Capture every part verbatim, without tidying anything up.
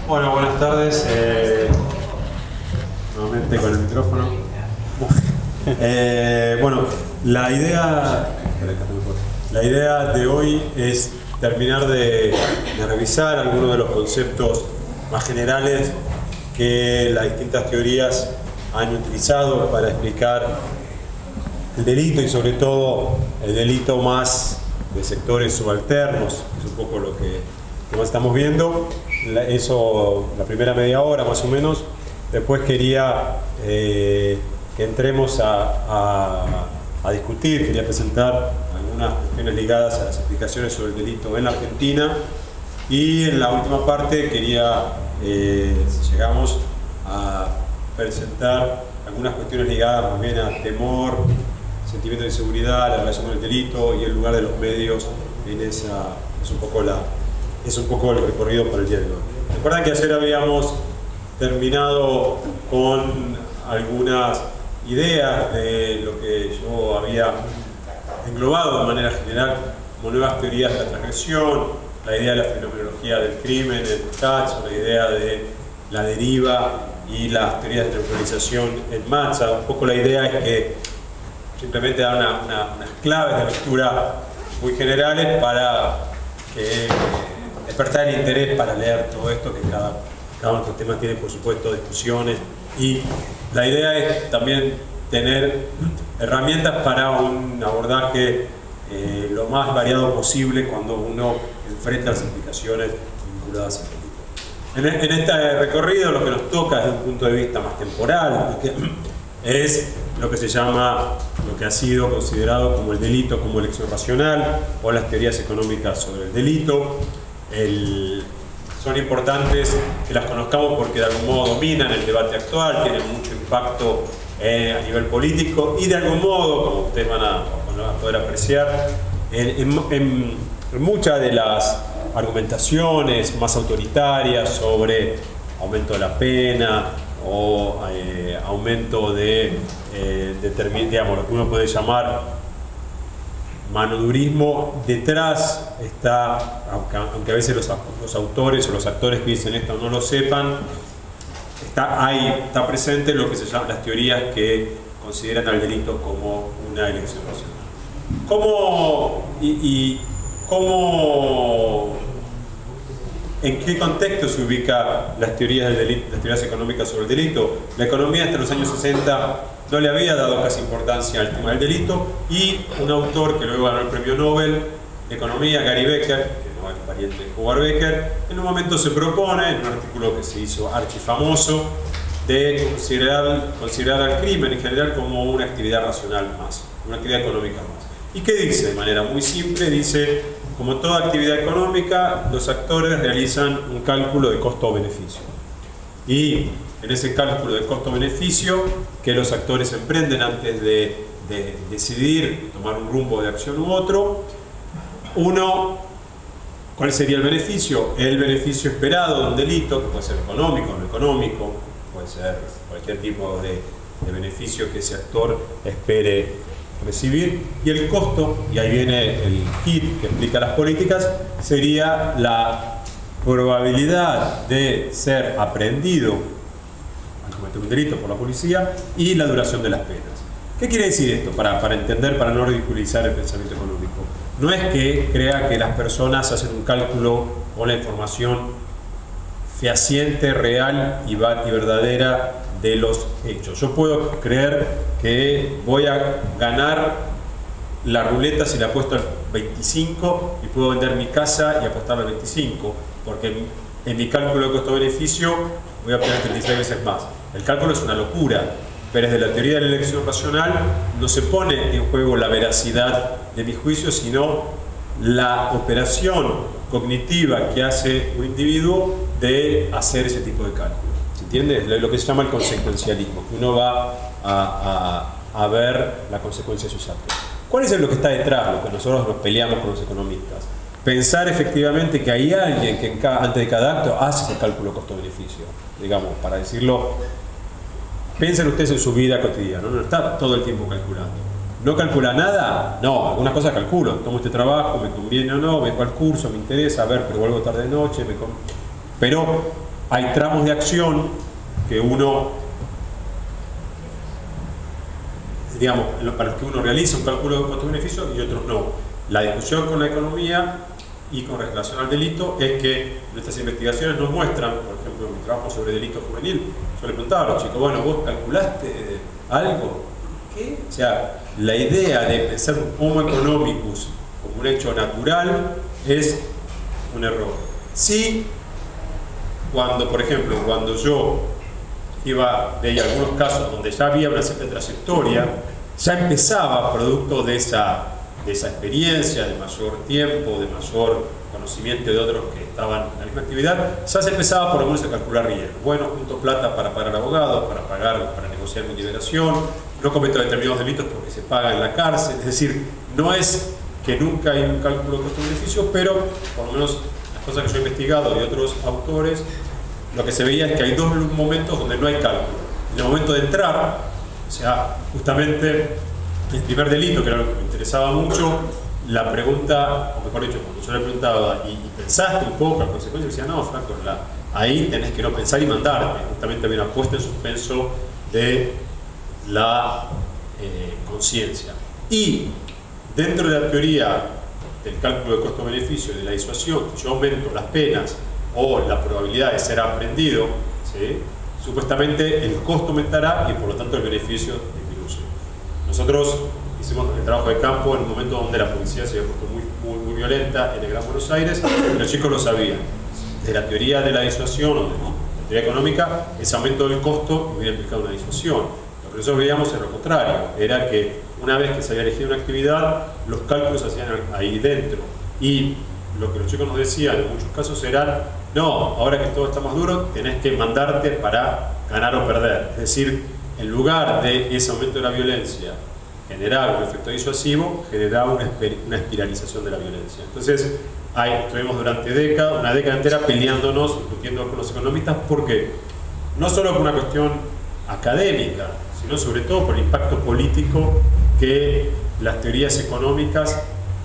Bueno, buenas tardes. Eh, nuevamente con el micrófono. eh, bueno, la idea, la idea de hoy es terminar de, de revisar algunos de los conceptos más generales que las distintas teorías han utilizado para explicar el delito y sobre todo el delito más de sectores subalternos, es un poco lo que, que más estamos viendo. La, eso, la primera media hora más o menos. Después quería eh, que entremos a, a, a discutir, quería presentar algunas cuestiones ligadas a las explicaciones sobre el delito en la Argentina, y en la última parte quería, eh, si llegamos a presentar algunas cuestiones ligadas más bien a temor, sentimiento de inseguridad, la relación con el delito y el lugar de los medios en esa, es un poco la, es un poco el recorrido para el día de hoy. Recuerdan que ayer habíamos terminado con algunas ideas de lo que yo había englobado de manera general como nuevas teorías de la transgresión, la idea de la fenomenología del crimen, el touch, la idea de la deriva y las teorías de neutralización en marcha. Un poco la idea es que simplemente dar una, una, unas claves de lectura muy generales para que, eh, despertar el interés para leer todo esto, que cada, cada uno de estos temas tiene, por supuesto, discusiones, y la idea es también tener herramientas para un abordaje eh, lo más variado posible cuando uno enfrenta las implicaciones vinculadas al delito. En, en este recorrido lo que nos toca desde un punto de vista más temporal es lo que se llama, lo que ha sido considerado como el delito como elección racional, o las teorías económicas sobre el delito. El, son importantes que las conozcamos porque de algún modo dominan el debate actual, tienen mucho impacto eh, a nivel político, y de algún modo, como ustedes van a, van a poder apreciar, en, en, en, en muchas de las argumentaciones más autoritarias sobre aumento de la pena o eh, aumento de, eh, de, digamos, lo que uno puede llamar manodurismo, detrás está, aunque, aunque a veces los, los autores o los actores que dicen esto no lo sepan, está ahí, está presente lo que se llama las teorías que consideran al delito como una elección racional. ¿Cómo y, y cómo, en qué contexto se ubican las teorías del delito, las teorías económicas sobre el delito? La economía hasta los años sesenta no le había dado casi importancia al tema del delito, y un autor que luego ganó el premio Nobel de Economía, Gary Becker, que no es pariente de Howard Becker, en un momento se propone, en un artículo que se hizo archifamoso, de considerar, considerar al crimen en general como una actividad racional más, una actividad económica más. ¿Y qué dice? De manera muy simple, dice: como toda actividad económica, los actores realizan un cálculo de costo-beneficio. Y en ese cálculo de costo-beneficio que los actores emprenden antes de, de decidir tomar un rumbo de acción u otro, uno, ¿cuál sería el beneficio? El beneficio esperado de un delito, que puede ser económico o no económico, puede ser cualquier tipo de, de beneficio que ese actor espere recibir, y el costo, y ahí viene el kit que explica las políticas, sería la probabilidad de ser aprehendido al cometer un delito por la policía y la duración de las penas. ¿Qué quiere decir esto? Para, para entender, para no ridiculizar el pensamiento económico. No es que crea que las personas hacen un cálculo con la información fehaciente, real y, y verdadera de los hechos. Yo puedo creer que voy a ganar la ruleta si la apuesto al veinticinco, y puedo vender mi casa y apostar al veinticinco, porque en, en mi cálculo de costo-beneficio voy a obtener treinta y seis veces más. El cálculo es una locura, pero desde la teoría de la elección racional no se pone en juego la veracidad de mi juicio, sino la operación cognitiva que hace un individuo de hacer ese tipo de cálculo. ¿Se entiende? Lo que se llama el consecuencialismo, que uno va a, a, a ver la consecuencia de sus actos. ¿Cuál es lo que está detrás? Lo que nosotros nos peleamos con los economistas. Pensar efectivamente que hay alguien que en cada, antes de cada acto hace ese cálculo costo-beneficio. Digamos, para decirlo, piensen ustedes en su vida cotidiana, no está todo el tiempo calculando. ¿No calcula nada? No, algunas cosas calculo. Tomo este trabajo, me conviene o no, vengo al curso, me interesa, a ver, pero vuelvo tarde de noche, me con... pero hay tramos de acción que uno, digamos, para los que uno realiza un cálculo de costo-beneficio y otros no. La discusión con la economía y con relación al delito es que nuestras investigaciones nos muestran, por ejemplo, mi trabajo sobre delito juvenil, yo le preguntaba a los chicos, bueno, ¿vos calculaste algo? ¿Qué? O sea, la idea de pensar un homo economicus como un hecho natural es un error. Sí, cuando, por ejemplo, cuando yo iba, veía algunos casos donde ya había una cierta trayectoria, ya empezaba, producto de esa, de esa experiencia, de mayor tiempo, de mayor conocimiento de otros que estaban en la misma actividad, ya se empezaba por lo menos a calcular riesgos. Bueno, junto plata para pagar abogados, para pagar, para negociar mi liberación, no cometo determinados delitos porque se paga en la cárcel. Es decir, no es que nunca hay un cálculo de costo-beneficio, pero por lo menos las cosas que yo he investigado y otros autores, lo que se veía es que hay dos momentos donde no hay cálculo. En el momento de entrar, o sea, justamente el primer delito, que era lo que me interesaba mucho, la pregunta, o mejor dicho, cuando yo le preguntaba, ¿y, y pensaste un poco las consecuencias? Decía, no, Franco, la, ahí tenés que no pensar y mandarte. Justamente había una puesta en suspenso de la eh, conciencia. Y dentro de la teoría del cálculo de costo-beneficio y de la disuasión, yo aumento las penas o la probabilidad de ser aprendido, ¿sí? Supuestamente el costo aumentará y por lo tanto el beneficio disminuye. Nosotros hicimos el trabajo de campo en un momento donde la policía se había puesto muy, muy, muy violenta en el Gran Buenos Aires, y los chicos lo sabían. De la teoría de la disuasión o de la teoría económica, ese aumento del costo hubiera implicado una disuasión. Lo que nosotros veíamos era lo contrario, era que una vez que se había elegido una actividad, los cálculos se hacían ahí dentro. Y lo que los chicos nos decían en muchos casos era, no, ahora que todo está más duro, tenés que mandarte para ganar o perder. Es decir, en lugar de ese aumento de la violencia generar un efecto disuasivo, generaba una, una espiralización de la violencia. Entonces, ahí estuvimos durante décadas, una década entera peleándonos, discutiendo con los economistas, porque no solo por una cuestión académica, sino sobre todo por el impacto político que las teorías económicas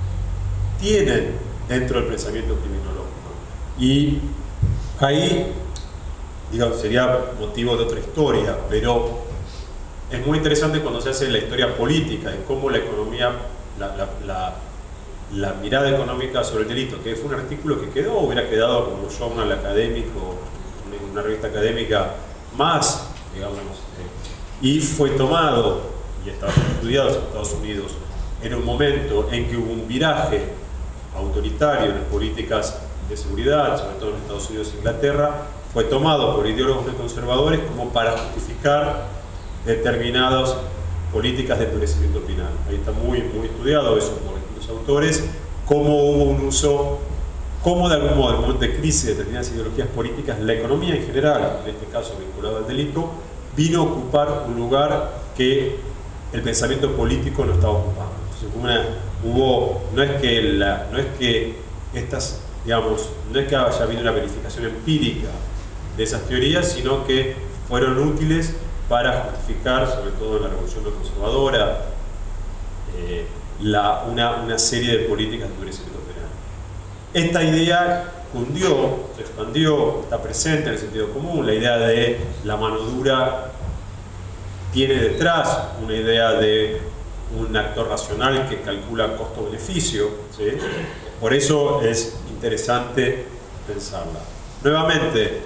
tienen dentro del pensamiento criminológico. Y ahí, digamos, sería motivo de otra historia, pero es muy interesante cuando se hace la historia política, de cómo la economía, la, la, la, la mirada económica sobre el delito, que fue un artículo que quedó, hubiera quedado como journal académico, una revista académica más, digamos, eh, y fue tomado, y estaba estudiado en Estados Unidos, en un momento en que hubo un viraje autoritario en las políticas de seguridad, sobre todo en Estados Unidos e Inglaterra, fue tomado por ideólogos muy conservadores como para justificar determinadas políticas de endurecimiento penal. Ahí está muy, muy estudiado eso por distintos autores, cómo hubo un uso, cómo de algún modo, en un momento de crisis de determinadas ideologías políticas, la economía en general, en este caso vinculado al delito, vino a ocupar un lugar que el pensamiento político no estaba ocupando. Entonces, una, hubo, no es que la, no es que estas, digamos, no es que haya habido una verificación empírica de esas teorías, sino que fueron útiles para justificar, sobre todo en la revolución conservadora, eh, la, una, una serie de políticas de endurecimiento penal. Esta idea cundió, se expandió, está presente en el sentido común. La idea de la mano dura tiene detrás una idea de un actor racional que calcula costo-beneficio, ¿sí? Por eso es interesante pensarla. Nuevamente,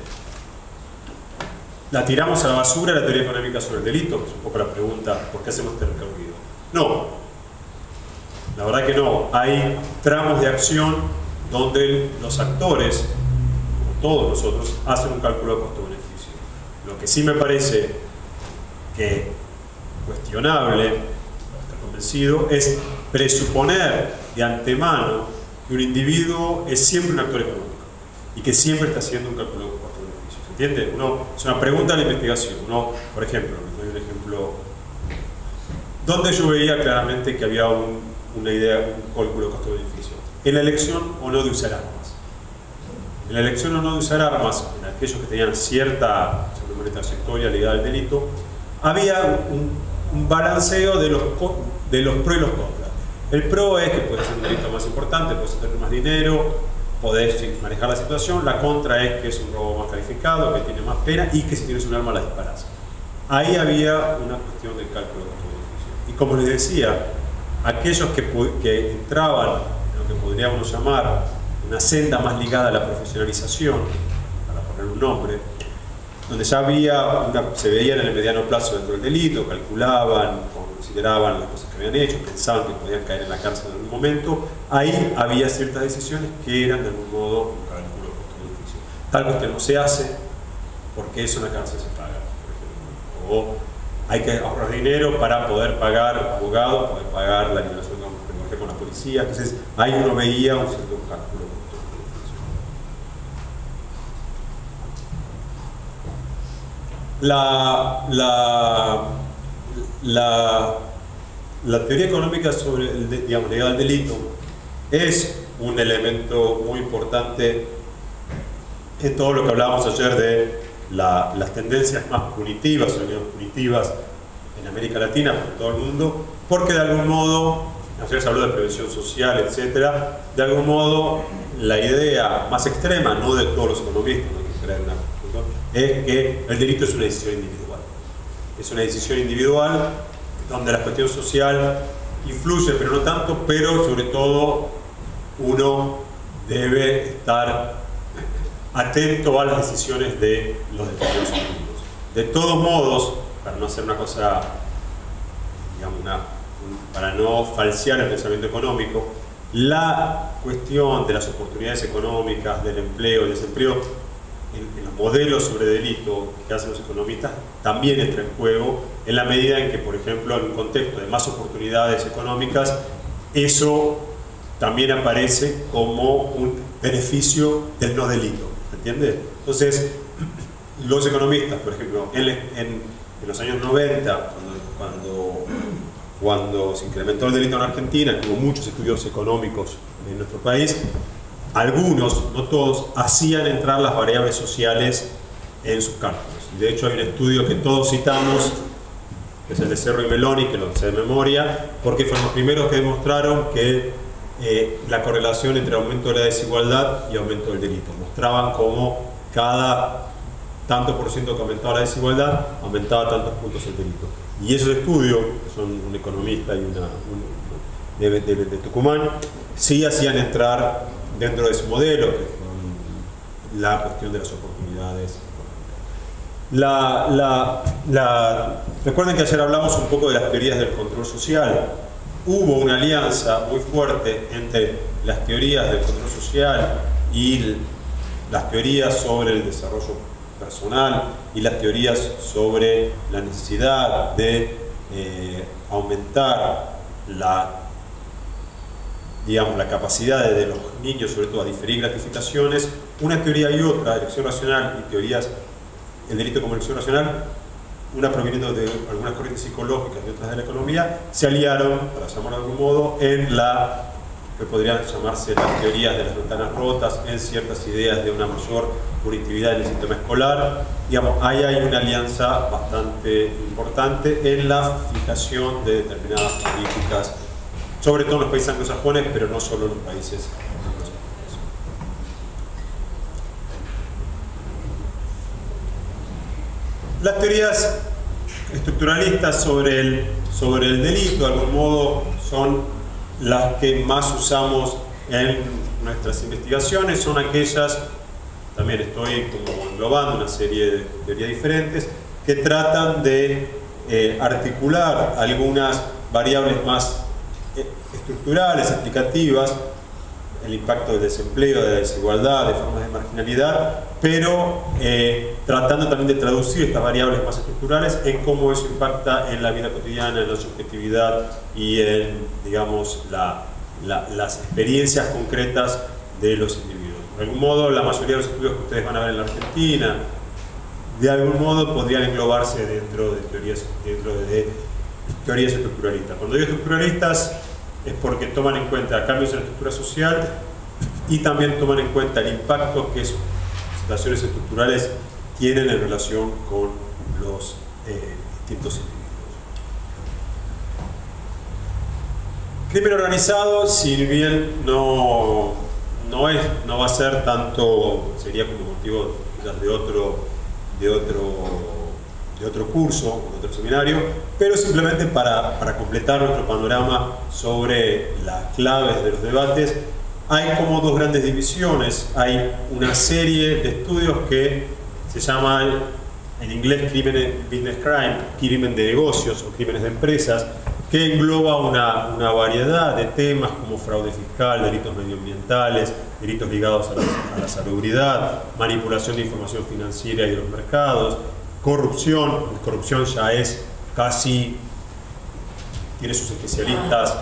¿la tiramos a la basura la teoría económica sobre el delito? Que es un poco la pregunta, ¿por qué hacemos este recorrido? No, la verdad que no. Hay tramos de acción donde los actores, como todos nosotros, hacen un cálculo de costo-beneficio. Lo que sí me parece que cuestionable, estoy convencido, es presuponer de antemano que un individuo es siempre un actor económico y que siempre está haciendo un cálculo de costo-beneficio. ¿Se entiende? Uno, es una pregunta de la investigación. Uno, por ejemplo, les doy un ejemplo donde yo veía claramente que había un, una idea, un cálculo de costo-beneficio. En la elección o no de usar armas. En la elección o no de usar armas, en aquellos que tenían cierta, cierta trayectoria ligada al delito, había un, un balanceo de los, de los pros y los contras. El pro es que puede ser un delito más importante, puede tener más dinero, podés manejar la situación. La contra es que es un robo más calificado, que tiene más pena y que si tienes un arma la disparás. Ahí había una cuestión de cálculo de costo-beneficio. Y como les decía, aquellos que, que entraban en lo que podríamos llamar una senda más ligada a la profesionalización, para poner un nombre, donde ya había una, se veían en el mediano plazo dentro del delito, calculaban, consideraban las cosas que habían hecho, pensaban que podían caer en la cárcel en algún momento, ahí había ciertas decisiones que eran de algún modo un cálculo de costo-beneficio. Tal cuestión no se hace porque eso en la cárcel se paga, por ejemplo. O hay que ahorrar dinero para poder pagar abogados, poder pagar la liberación con, con la policía. Entonces ahí uno veía un cierto cálculo. La, la, la, la teoría económica sobre el, digamos, ligada al delito es un elemento muy importante en todo lo que hablábamos ayer de la, las tendencias más punitivas o menos punitivas en América Latina, por todo el mundo, porque de algún modo, ayer se habló de prevención social, etcétera, de algún modo la idea más extrema, no de todos los economistas, no hay que creer una es que el delito es una decisión individual. Es una decisión individual donde la cuestión social influye, pero no tanto, pero sobre todo uno debe estar atento a las decisiones de los defensores individuos. De todos modos, para no hacer una cosa, digamos, una, para no falsear el pensamiento económico, la cuestión de las oportunidades económicas, del empleo, del desempleo, En, en los modelos sobre delito que hacen los economistas también entra en juego en la medida en que, por ejemplo, en un contexto de más oportunidades económicas, eso también aparece como un beneficio del no delito, ¿se entiende? Entonces, los economistas, por ejemplo, en, en, en los años noventa, cuando, cuando, cuando se incrementó el delito en Argentina, hubo muchos estudios económicos en nuestro país, algunos, no todos, hacían entrar las variables sociales en sus cálculos. De hecho, hay un estudio que todos citamos, que es el de Cerro y Meloni, que lo sé de memoria, porque fueron los primeros que demostraron que eh, la correlación entre aumento de la desigualdad y aumento del delito. Mostraban cómo cada tanto por ciento que aumentaba la desigualdad, aumentaba tantos puntos el delito. Y esos estudios, que son un economista y una un, de, de, de Tucumán, sí hacían entrar dentro de su modelo, que fue la cuestión de las oportunidades. La, la, la, recuerden que ayer hablamos un poco de las teorías del control social. Hubo una alianza muy fuerte entre las teorías del control social y las teorías sobre el desarrollo personal y las teorías sobre la necesidad de eh, aumentar la digamos, la capacidad de, de los niños, sobre todo, a diferir gratificaciones. Una teoría y otra, elección racional y teorías, el delito como elección racional, una proveniendo de algunas corrientes psicológicas y otras de la economía, se aliaron, para llamarlo de algún modo, en la que podrían llamarse las teorías de las ventanas rotas, en ciertas ideas de una mayor punitividad en el sistema escolar. Digamos, ahí hay una alianza bastante importante en la fijación de determinadas políticas, sobre todo en los países anglosajones, pero no solo en los países anglosajones. Las teorías estructuralistas sobre el, sobre el delito, de algún modo, son las que más usamos en nuestras investigaciones, son aquellas, también estoy como englobando una serie de teorías diferentes, que tratan de eh, articular algunas variables más estructurales, explicativas, el impacto del desempleo, de la desigualdad, de formas de marginalidad, pero eh, tratando también de traducir estas variables más estructurales en cómo eso impacta en la vida cotidiana, en la subjetividad y en, digamos, la, la, las experiencias concretas de los individuos. De algún modo, la mayoría de los estudios que ustedes van a ver en la Argentina, de algún modo podrían englobarse dentro de teorías, dentro de teorías estructuralistas. Cuando digo estructuralistas es porque toman en cuenta cambios en la estructura social y también toman en cuenta el impacto que esas situaciones estructurales tienen en relación con los eh, distintos individuos. Crimen organizado, si bien no, no, es, no va a ser tanto, sería como motivo quizás de otro, de otro, de otro curso, de otro seminario, pero simplemente para, para completar nuestro panorama sobre las claves de los debates. Hay como dos grandes divisiones. Hay una serie de estudios que se llama en inglés crimen, business crime, crimen de negocios o crímenes de empresas, que engloba una, una variedad de temas como fraude fiscal, delitos medioambientales, delitos ligados a la, a la salubridad, manipulación de información financiera y de los mercados, corrupción. Corrupción ya es casi, tiene sus especialistas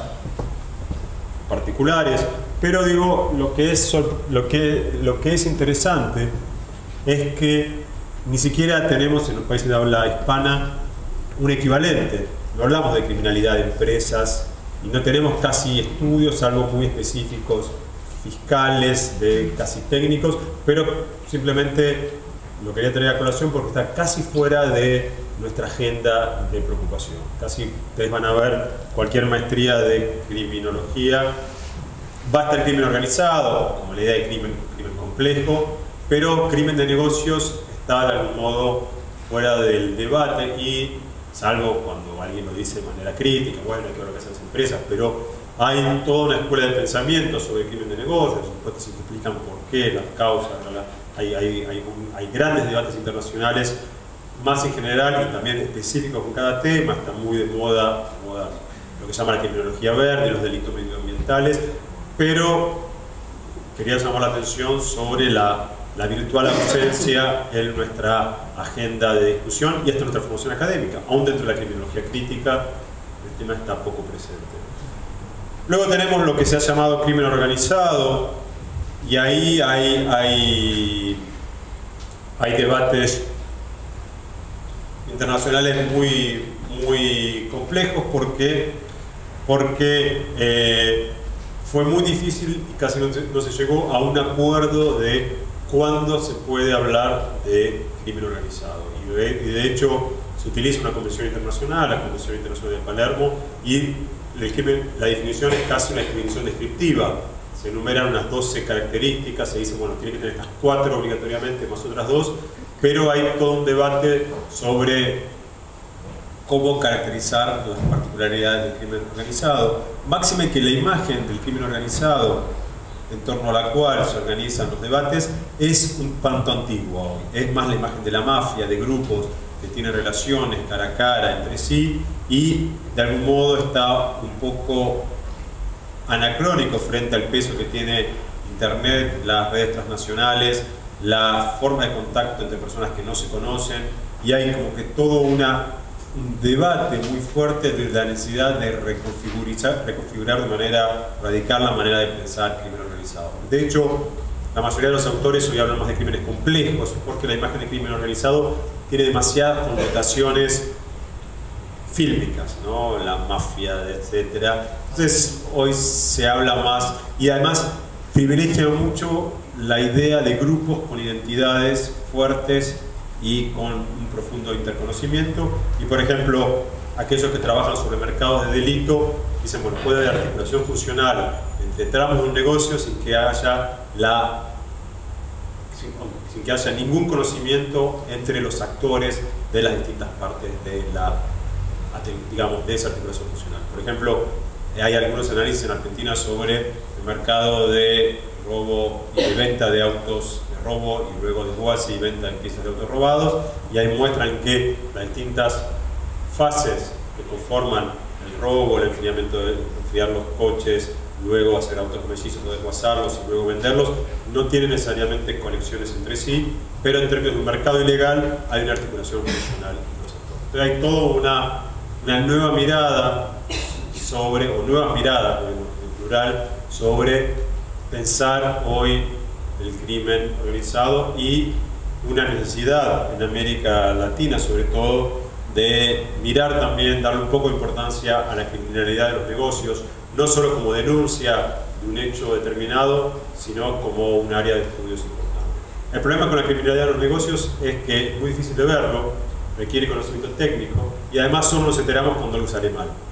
particulares, pero digo, lo que es, lo que, lo que es interesante es que ni siquiera tenemos en los países de habla hispana un equivalente. No hablamos de criminalidad de empresas y no tenemos casi estudios, salvo muy específicos, fiscales, de casi técnicos, pero simplemente lo quería traer a colación porque está casi fuera de nuestra agenda de preocupación. Casi ustedes van a ver cualquier maestría de criminología, va a estar crimen organizado, como la idea de crimen, crimen complejo, pero crimen de negocios está de algún modo fuera del debate y, salvo cuando alguien lo dice de manera crítica, bueno, hay que ver lo que hacen las empresas, pero hay toda una escuela de pensamiento sobre el crimen de negocios, después se explican por qué, las causas, hay, hay, hay, un, hay grandes debates internacionales, más en general y también específicos con cada tema. Está muy de moda, moda lo que se llama la criminología verde, los delitos medioambientales, pero quería llamar la atención sobre la, la virtual ausencia en nuestra agenda de discusión y esta es nuestra formación académica. Aún dentro de la criminología crítica, el tema está poco presente. Luego tenemos lo que se ha llamado crimen organizado, y ahí hay, hay, hay debates internacionales muy, muy complejos porque, porque eh, fue muy difícil y casi no se, no se llegó a un acuerdo de cuándo se puede hablar de crimen organizado. Y de, y de hecho se utiliza una convención internacional, la Convención Internacional de Palermo, y el crimen, la definición es casi una definición descriptiva. Se enumeran unas doce características, se dice, bueno, tiene que tener estas cuatro obligatoriamente, más otras dos, pero hay todo un debate sobre cómo caracterizar las particularidades del crimen organizado. Máxime que la imagen del crimen organizado en torno a la cual se organizan los debates es un tanto antigua hoy. Es más la imagen de la mafia, de grupos que tienen relaciones cara a cara entre sí y de algún modo está un poco anacrónico frente al peso que tiene Internet, las redes transnacionales, la forma de contacto entre personas que no se conocen, y hay como que todo una, un debate muy fuerte de la necesidad de reconfigurar, reconfigurar de manera radical la manera de pensar crimen organizado. De hecho, la mayoría de los autores hoy hablan más de crímenes complejos porque la imagen de crimen organizado tiene demasiadas connotaciones fílmicas, ¿no? La mafia, etcétera. Entonces hoy se habla más y además privilegia mucho la idea de grupos con identidades fuertes y con un profundo interconocimiento. Y por ejemplo, aquellos que trabajan sobre mercados de delito dicen, bueno, puede haber articulación funcional entre tramos de un negocio sin que haya la sin, sin que haya ningún conocimiento entre los actores de las distintas partes de la, digamos, de esa articulación funcional. Por ejemplo, hay algunos análisis en Argentina sobre el mercado de robo y de venta de autos, de robo y luego desguace y venta de piezas de autos robados, y ahí muestran que las distintas fases que conforman el robo, el enfriamiento de enfriar los coches, luego hacer autos mellizos o desguazarlos y luego venderlos, no tienen necesariamente conexiones entre sí, pero en términos de un mercado ilegal hay una articulación funcional. Entonces hay toda una, una nueva mirada sobre, o nuevas miradas en plural, sobre pensar hoy el crimen organizado y una necesidad en América Latina, sobre todo, de mirar también, darle un poco de importancia a la criminalidad de los negocios, no solo como denuncia de un hecho determinado, sino como un área de estudios importante. El problema con la criminalidad de los negocios es que es muy difícil de verlo, requiere conocimiento técnico y además solo nos enteramos cuando algo sale mal.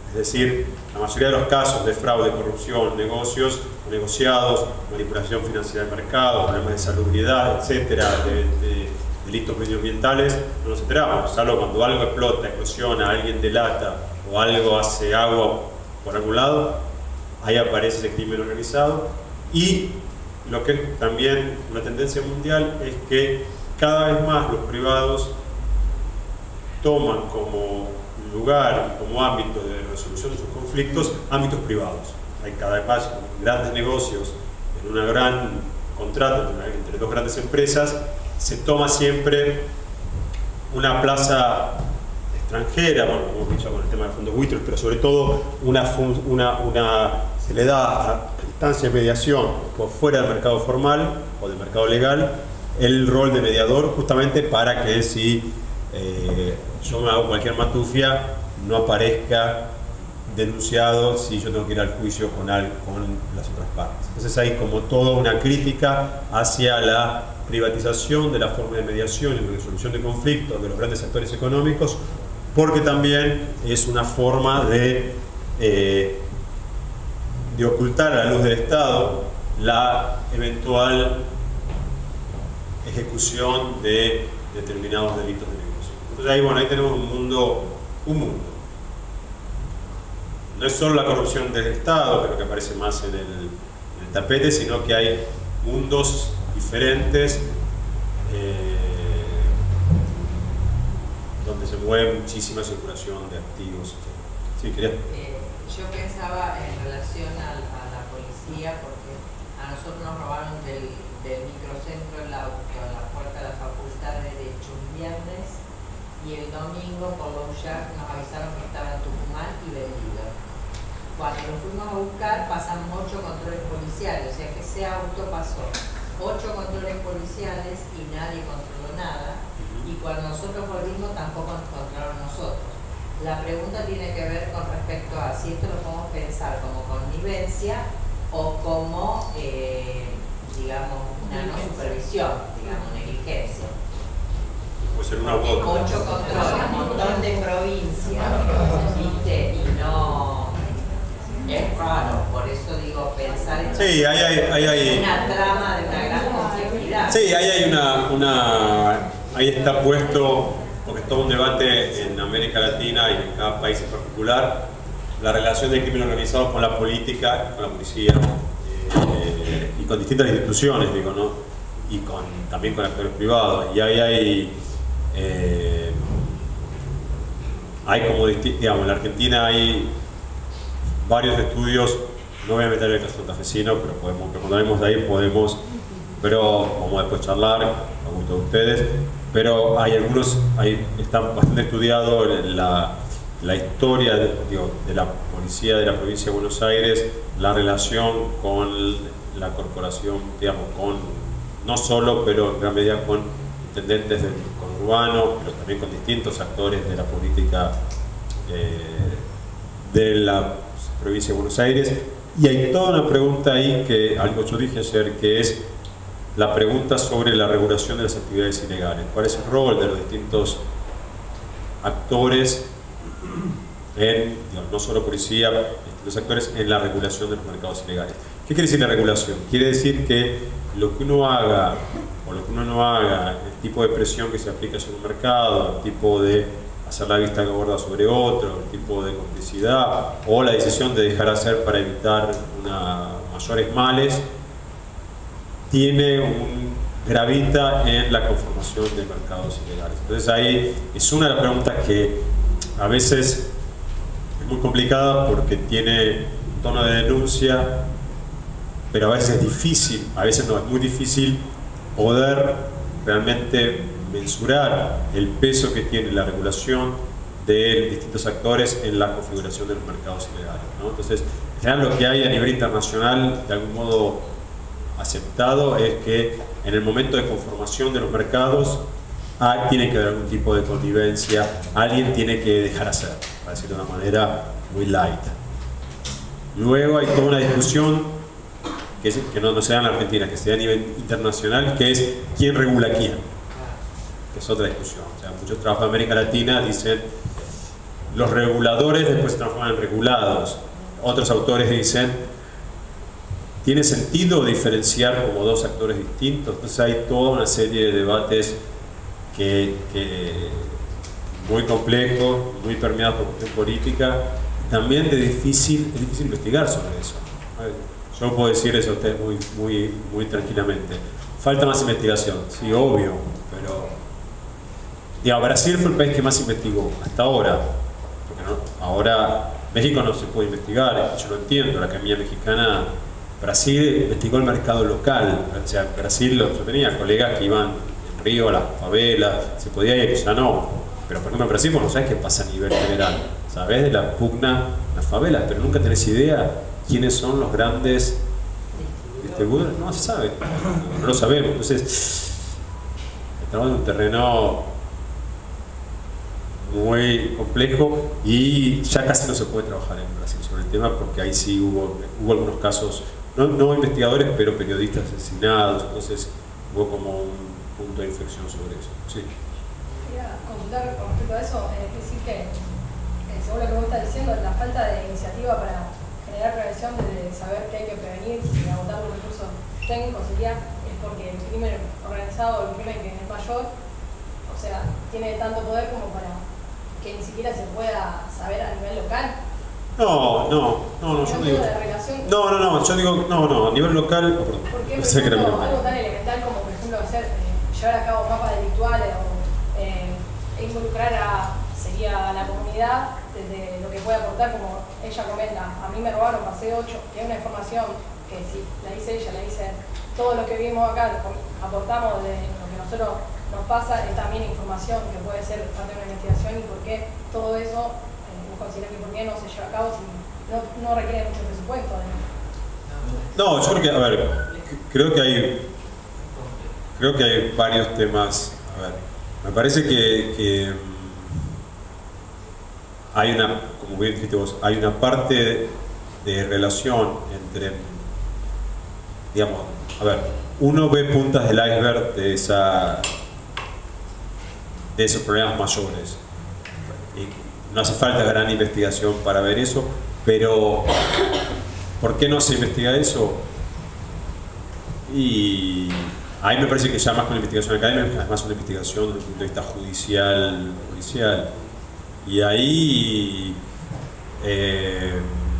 Es decir, la mayoría de los casos de fraude, corrupción, negocios negociados, manipulación financiera del mercado, problemas de salubridad, etcétera, de, de delitos medioambientales, no nos enteramos, salvo cuando algo explota, explosiona, alguien delata o algo hace agua por algún lado, ahí aparece ese crimen organizado. Y lo que es también una tendencia mundial es que cada vez más los privados toman como lugar y como ámbito de resolución de sus conflictos ámbitos privados. Hay cada vez más grandes negocios en una gran contrato entre, entre dos grandes empresas, se toma siempre una plaza extranjera, bueno, como hemos dicho con el tema de fondos buitres, pero sobre todo una, una, una, se le da a instancia de mediación por fuera del mercado formal o del mercado legal el rol de mediador, justamente para que si eh, yo me hago cualquier matufia no aparezca denunciado si yo tengo que ir al juicio con, al, con las otras partes. Entonces hay como toda una crítica hacia la privatización de la forma de mediación y de resolución de conflictos de los grandes actores económicos, porque también es una forma de, eh, de ocultar a la luz del Estado la eventual ejecución de determinados delitos de negocio. Entonces ahí, bueno, ahí tenemos un mundo, un mundo. No es solo la corrupción del Estado, que es lo que aparece más en el, en el tapete, sino que hay mundos diferentes eh, donde se mueve muchísima circulación de activos. Sí, quería. Eh, yo pensaba en relación a, a la policía, porque a nosotros nos robaron del, del microcentro el auto a la puerta de la Facultad de Derecho un viernes, y el domingo por los ya nos avisaron que estaba en Tucumán y vendido. Cuando lo fuimos a buscar pasamos ocho controles policiales, o sea que ese auto pasó ocho controles policiales y nadie controló nada, y cuando nosotros volvimos tampoco nos controlaron nosotros. La pregunta tiene que ver con respecto a si esto lo podemos pensar como connivencia o como, eh, digamos, una no supervisión, digamos, negligencia. Puede ser una u otra. Ocho controles, un montón de provincias, ¿viste? Y no... Es raro, por eso digo, pensar en sí, ahí hay, ahí hay, una trama de una gran complejidad. Sí, ahí hay una, una... Ahí está puesto, porque es todo un debate en América Latina y en cada país en particular, la relación del crimen organizado con la política, con la policía eh, y con distintas instituciones, digo, ¿no? Y con, también con actores privados. Y ahí hay... Eh, hay como, digamos, en la Argentina hay varios estudios, no voy a meter el caso santafesino, pero podemos, pero cuando hablemos de ahí podemos, pero vamos a después charlar, a gusto de ustedes, pero hay algunos, hay, está bastante estudiado la, la historia de, digo, de la policía de la provincia de Buenos Aires, la relación con la corporación, digamos, con, no solo, pero en gran medida con intendentes del conurbano, pero también con distintos actores de la política eh, de la provincia de Buenos Aires. Y hay toda una pregunta ahí, que algo yo dije ayer, que es la pregunta sobre la regulación de las actividades ilegales. ¿Cuál es el rol de los distintos actores, en, digamos, no solo policía, distintos actores en la regulación de los mercados ilegales? ¿Qué quiere decir la regulación? Quiere decir que lo que uno haga o lo que uno no haga, el tipo de presión que se aplica sobre un mercado, el tipo de hacer la vista gorda sobre otro, el tipo de complicidad o la decisión de dejar hacer para evitar una, mayores males, tiene un gravita en la conformación de mercados ilegales. Entonces ahí es una de las preguntas que a veces es muy complicada porque tiene un tono de denuncia, pero a veces es difícil, a veces no, es muy difícil poder realmente mensurar el peso que tiene la regulación de distintos actores en la configuración de los mercados ilegales, ¿no? Entonces, en general lo que hay a nivel internacional, de algún modo aceptado, es que en el momento de conformación de los mercados ah, tiene que haber algún tipo de connivencia, alguien tiene que dejar hacer, para decirlo de una manera muy light. Luego hay toda una discusión que, es, que no, no se da en la Argentina, que se da a nivel internacional, que es quién regula quién, que es otra discusión. O sea, muchos trabajos de América Latina dicen los reguladores después se transforman en regulados. Otros autores dicen, ¿tiene sentido diferenciar como dos actores distintos? Entonces hay toda una serie de debates que, que muy complejos, muy permeados por cuestión política, también de difícil, es difícil investigar sobre eso. Yo puedo decir eso a ustedes muy, muy, muy tranquilamente. Falta más investigación, sí, obvio, pero digamos, Brasil fue el país que más investigó hasta ahora, porque no, ahora México no se puede investigar, yo lo entiendo, la Academia Mexicana. Brasil investigó el mercado local, o sea, Brasil, yo tenía colegas que iban en Río a las favelas, se podía ir, ya no, pero por ejemplo en Brasil vos no sabés qué pasa a nivel general, sabés de la pugna en las favelas, pero nunca tenés idea quiénes son los grandes distribuidores, no se sabe, no lo sabemos, entonces estamos en un terreno muy complejo y ya casi no se puede trabajar en Brasil sobre el tema porque ahí sí hubo, hubo algunos casos, no, no investigadores, pero periodistas asesinados, entonces hubo como un punto de inflexión sobre eso. Sí. Quería consultar con respecto a eso, es decir que, eh, según lo que vos estás diciendo, la falta de iniciativa para generar prevención, de saber que hay que prevenir y agotar los recursos técnicos, sería es porque el crimen organizado, el crimen que es mayor, o sea, tiene tanto poder como para que ni siquiera se pueda saber a nivel local. No, no, no, no, yo no digo. No, no, no, yo digo, no, no, a nivel local. Oh, perdón. Porque, por ejemplo, algo tan elemental como, por ejemplo, hacer, eh, llevar a cabo mapas delictuales o eh, involucrar a, sería a la comunidad desde lo que puede aportar, como ella comenta, a mí me robaron, pasé ocho, que es una información que si la dice ella, la dice todos los que vivimos acá, aportamos de lo que nosotros nos pasa, es también información que puede ser parte de una investigación y por qué todo eso, eh, vos considerás que por qué no se lleva a cabo si no, no requiere mucho presupuesto. No, yo creo que, a ver, creo que hay, creo que hay varios temas. A ver, me parece que, que hay una, como bien dijiste vos, hay una parte de relación entre, digamos, a ver, uno ve puntas del iceberg de esa de esos problemas mayores. Y no hace falta gran investigación para ver eso, pero ¿por qué no se investiga eso? Y ahí me parece que ya más que una investigación académica, es más una investigación desde el punto de vista judicial, judicial. Y ahí, eh,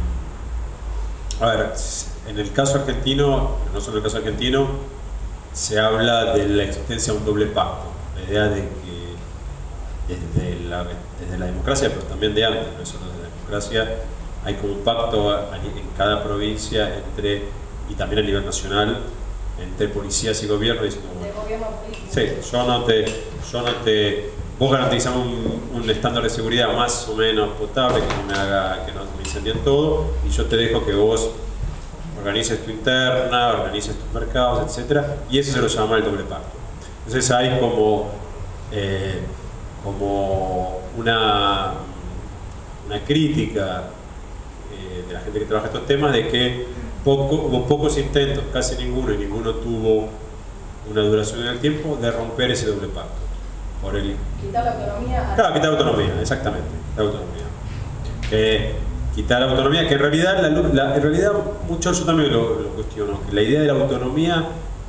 a ver, en el caso argentino, no solo en el caso argentino, se habla de la existencia de un doble pacto, la idea de que Desde la, desde la democracia, pero también de antes, no solo desde la democracia, hay como un pacto a, a, en cada provincia entre, y también a nivel nacional, entre policías y gobierno, diciendo, bueno, de gobierno político. Sí, yo no te, yo no te, vos garantizamos un, un estándar de seguridad más o menos potable, que no me haga, que no me incendien todo, y yo te dejo que vos organices tu interna, organices tus mercados, etcétera, y eso se lo llama el doble pacto. Entonces hay como eh, como una, una crítica eh, de la gente que trabaja estos temas de que poco, hubo pocos intentos, casi ninguno, y ninguno tuvo una duración en el tiempo, de romper ese doble pacto. Por el, quitar la autonomía. Claro, quitar la autonomía, exactamente, la autonomía. Eh, quitar la autonomía, que en realidad, la, la, en realidad mucho yo también lo, lo cuestiono, que la idea de la autonomía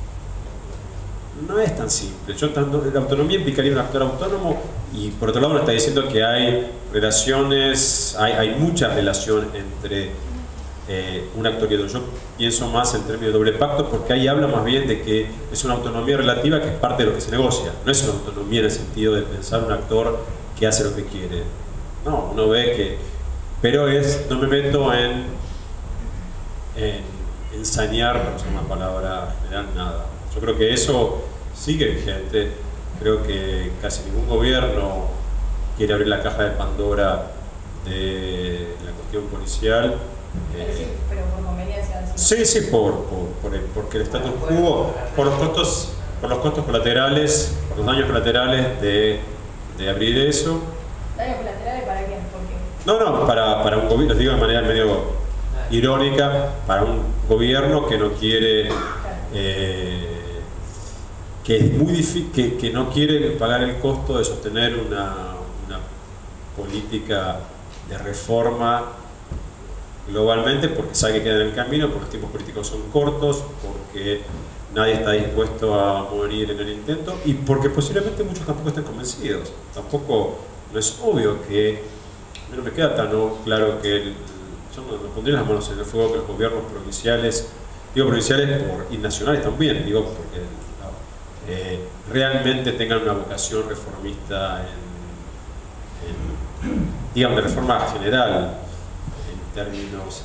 no es tan simple. Yo, la autonomía implicaría un actor autónomo y por otro lado uno está diciendo que hay relaciones, hay, hay mucha relación entre eh, un actor y otro. Yo pienso más en términos de doble pacto porque ahí habla más bien de que es una autonomía relativa que es parte de lo que se negocia. No es una autonomía en el sentido de pensar un actor que hace lo que quiere. No, uno ve que... Pero es, no me meto en, en ensañar, para usar una palabra general, nada. Yo creo que eso sigue vigente. Creo que casi ningún gobierno quiere abrir la caja de Pandora de la cuestión policial. Eh, sí, pero por conveniencia. Sí, sí, por, por, por el, porque el status quo, por los costos, por los costos colaterales, por los daños colaterales de, de abrir eso. ¿Daños colaterales para quién? ¿Por qué? No, no, para, para un gobierno, les digo de manera medio irónica, para un gobierno que no quiere... Eh, que es muy difícil, que, que no quiere pagar el costo de sostener una, una política de reforma globalmente, porque sabe que queda en el camino, porque los tiempos políticos son cortos, porque nadie está dispuesto a morir en el intento y porque posiblemente muchos tampoco estén convencidos. Tampoco, no es obvio que, no me queda tan claro que el, yo no, no pondría las manos en el fuego que los gobiernos provinciales, digo provinciales por, y nacionales también, digo porque no, eh, realmente tengan una vocación reformista en, en, digamos, de reforma general en términos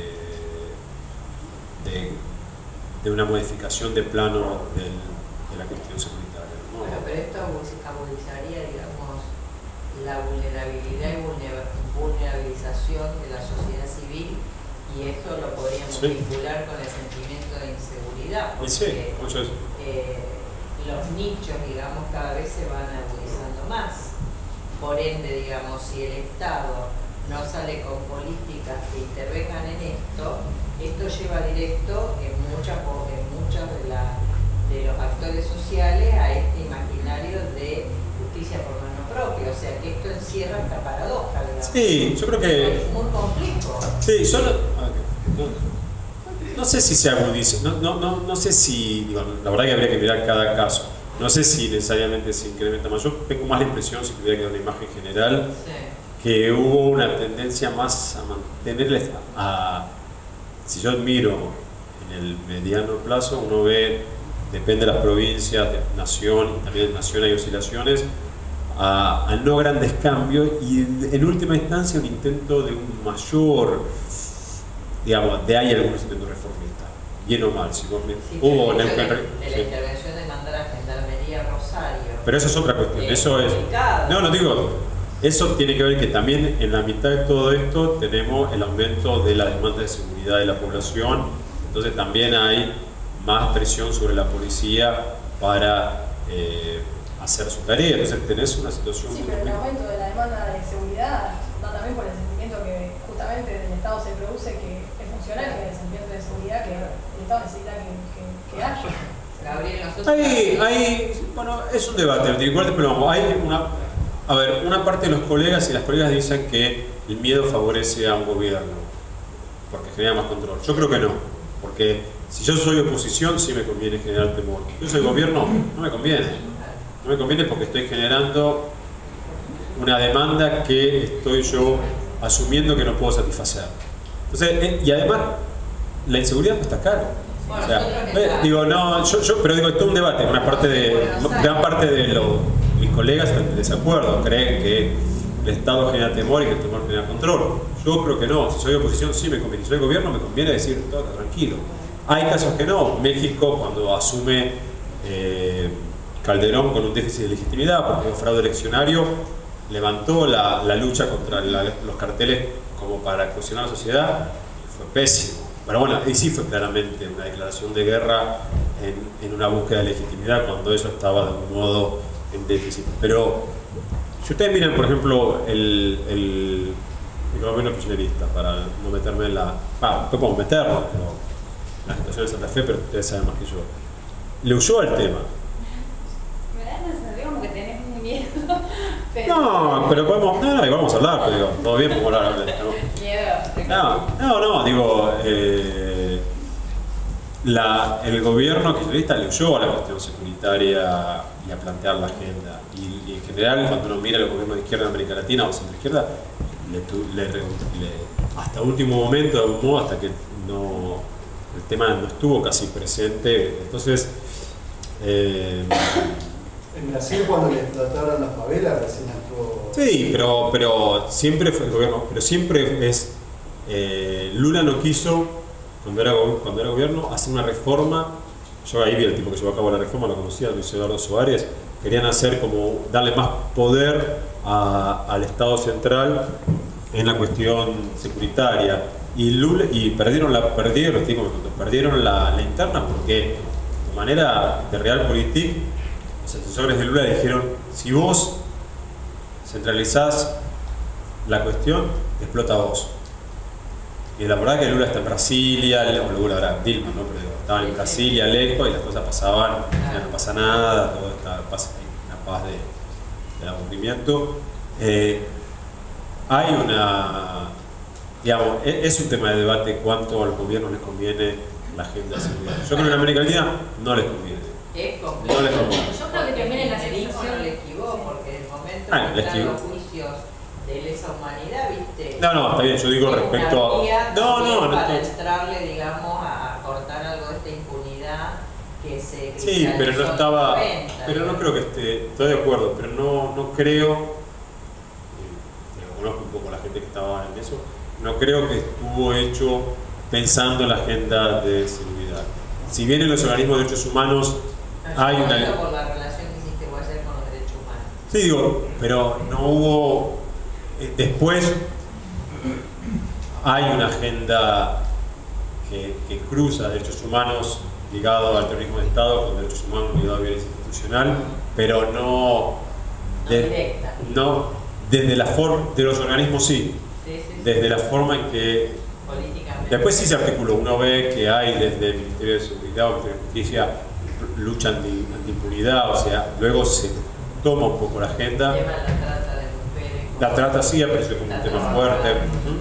de, de de una modificación de plano del, de la cuestión securitaria, ¿no? Bueno, pero esto agudizaría, digamos, la vulnerabilidad y vulnerabilización de la sociedad civil, y esto lo podríamos sí. vincular con el sentimiento de inseguridad, porque sí, mucho eh, los nichos, digamos, cada vez se van agudizando más. Por ende, digamos, si el Estado no sale con políticas que intervengan en esto, esto lleva directo en muchas en muchos de, la, de los actores sociales a este imaginario de justicia por mano propia. O sea que esto encierra esta paradoja, digamos. Sí, yo creo que... Es muy complejo. Sí, yo no, no, no sé si se agudiza, no, no, no, no sé si, digo, la verdad que habría que mirar cada caso. No sé si necesariamente se incrementa más. Yo tengo más la impresión, si tuviera que dar una imagen general, sí. que hubo una tendencia más a mantenerles a... Si yo miro en el mediano plazo, uno ve, depende de las provincias, de nación, y también en nación hay oscilaciones, a, a no grandes cambios y en última instancia un intento de un mayor, digamos, de hay algunos intentos reformistas, bien o mal. Si vos me, sí, hubo de, en el, de, de sí. la intervención de mandar a Gendarmería Rosario. Pero eso es otra cuestión, Eh, eso es... No, no digo... Eso tiene que ver que también en la mitad de todo esto tenemos el aumento de la demanda de seguridad de la población, entonces también hay más presión sobre la policía para eh, hacer su tarea, entonces tenés una situación... Sí, pero el aumento de la demanda de seguridad da también por el sentimiento que justamente del Estado se produce que es funcional, que es el sentimiento de seguridad que el Estado necesita que, que, que haya. Gabriel, nosotros... Hay, hay, bueno, es un debate, igual, pero vamos, hay una... A ver, una parte de los colegas y las colegas dicen que el miedo favorece a un gobierno porque genera más control. Yo creo que no, porque si yo soy oposición sí me conviene generar temor. Si yo soy gobierno, no me conviene. No me conviene porque estoy generando una demanda que estoy yo asumiendo que no puedo satisfacer. Entonces, eh, y además, la inseguridad no está caro. Bueno, o sea, eh, digo, no, yo, yo, pero digo, esto es un debate, una parte de, gran parte de lo... Mis colegas están en desacuerdo, creen que el Estado genera temor y que el temor genera control. Yo creo que no, si soy oposición sí me conviene, si soy gobierno me conviene decir todo tranquilo. Hay casos que no. México, cuando asume eh, Calderón con un déficit de legitimidad porque un fraude eleccionario, levantó la, la lucha contra la, los carteles como para cohesionar la sociedad, fue pésimo. Pero bueno, y sí fue claramente una declaración de guerra en, en una búsqueda de legitimidad cuando eso estaba de un modo en déficit. Pero si ustedes miran, por ejemplo, el, el, el gobierno kirchnerista, para no meterme en la... Ah, no podemos meterlo, pero en la situación de Santa Fe, pero ustedes saben más que yo. Le huyó al tema. Me da la sensación como que tenés un miedo. Pero... No, pero podemos... No, no, vamos a hablar, pero digo, todo bien, podemos hablar de esto. Miedo. No, no, no, digo... Eh, la, el gobierno kirchnerista le huyó a la cuestión securitaria y a plantear la agenda. Y, y en general, cuando uno mira los gobiernos de izquierda en América Latina o centro izquierda, le, le, le, hasta último momento, de algún modo, hasta que no, el tema no estuvo casi presente. Entonces, eh, en Brasil, cuando le explotaron las favelas, recién actuó. Sí, pero, pero siempre fue el gobierno, pero siempre es. Eh, Lula no quiso, cuando era, cuando era gobierno, hacer una reforma. Yo ahí vi el tipo que llevó a cabo la reforma, lo conocía, Luis Eduardo Suárez. Querían hacer como darle más poder a, al Estado central en la cuestión securitaria. Y, Lula, y perdieron la perdieron, perdieron la, la interna porque de manera de realpolitik los asesores de Lula dijeron: si vos centralizás la cuestión, explota vos. Y la verdad que Lula está en Brasilia, o Lula era Dilma, ¿no? Pero estaban en Brasilia, lejos, y las cosas pasaban, no pasa nada, todo está, pasa, hay una paz de, de aburrimiento. Eh, hay una, digamos, es un tema de debate cuánto al gobierno les conviene la agenda de seguridad. Yo creo que en América Latina no les conviene. Es No les conviene. Yo creo que también en la Federico sensación no le esquivó, porque en el momento Ah, que le están esquivó. los juicios de lesa humanidad, ¿viste? No, no, está bien, yo digo Es respecto una a... vía No, también no, no para estoy- entrarle, digamos, a cortar algo de esta impunidad que se Sí, pero no cristalizó en los estaba... noventa, Pero no digamos. creo que esté... Estoy de acuerdo, pero no, no creo... eh, Conozco un poco a la gente que estaba en eso. No creo que estuvo hecho pensando en la agenda de seguridad. Si bien en los organismos de derechos humanos No, hay yo una... hablo por la relación que hiciste vos ayer con los derechos humanos. Sí, digo, pero no hubo... eh, después hay una agenda que, que cruza derechos humanos ligado al terrorismo de Estado con derechos humanos ligado a violencia institucional, pero no... No de- directa. no, desde la forma de los organismos sí, Sí, sí, sí. desde la forma en que... Políticamente. Después sí se articuló, uno ve que hay desde el Ministerio de Seguridad o el Ministerio de Justicia lucha anti, anti-impunidad, o sea, luego se toma un poco la agenda. Llevan la trata de mujeres. La trata sí apareció como un La tema trata fuerte. de- Ujú.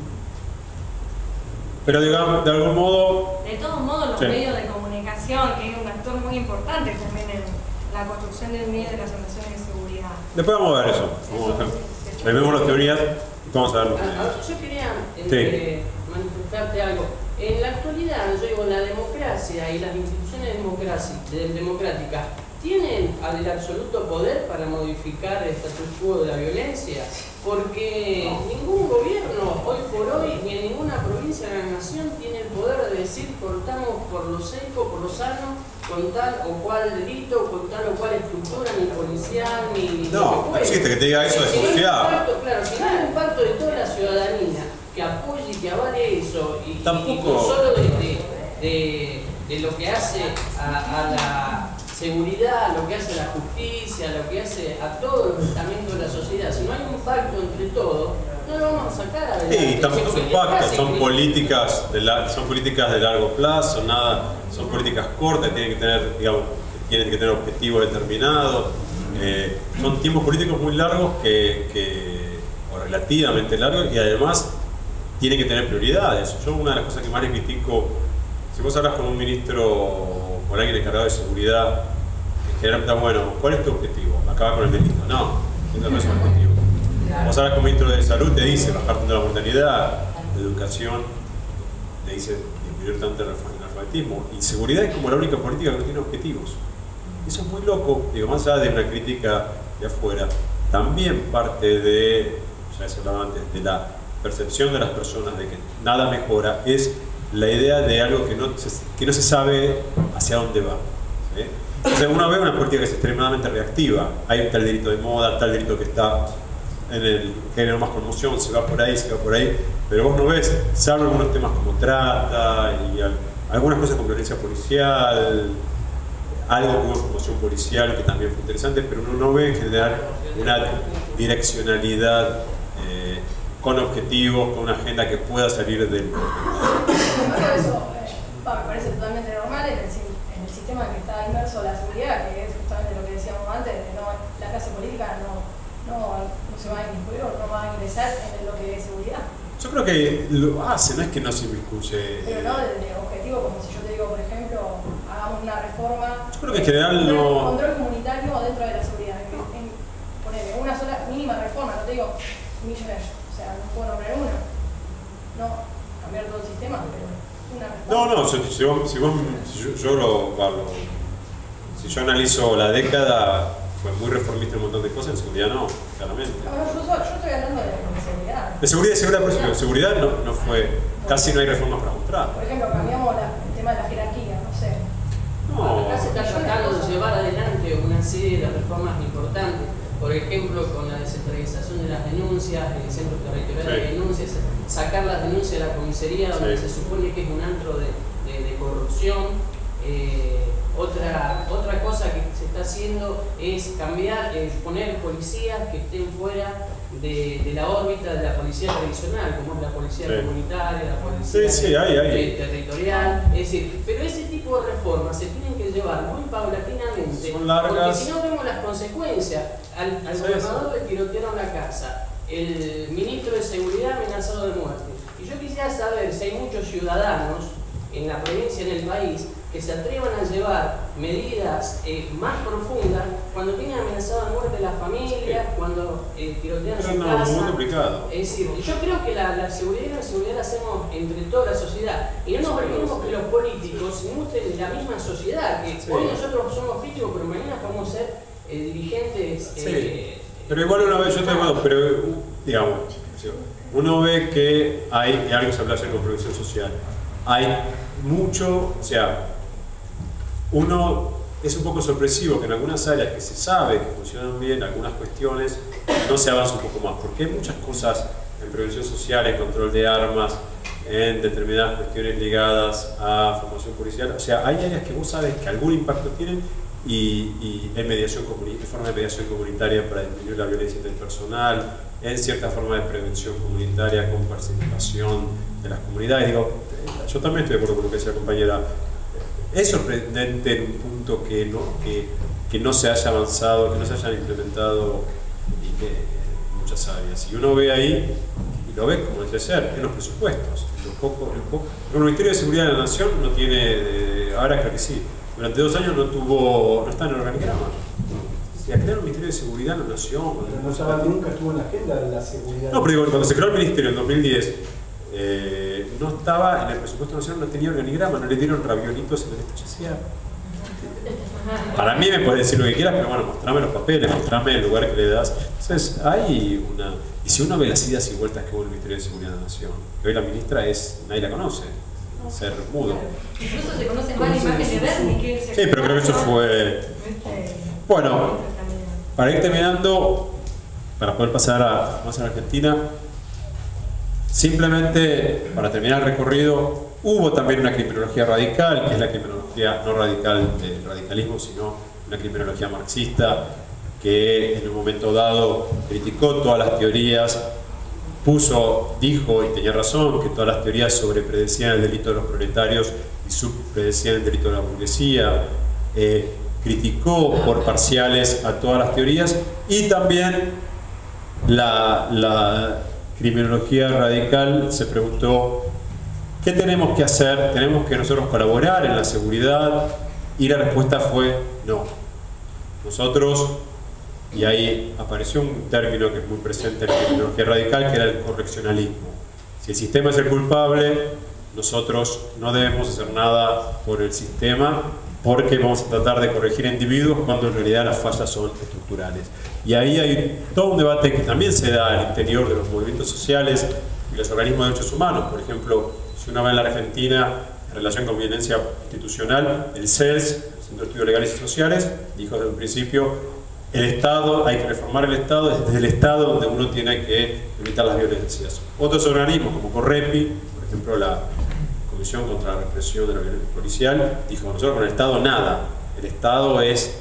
Pero digamos, de algún modo, De todos modos, los Sí. medios de comunicación, que es un actor muy importante también en la construcción del medio de las relaciones de seguridad. después vamos a ver eso. Vamos a ver. Vemos las teorías y vamos a ver lo que Ah, ah, yo quería eh, Sí. eh, manifestarte algo. En la actualidad, yo digo, la democracia y las instituciones democraci- de- democráticas tienen el absoluto poder para modificar el status quo de la violencia, porque ningún gobierno hoy por hoy ni en ninguna provincia de la nación tiene el poder de decir cortamos por lo seco, por lo sano, con tal o cual delito, con tal o cual estructura, ni policial, ni... No, lo que no fuere. existe que te diga eso, es Si no hay un confiado. pacto, claro, si no hay un pacto de toda la ciudadanía que apoye y que avale eso, y, y- y Tampoco- no solo de, de, de- de lo que hace a, a la seguridad, lo que hace a la justicia, lo que hace a todo el estamentos de la sociedad, si no hay un pacto entre todos, no lo vamos a sacar adelante. Sí, tampoco Si son el pactos, pase son que- políticas de la- son políticas de largo plazo, nada, son políticas cortas, tienen que tener, digamos, tienen que tener objetivos determinados, eh, son tiempos políticos muy largos que, que- o relativamente largos, y además tienen que tener prioridades. Yo una de las cosas que más le critico, si vos hablas con un ministro o con alguien encargado de seguridad, en general está bueno, ¿cuál es tu objetivo? Acabar con el delito. No, ese no es un objetivo. Vos hablas con un ministro de salud, te dice bajar tanto la mortalidad, de educación, te dice disminuir tanto el analfabetismo. Y seguridad es como la única política que no tiene objetivos. Eso es muy loco, digo, más allá de una crítica de afuera, también parte de, ya se hablaba antes, de la percepción de las personas de que nada mejora, es la idea de algo que no se, que no se sabe hacia dónde va. ¿Sí? O sea, uno ve una política que es extremadamente reactiva. Hay tal delito de moda, tal delito que está en el género más conmoción, se va por ahí, se va por ahí, pero vos no ves, salvo algunos temas como trata y al- algunas cosas con violencia policial, algo con formación policial que también fue interesante, pero uno no ve en general una direccionalidad eh, con objetivos, con una agenda que pueda salir del... Sin embargo, eso eh, va, me parece totalmente normal en el, si- en el sistema en que está inmerso la seguridad, que es justamente lo que decíamos antes, de no, la clase política no, no, no se va a inmiscuir o no va a ingresar en lo que es seguridad. Yo creo que lo hace, no es que no se inmiscuye. Pero no desde objetivo, como si yo te digo, por ejemplo, hagamos una reforma. Yo creo que en general un no- control comunitario dentro de la seguridad. En, en, ponele, una sola mínima reforma, no te digo millones, o sea, no puedo nombrar una. No cambiar todo el sistema, pero una reforma. No, no, si, si vos- si vos- si yo, yo lo, va, lo- si yo analizo la década, fue muy reformista en un montón de cosas, en seguridad no, claramente. No, no, yo, soy- yo estoy hablando de, de seguridad. De seguridad, seguridad, por ejemplo, seguridad no, no fue, casi no hay reformas para mostrar. Por ejemplo, cambiamos la- el tema de la jerarquía, no sé. No, Acá se está tratando de llevar adelante una serie de reformas importantes, por ejemplo, con la descentralización de las denuncias, el centro territorial Sí. de denuncias, sacar las denuncias de la comisaría donde Sí. se supone que es un antro de, de- de corrupción. Eh, otra, otra cosa que se está haciendo es cambiar, eh, poner policías que estén fuera de, de la órbita de la policía tradicional, como es la policía Sí. comunitaria, la policía Sí, sí, hay, hay. eh, territorial. Es decir, pero ese tipo de reformas se tienen que llevar muy paulatinamente, Son largas. porque si no vemos las consecuencias. Al, al Sí, gobernador le tirotearon la casa. el ministro de Seguridad amenazado de muerte. Y yo quisiera saber si hay muchos ciudadanos en la provincia, en el país, que se atrevan a llevar medidas eh, más profundas cuando tienen amenazado de muerte la familia, cuando eh, tirotean su no, casa. muy complicado. Es decir, yo creo que la, la seguridad y la seguridad la hacemos entre toda la sociedad. Y no nos olvidemos que los políticos se nutren de la misma sociedad, que sí. hoy nosotros somos críticos, pero mañana podemos ser eh, dirigentes. Sí. Eh, Pero igual una vez, yo te digo, pero digamos, uno ve que hay, y algo que se habla ayer con previsión social, hay mucho, o sea, uno es un poco sorpresivo que en algunas áreas que se sabe que funcionan bien, algunas cuestiones, no se avanza un poco más, porque hay muchas cosas en prevención social, en control de armas, en determinadas cuestiones ligadas a formación policial, o sea, hay áreas que vos sabes que algún impacto tienen y, y en mediación comunitaria, forma de mediación comunitaria para disminuir la violencia interpersonal, en cierta forma de prevención comunitaria con participación de las comunidades. Digo, yo también estoy de acuerdo con lo que decía la compañera. Es sorprendente en un punto que no, que, que no se haya avanzado, que no se hayan implementado y que, en muchas áreas. Y uno ve ahí, y lo ve como debe ser, en los presupuestos. Lo poco, lo poco. El Ministerio de Seguridad de la Nación no tiene, eh, ahora creo que sí, durante dos años no tuvo, no está en el organigrama. Se creó el Ministerio de Seguridad de la Nación. Pero no estaba, nunca estuvo en la agenda de la seguridad. No, pero digo, cuando se creó el Ministerio en dos mil diez, eh, no estaba en el presupuesto nacional, no tenía organigrama, no le dieron raviolitos en el estallecía. Para mí me puedes decir lo que quieras, pero bueno, mostrame los papeles, mostrame el lugar que le das. Entonces, hay una. Y si uno ve las idas y vueltas que hubo en el Ministerio de Seguridad de la Nación, que hoy la ministra es, nadie la conoce, ser mudo. Incluso se conocen más imágenes de Bernie que se. Sí, pero creo que eso fue. Bueno, para ir terminando, para poder pasar a, más a la Argentina, simplemente para terminar el recorrido, hubo también una criminología radical, que es la criminología no radical del radicalismo, sino una criminología marxista, que en un momento dado criticó todas las teorías, puso, dijo, y tenía razón, que todas las teorías sobrepredecían el delito de los proletarios y subpredecían el delito de la burguesía, eh, criticó por parciales a todas las teorías, y también la, la criminología radical se preguntó ¿qué tenemos que hacer? ¿Tenemos que nosotros colaborar en la seguridad? Y la respuesta fue no. Nosotros, y ahí apareció un término que es muy presente en la criminología radical, que era el correccionalismo. Si el sistema es el culpable, nosotros no debemos hacer nada por el sistema, porque vamos a tratar de corregir a individuos cuando en realidad las fallas son estructurales. Y ahí hay todo un debate que también se da al interior de los movimientos sociales y los organismos de derechos humanos. Por ejemplo, si uno va en la Argentina en relación con violencia institucional, el C E L S, el Centro de Estudios Legales y Sociales, dijo desde un principio, el Estado, hay que reformar el Estado, es desde el Estado donde uno tiene que evitar las violencias. Otros organismos como Correpi, por ejemplo la Comisión contra la Represión de la Violencia Policial, dijo, nosotros con el Estado nada, el Estado es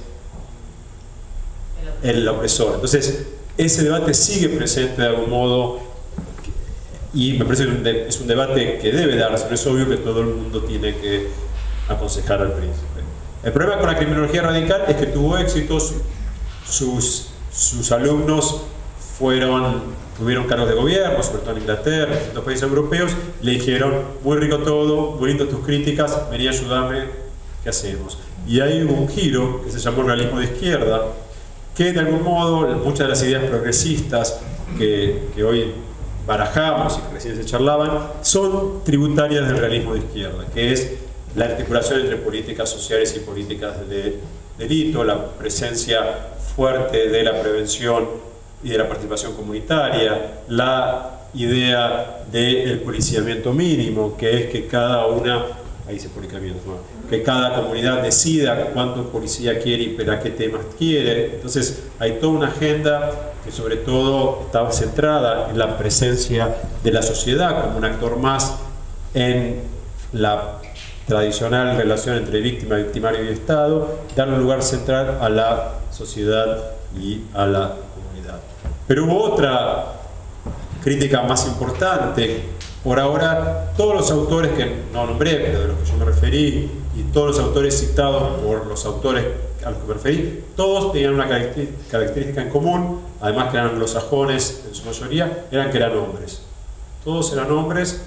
el opresor. Entonces, ese debate sigue presente de algún modo y me parece que es un debate que debe darse, no es obvio que todo el mundo tiene que aconsejar al príncipe. El problema con la criminología radical es que tuvo éxitos, sus, sus alumnos fueron, tuvieron cargos de gobierno, sobre todo en Inglaterra, en los países europeos, le dijeron, muy rico todo, muy lindo tus críticas, vení a ayudarme, ¿qué hacemos? Y ahí hubo un giro que se llamó realismo de izquierda, que de algún modo muchas de las ideas progresistas que, que hoy barajamos y que recién se charlaban, son tributarias del realismo de izquierda, que es la articulación entre políticas sociales y políticas de delito, la presencia fuerte de la prevención y de la participación comunitaria, la idea del policiamiento mínimo, que es que cada una, ahí se pone cambiando, ¿no? que cada comunidad decida cuánto policía quiere y para qué temas quiere. Entonces hay toda una agenda que sobre todo estaba centrada en la presencia de la sociedad como un actor más en la tradicional relación entre víctima, victimario y Estado, darle un lugar central a la sociedad y a la comunidad. Pero hubo otra crítica más importante Por ahora, todos los autores que no nombré, pero de los que yo me referí, y todos los autores citados por los autores a los que me referí, todos tenían una característica en común, además que eran anglosajones en su mayoría, eran que eran hombres. Todos eran hombres,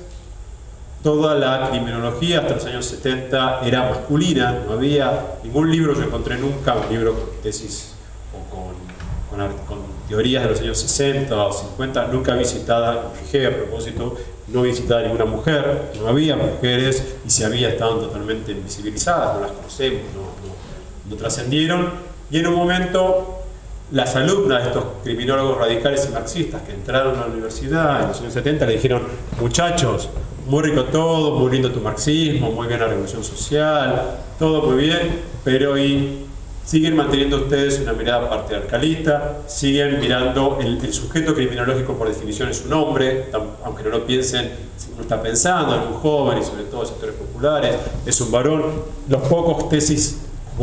toda la criminología hasta los años setenta era masculina, no había ningún libro, yo encontré nunca un libro con tesis o con, con, con teorías de los años sesenta o cincuenta, nunca vi citada, me fijé a propósito, no vi citada ninguna mujer, no había mujeres, y si había estaban totalmente invisibilizadas, no las conocemos, no, no, no trascendieron, y en un momento las alumnas de estos criminólogos radicales y marxistas que entraron a la universidad en los años setenta le dijeron: muchachos, muy rico todo, muy lindo tu marxismo, muy bien la revolución social, todo muy bien, pero y siguen manteniendo ustedes una mirada patriarcalista, siguen mirando el, el sujeto criminológico por definición es un hombre, aunque no lo piensen, uno está pensando en un joven y sobre todo en sectores populares, es un varón. Los pocos tesis,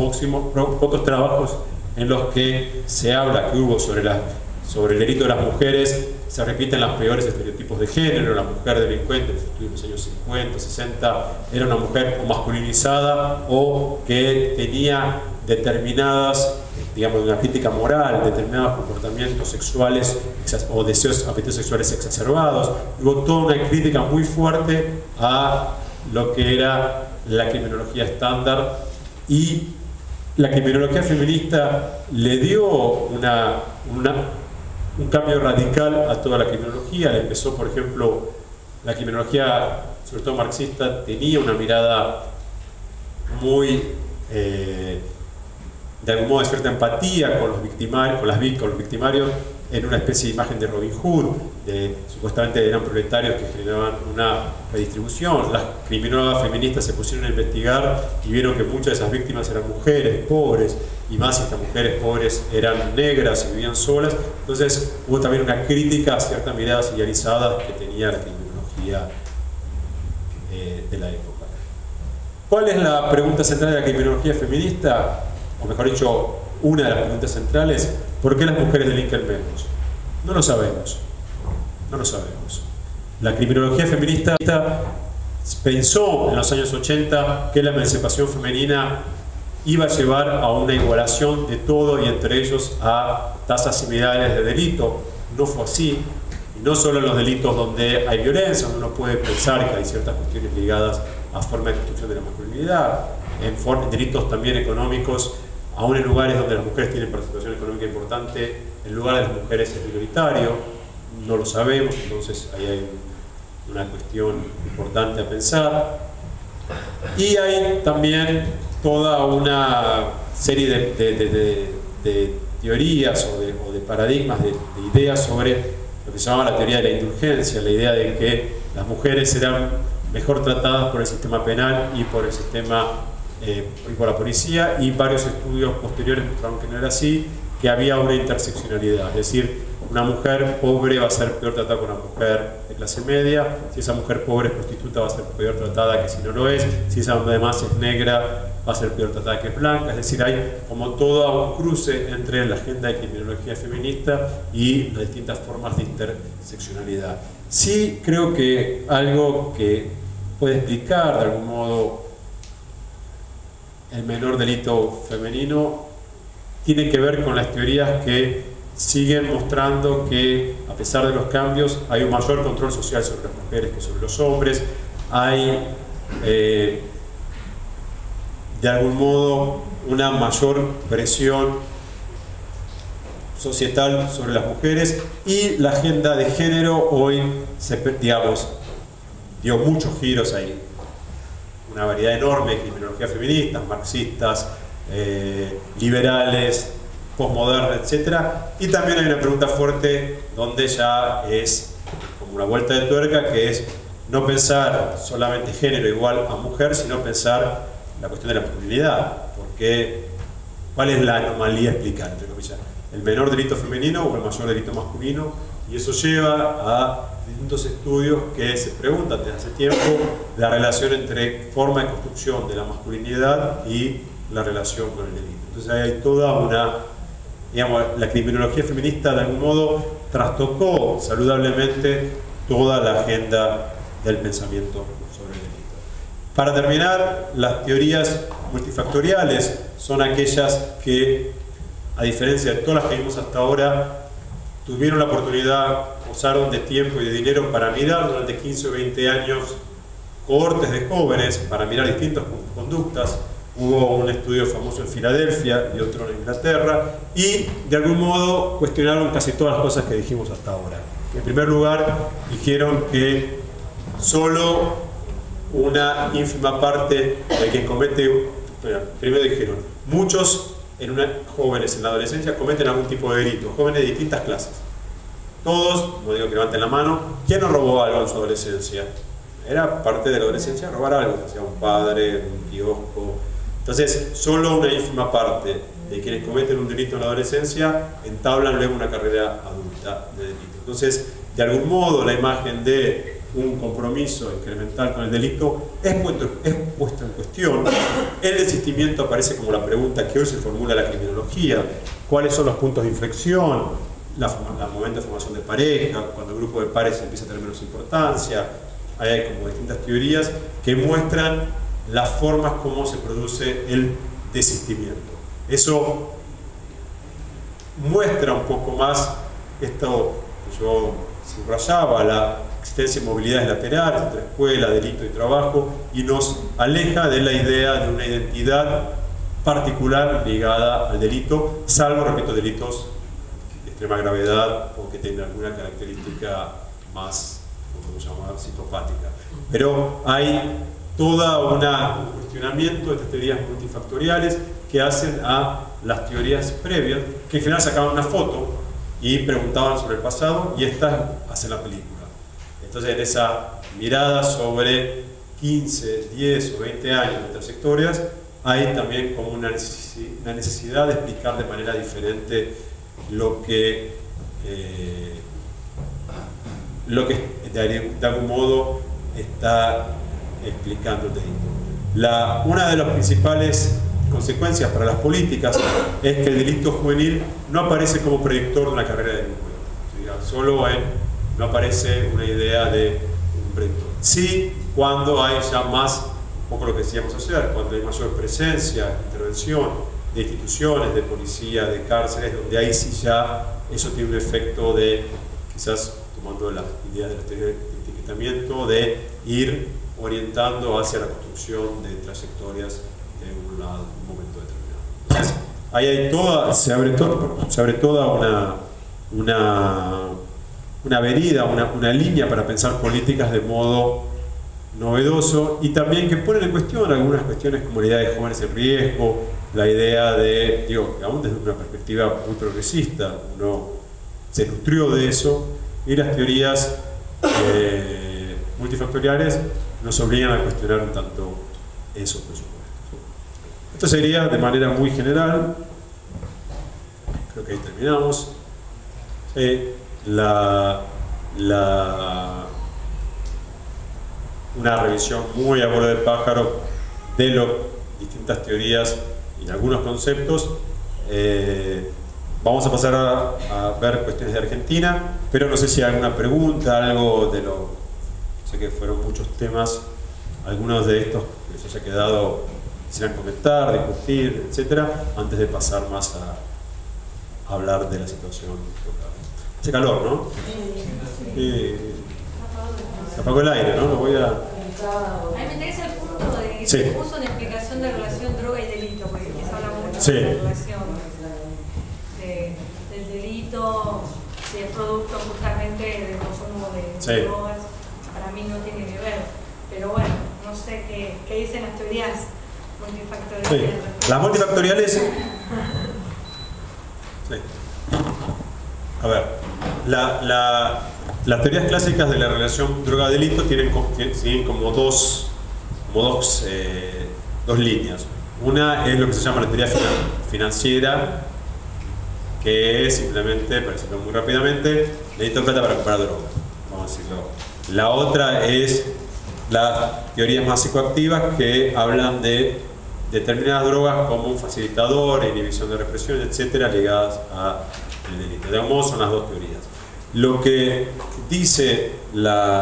pocos trabajos en los que se habla que hubo sobre, la, sobre el delito de las mujeres, se repiten los peores estereotipos de género. La mujer delincuente, en los años cincuenta, sesenta, era una mujer o masculinizada o que tenía determinadas, digamos, una crítica moral, determinados comportamientos sexuales o deseos, apetitos sexuales exacerbados. Hubo toda una crítica muy fuerte a lo que era la criminología estándar, y la criminología feminista le dio una, una, un cambio radical a toda la criminología. Le empezó, por ejemplo, la criminología, sobre todo marxista, tenía una mirada muy, eh, de algún modo, de cierta empatía con los victimarios, con, las, con los victimarios, en una especie de imagen de Robin Hood, de, supuestamente eran proletarios que generaban una redistribución. Las criminólogas feministas se pusieron a investigar y vieron que muchas de esas víctimas eran mujeres pobres, y más si estas mujeres pobres eran negras y vivían solas. Entonces hubo también una crítica a ciertas miradas idealizadas que tenía la criminología eh, de la época. ¿Cuál es la pregunta central de la criminología feminista? O mejor dicho, una de las preguntas centrales: ¿por qué las mujeres delinquen menos? No lo sabemos. No lo sabemos. La criminología feminista pensó en los años ochenta que la emancipación femenina iba a llevar a una igualación de todo y entre ellos a tasas similares de delito. No fue así. Y no solo en los delitos donde hay violencia, uno puede pensar que hay ciertas cuestiones ligadas a formas de construcción de la masculinidad, en delitos también económicos, aún en lugares donde las mujeres tienen participación económica importante, el lugar de las mujeres es minoritario, no lo sabemos, entonces ahí hay una cuestión importante a pensar. Y hay también toda una serie de, de, de, de, de teorías o de, o de paradigmas, de, de ideas sobre lo que se llama la teoría de la indulgencia, la idea de que las mujeres serán mejor tratadas por el sistema penal y por el sistema Eh, y por la policía, y varios estudios posteriores mostraron que no era así, que había una interseccionalidad, es decir, una mujer pobre va a ser peor tratada que una mujer de clase media, si esa mujer pobre es prostituta va a ser peor tratada que si no lo es, si esa además es negra va a ser peor tratada que es blanca. Es decir, hay como todo un cruce entre la agenda de criminología feminista y las distintas formas de interseccionalidad. Sí creo que algo que puede explicar de algún modo el menor delito femenino tiene que ver con las teorías que siguen mostrando que, a pesar de los cambios, hay un mayor control social sobre las mujeres que sobre los hombres. Hay, eh, de algún modo, una mayor presión societal sobre las mujeres, y la agenda de género hoy, se, digamos, dio muchos giros ahí. Una variedad enorme de criminología feministas, marxistas, eh, liberales, postmoderna, etcétera. Y también hay una pregunta fuerte donde ya es como una vuelta de tuerca, que es no pensar solamente género igual a mujer, sino pensar la cuestión de la masculinidad. Porque, ¿cuál es la anomalía explicada, entre comillas? ¿El menor delito femenino o el mayor delito masculino? Y eso lleva a distintos estudios que se preguntan desde hace tiempo la relación entre forma de construcción de la masculinidad y la relación con el delito. Entonces ahí hay toda una, digamos, la criminología feminista de algún modo trastocó saludablemente toda la agenda del pensamiento sobre el delito. Para terminar, las teorías multifactoriales son aquellas que, a diferencia de todas las que vimos hasta ahora, tuvieron la oportunidad, usaron de tiempo y de dinero para mirar durante quince o veinte años cohortes de jóvenes, para mirar distintas conductas. Hubo un estudio famoso en Filadelfia y otro en Inglaterra, y de algún modo cuestionaron casi todas las cosas que dijimos hasta ahora. En primer lugar, dijeron que solo una ínfima parte de quien comete, primero dijeron, muchos en una, jóvenes en la adolescencia cometen algún tipo de delito, jóvenes de distintas clases. Todos, no digo que levanten la mano, ¿quién no robó algo en su adolescencia? Era parte de la adolescencia robar algo, sea un padre, un kiosco. Entonces, solo una ínfima parte de quienes cometen un delito en la adolescencia entablan luego una carrera adulta de delito. Entonces, de algún modo, la imagen de un compromiso incremental con el delito es puesto, es puesto en cuestión. El desistimiento aparece como la pregunta que hoy se formula en la criminología: ¿cuáles son los puntos de inflexión? La, la momento de formación de pareja, cuando el grupo de pares empieza a tener menos importancia. Ahí hay como distintas teorías que muestran las formas como se produce el desistimiento. Eso muestra un poco más esto que yo subrayaba, la existencia de movilidades laterales entre escuela, delito y trabajo, y nos aleja de la idea de una identidad particular ligada al delito, salvo, repito, delitos de extrema gravedad o que tengan alguna característica más, como se llama, psicopática. Pero hay toda una, un cuestionamiento de estas teorías multifactoriales que hacen a las teorías previas, que en general sacaban una foto y preguntaban sobre el pasado, y estas hacen la película. Entonces, en esa mirada sobre quince, diez o veinte años de trayectorias, hay también como una necesidad de explicar de manera diferente lo que, eh, lo que de, de algún modo está explicando el delito. La, una de las principales consecuencias para las políticas es que el delito juvenil no aparece como predictor de una carrera de delincuente. Solo en, no aparece una idea de un predictor. Sí, cuando hay ya más, un poco lo que decíamos ayer, cuando hay mayor presencia, intervención de instituciones, de policía, de cárceles, donde ahí sí ya eso tiene un efecto de, quizás tomando las ideas de la teoría de etiquetamiento, de ir orientando hacia la construcción de trayectorias de un, lado, un momento determinado. Entonces, ahí hay toda, se abre, todo, se abre toda una, una, una avenida, una, una línea para pensar políticas de modo novedoso, y también que ponen en cuestión algunas cuestiones como la idea de jóvenes en riesgo, la idea de, digo, aún desde una perspectiva muy progresista, uno se nutrió de eso, y las teorías eh, multifactoriales nos obligan a cuestionar un tanto esos presupuestos. Esto sería de manera muy general, creo que ahí terminamos, eh, la, la, una revisión muy a vuelo de pájaro de las distintas teorías y algunos conceptos. Eh, vamos a pasar a, a ver cuestiones de Argentina, pero no sé si hay alguna pregunta, algo de lo... Sé que fueron muchos temas, algunos de estos que les haya quedado, quisieran comentar, discutir, etcétera, antes de pasar más a, a hablar de la situación local. Hace calor, ¿no? Sí. Se apagó el aire, ¿no? Lo voy a... A mí me interesa el punto de que sí. se puso una explicación de relación droga y delito, porque aquí se habla mucho sí. de la relación de, del delito, si es producto justamente del consumo de sí. drogas. Para mí no tiene que ver, pero bueno, no sé qué, qué dicen las teorías multifactoriales. Sí. Las multifactoriales... Sí. A ver, la, la, las teorías clásicas de la relación droga-delito tienen, tienen como dos, como dos, eh, dos líneas. Una es lo que se llama la teoría financiera, que es simplemente, para decirlo muy rápidamente, necesito plata para comprar droga, vamos a decirlo. La otra es las teorías más psicoactivas, que hablan de determinadas drogas como un facilitador, inhibición de represión, etcétera, ligadas al delito. De algún modo son las dos teorías. Lo que dice la,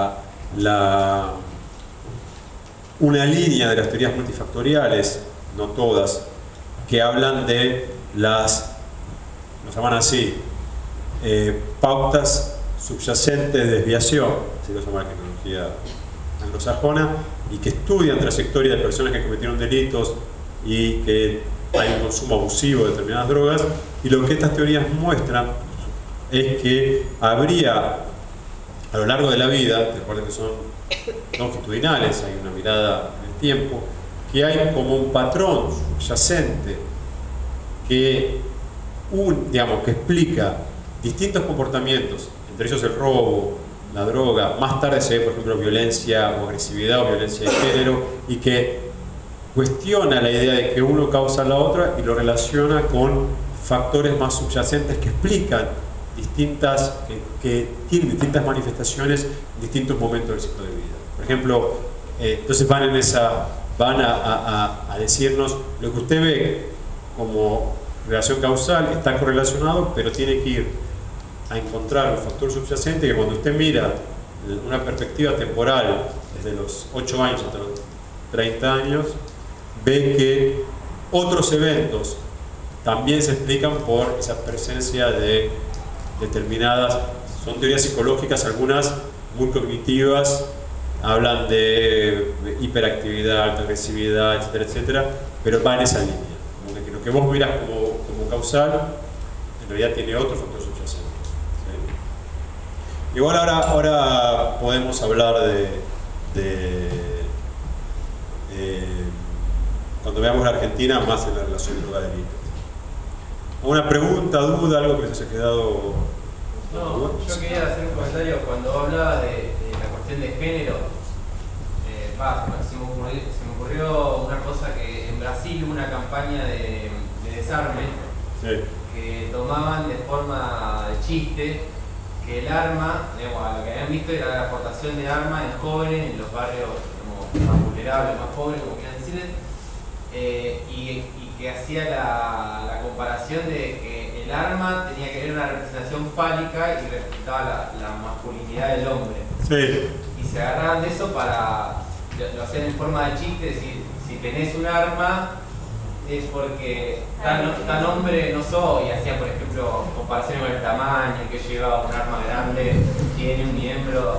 la, una línea de las teorías multifactoriales, no todas, que hablan de las, nos llaman así, eh, pautas subyacentes de desviación, así lo llama la tecnología anglosajona, y que estudian trayectoria de personas que cometieron delitos y que hay un consumo abusivo de determinadas drogas, y lo que estas teorías muestran es que habría a lo largo de la vida, recuerden que son longitudinales, hay una mirada en el tiempo, que hay como un patrón subyacente que, un, digamos, que explica distintos comportamientos, entre ellos el robo, la droga, más tarde se ve, por ejemplo, violencia o agresividad o violencia de género, y que cuestiona la idea de que uno causa la otra y lo relaciona con factores más subyacentes que explican distintas, que, que tienen distintas manifestaciones en distintos momentos del ciclo de vida. Por ejemplo, eh, entonces van en esa, van a, a, a decirnos lo que usted ve como relación causal está correlacionado, pero tiene que ir a encontrar un factor subyacente que cuando usted mira una perspectiva temporal desde los ocho años hasta los treinta años, ve que otros eventos también se explican por esa presencia de determinadas, son teorías psicológicas, algunas muy cognitivas, hablan de hiperactividad, alta agresividad, etcétera, etcétera, pero va en esa línea. Como que lo que vos miras como, como causal, en realidad tiene otro factor subyacente. ¿Sí? Igual ahora, ahora podemos hablar de, de eh, cuando veamos la Argentina, más en la relación droga-delito. ¿Alguna pregunta, duda, algo que les haya quedado? No, yo quería hacer un comentario cuando hablaba de, de la cuestión de género. Eh, bah, se, me ocurrió, se me ocurrió una cosa, que en Brasil hubo una campaña de, de desarme, sí, que tomaban de forma de chiste que el arma, digamos, lo que habían visto era la aportación de armas en jóvenes en los barrios, digamos, más vulnerables, más pobres, como quieran decirles, eh, y, y que hacía la, la comparación de que el arma tenía que ver una representación fálica y representaba la, la masculinidad del hombre. Sí. Y se agarraban de eso para, lo, lo hacían en forma de chiste, es decir, si tenés un arma es porque tan, tan hombre no soy, y hacía, por ejemplo, comparación con el tamaño, que lleva un arma grande, tiene un miembro.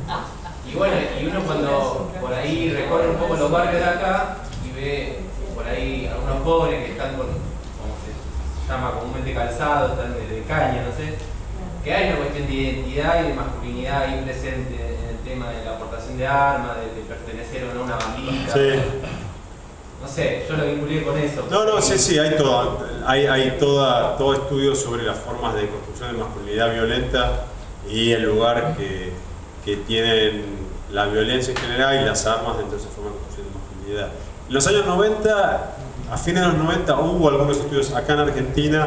Y bueno, y uno cuando por ahí recorre un poco los barrios de acá y ve por ahí algunos pobres que están con, como se llama comúnmente calzados, están de, de caña, no sé, que hay una cuestión de identidad y de masculinidad ahí presente en el tema de la aportación de armas, de, de pertenecer o no a una bandita. Sí. No sé, yo lo vinculé con eso. No, no, sí, sí, hay, todo, hay, hay toda, todo estudio sobre las formas de construcción de masculinidad violenta y el lugar que, que tienen la violencia en general y las armas dentro de esa forma de construcción de masculinidad. En los años noventa, a fines de los noventa, hubo algunos estudios acá en Argentina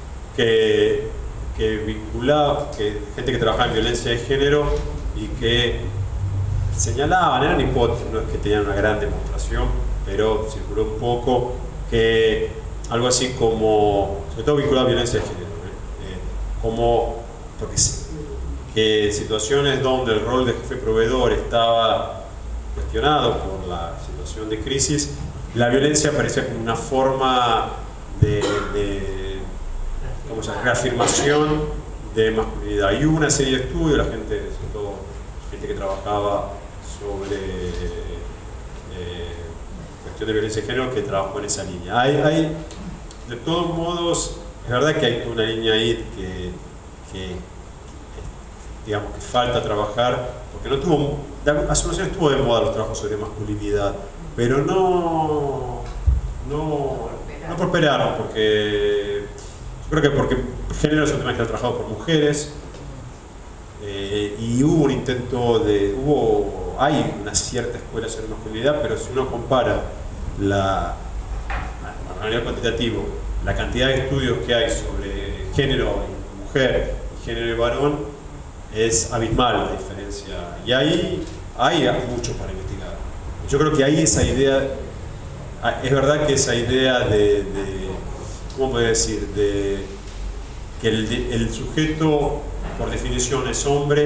que, que vinculaban, que, gente que trabajaba en violencia de género y que señalaban, eran hipótesis, no es que tenían una gran demostración, pero circuló un poco, que algo así como, sobre todo vinculado a violencia de género, ¿eh? Eh, como, porque que situaciones donde el rol de jefe proveedor estaba cuestionado por la situación de crisis, la violencia aparecía como una forma de, de ¿cómo se llama?, reafirmación de masculinidad. Y hubo una serie de estudios, la gente, sobre todo gente que trabajaba sobre eh, cuestión de violencia de género, que trabajó en esa línea. Hay, hay, de todos modos, es verdad que hay una línea ahí que, que digamos que falta trabajar, porque no tuvo, hace unos años estuvo de moda los trabajos sobre masculinidad, pero no, no, no prosperaron, porque yo creo que porque género es un tema que ha trabajado por mujeres, eh, y hubo un intento de, hubo, hay una cierta escuela sobre masculinidad, pero si uno compara la, a nivel cuantitativo, la cantidad de estudios que hay sobre género y mujer y género y varón, es abismal la diferencia, y ahí hay mucho para investigar. Yo creo que ahí esa idea, es verdad que esa idea de, de ¿cómo puedo decir?, de que el, el sujeto por definición es hombre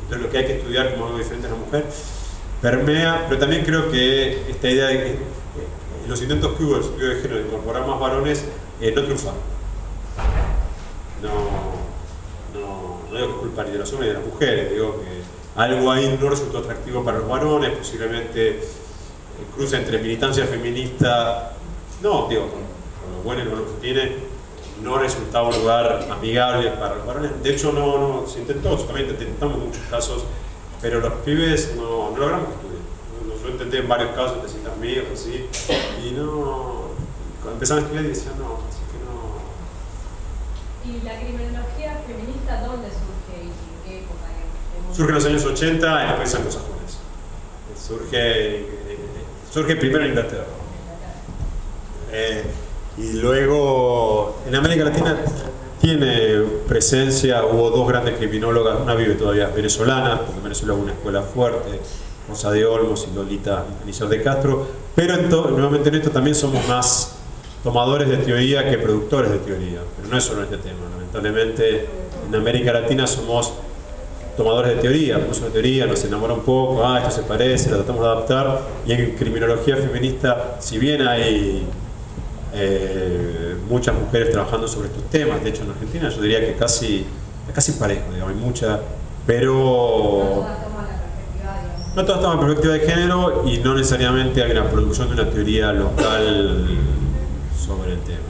entonces lo que hay que estudiar como algo diferente a la mujer, permea, pero también creo que esta idea de que eh, los intentos que hubo en el estudio de género de incorporar más varones eh, no triunfaron. No, no, no digo que es culpa ni de los hombres ni de las mujeres, digo que algo ahí no resultó atractivo para los varones, posiblemente eh, cruza entre militancia feminista, no, digo, con, con lo bueno y lo malo que tiene, no resultaba un lugar amigable para los varones. De hecho, no, no se intentó, solamente intentamos en muchos casos, pero los pibes no, no logramos que estudien. Yo intenté en varios casos, te sientas amigos, así, y no, cuando empezaban a estudiar y decían, no, así que no. ¿Y la criminología feminista dónde surge y en qué época? Surge en los años ochenta en los países anglosajones. Surge, surge primero en Inglaterra. Eh, y luego en América Latina tiene presencia, hubo dos grandes criminólogas, una vive todavía venezolana, porque en Venezuela hubo una escuela fuerte, Rosa de Olmos y Lolita Iniciar de Castro, pero en to, nuevamente en esto también somos más tomadores de teoría que productores de teoría, pero no es solo este tema, lamentablemente en América Latina somos tomadores de teoría, vemos una teoría, nos enamora un poco, ah, esto se parece, lo tratamos de adaptar, y en criminología feminista, si bien hay eh, muchas mujeres trabajando sobre estos temas, de hecho en Argentina yo diría que casi, casi parejo, digamos, hay mucha, pero no todas toman perspectiva de género y no necesariamente hay una producción de una teoría local sobre el tema.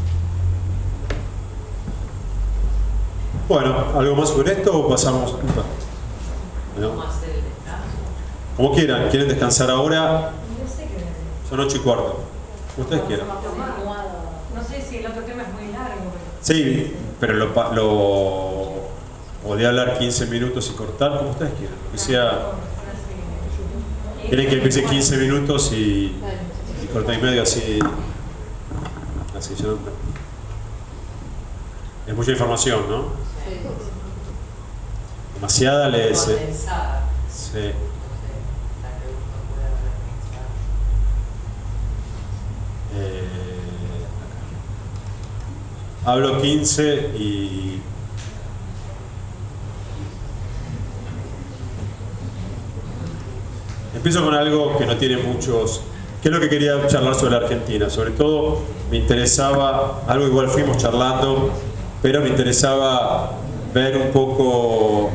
Bueno, ¿algo más sobre esto o pasamos? ¿No? Como quieran, ¿quieren descansar ahora? Son ocho y cuarto. Ustedes quieran. No sé si el otro tema es muy largo. Sí, pero lo, lo podría hablar quince minutos y cortar como ustedes quieran. Que sea, quieren que empiece quince minutos y, y cortar y medio, así. Así yo. Es mucha información, ¿no? Demasiada les... Sí. Eh, hablo quince y... Empiezo con algo que no tiene muchos... ¿Qué es lo que quería charlar sobre la Argentina? Sobre todo me interesaba, algo igual fuimos charlando, pero me interesaba ver un poco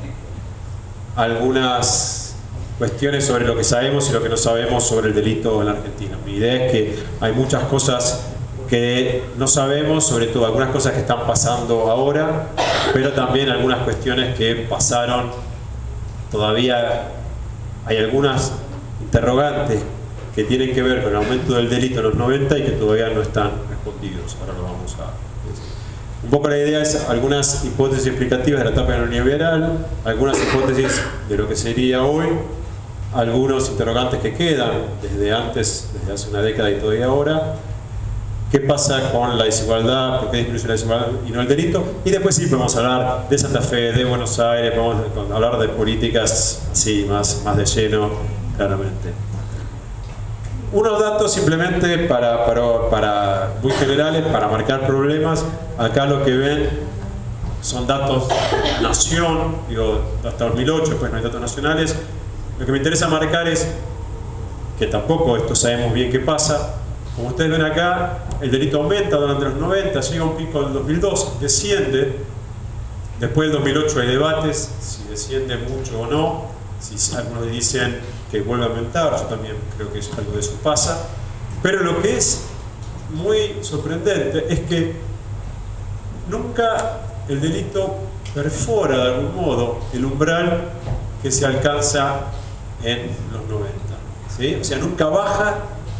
algunas cuestiones sobre lo que sabemos y lo que no sabemos sobre el delito en la Argentina. Mi idea es que hay muchas cosas que no sabemos, sobre todo algunas cosas que están pasando ahora, pero también algunas cuestiones que pasaron. Todavía hay algunas interrogantes que tienen que ver con el aumento del delito en los noventa y que todavía no están respondidos. Ahora lo vamos a decir. Un poco la idea es algunas hipótesis explicativas de la etapa neoliberal, algunas hipótesis de lo que sería hoy, algunos interrogantes que quedan desde antes, desde hace una década y todavía ahora. ¿Qué pasa con la desigualdad? ¿Por qué disminuye la desigualdad y no el delito? Y después sí podemos hablar de Santa Fe, de Buenos Aires, podemos hablar de políticas así, más, más de lleno, claramente. Unos datos simplemente para, para, para muy generales, para marcar problemas. Acá lo que ven son datos nación, digo, hasta dos mil ocho, pues no hay datos nacionales. Lo que me interesa marcar es que tampoco esto sabemos bien qué pasa. Como ustedes ven acá, el delito aumenta durante los noventa, llega a un pico del dos mil dos, desciende. Después del dos mil ocho hay debates, si desciende mucho o no. Si algunos dicen que vuelve a aumentar, yo también creo que eso, algo de eso pasa. Pero lo que es muy sorprendente es que nunca el delito perfora de algún modo el umbral que se alcanza en los noventa, ¿sí? O sea, nunca baja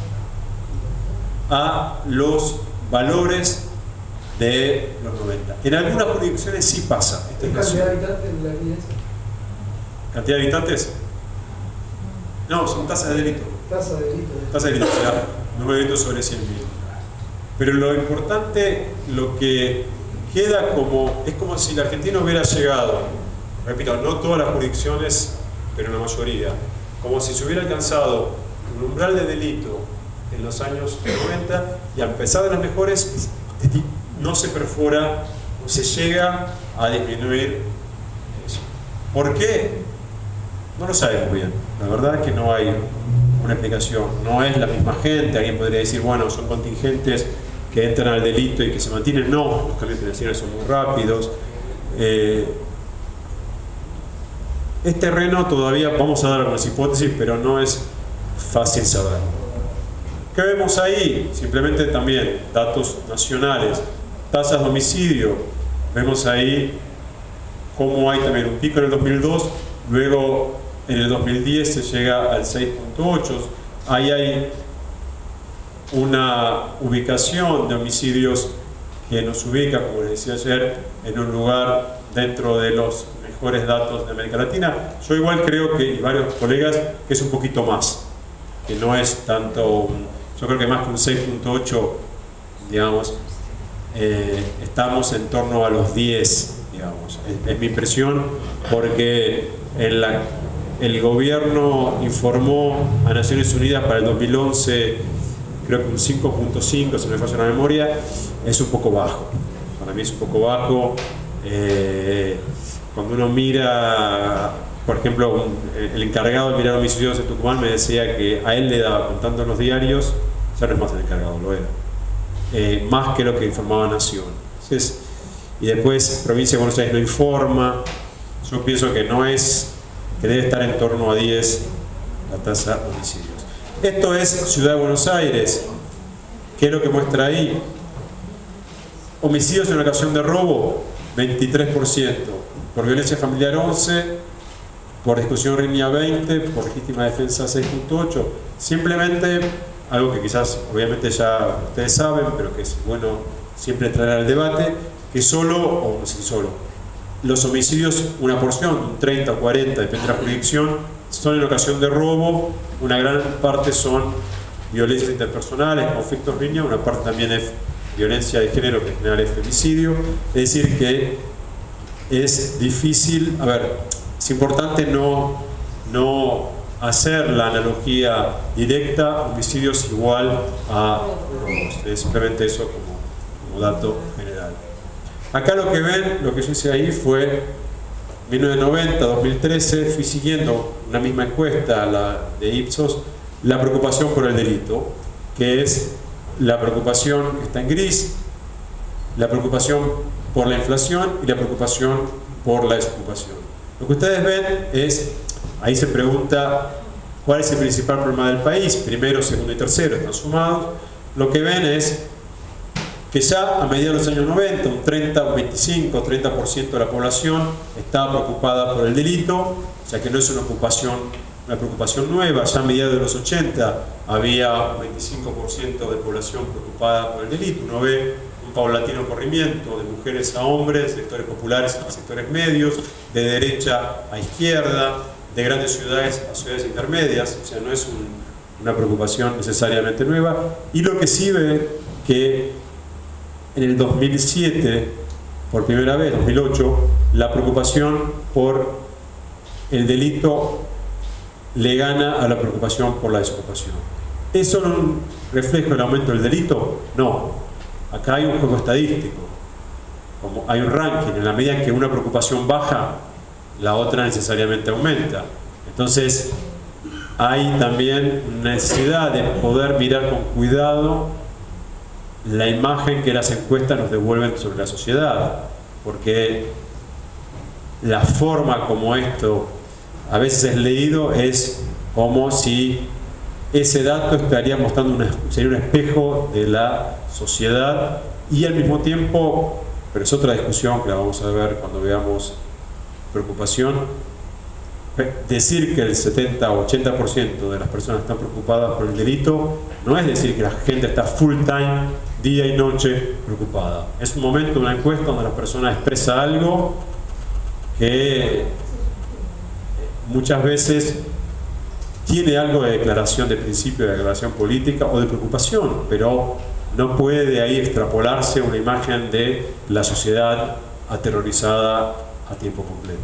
a los valores de los noventa. En algunas jurisdicciones sí pasa. ¿Qué cantidad de habitantes en la vida? ¿Cantidad de habitantes? No, son tasas de delito. Tasa de delito. Tasa de delito, o sea, número de delitos sobre cien mil. Pero lo importante, lo que queda como, es como si la Argentina hubiera llegado, repito, no todas las jurisdicciones, pero la mayoría, como si se hubiera alcanzado un umbral de delito en los años noventa y a pesar de las mejores, no se perfora, no se llega a disminuir eso. ¿Por qué? No lo sabemos bien. La verdad es que no hay una explicación. No es la misma gente. Alguien podría decir, bueno, son contingentes que entran al delito y que se mantienen. No, los cambios financieros son muy rápidos. Eh, es terreno todavía, vamos a dar algunas hipótesis, pero no es fácil saber. ¿Qué vemos ahí? Simplemente también datos nacionales. Tasas de homicidio. Vemos ahí cómo hay también un pico en el dos mil dos, luego en el dos mil diez se llega al seis punto ocho. Ahí hay una ubicación de homicidios que nos ubica, como les decía ayer, en un lugar dentro de los mejores datos de América Latina. Yo igual creo que, y varios colegas, que es un poquito más, que no es tanto, yo creo que más que un seis punto ocho, digamos, eh, estamos en torno a los diez, digamos, es, es mi impresión, porque en la, el gobierno informó a Naciones Unidas para el dos mil once, creo que un cinco punto cinco, si no me falla la memoria, es un poco bajo, para mí es un poco bajo. Eh, cuando uno mira, por ejemplo, un, el encargado de mirar homicidios de Tucumán me decía que a él le daba, contando en los diarios, ya no es más el encargado, lo era, eh, más que lo que informaba Nación. Entonces, y después Provincia de Buenos Aires no informa. Yo pienso que no es, que debe estar en torno a diez la tasa de homicidios. Esto es Ciudad de Buenos Aires. ¿Qué es lo que muestra ahí? Homicidios en ocasión de robo, veintitrés por ciento. Por violencia familiar, once. Por discusión riña, veinte. Por legítima defensa, seis punto ocho. Simplemente, algo que quizás obviamente ya ustedes saben, pero que es bueno siempre traer al debate, que solo, o no sé si solo, los homicidios, una porción, un treinta o cuarenta, depende de la jurisdicción, son en ocasión de robo. Una gran parte son violencias interpersonales, conflictos riña, una parte también es violencia de género, que en general es femicidio. Es decir que es difícil, a ver, es importante no, no hacer la analogía directa, homicidios igual a robos. Es simplemente eso como, como dato general. Acá lo que ven, lo que yo hice ahí fue mil novecientos noventa a dos mil trece, fui siguiendo una misma encuesta, la de Ipsos, la preocupación por el delito, que es la preocupación que está en gris, la preocupación por la inflación y la preocupación por la desocupación. Lo que ustedes ven es, ahí se pregunta cuál es el principal problema del país, primero, segundo y tercero están sumados. Lo que ven es que ya a mediados de los años noventa, un treinta, veinticinco, treinta por ciento de la población estaba preocupada por el delito, o sea que no es una ocupación, una preocupación nueva. Ya a mediados de los ochenta había un veinticinco por ciento de población preocupada por el delito. Uno ve un paulatino corrimiento de mujeres a hombres, sectores populares a sectores medios, de derecha a izquierda, de grandes ciudades a ciudades intermedias, o sea no es un, una preocupación necesariamente nueva. Y lo que sí ve que en el dos mil siete, por primera vez, dos mil ocho, la preocupación por el delito le gana a la preocupación por la desocupación. ¿Es solo un reflejo del aumento del delito? No. Acá hay un juego estadístico. Como hay un ranking, en la medida en que una preocupación baja, la otra necesariamente aumenta. Entonces, hay también necesidad de poder mirar con cuidado la imagen que las encuestas nos devuelven sobre la sociedad, porque la forma como esto a veces es leído es como si ese dato estaría mostrando una, sería un espejo de la sociedad, y al mismo tiempo, pero es otra discusión que la vamos a ver cuando veamos preocupación, decir que el setenta o ochenta por ciento de las personas están preocupadas por el delito no es decir que la gente está full time, día y noche preocupada. Es un momento, una encuesta donde la persona expresa algo que muchas veces tiene algo de declaración de principio, de declaración política o de preocupación, pero no puede de ahí extrapolarse una imagen de la sociedad aterrorizada a tiempo completo.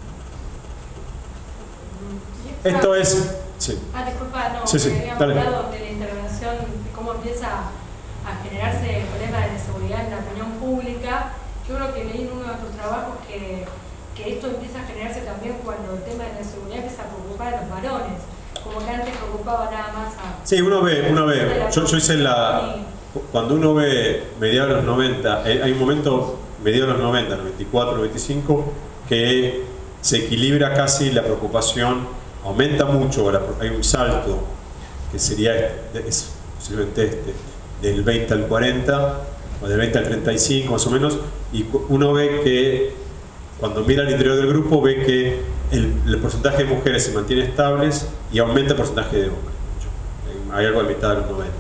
Esto es... Sí. Ah, disculpa, no, sí, sí, habíamos dale. hablado de la intervención, de cómo empieza a generarse el problema de la seguridad en la opinión pública. Yo creo que leí en uno de tus trabajos que que esto empieza a generarse también cuando el tema de la seguridad empieza a preocupar a los varones, como que antes preocupaba nada más a... Sí, uno ve, uno ve, yo, yo hice la... Cuando uno ve mediados de los noventa, hay un momento, mediados de los noventa, noventa y cuatro, noventa y cinco, que se equilibra casi la preocupación, aumenta mucho, hay un salto, que sería, es posiblemente este, del veinte al cuarenta, o del veinte al treinta y cinco más o menos, y uno ve que, cuando mira al interior del grupo, ve que el, el porcentaje de mujeres se mantiene estables y aumenta el porcentaje de hombres. Hay algo a mitad de los noventa.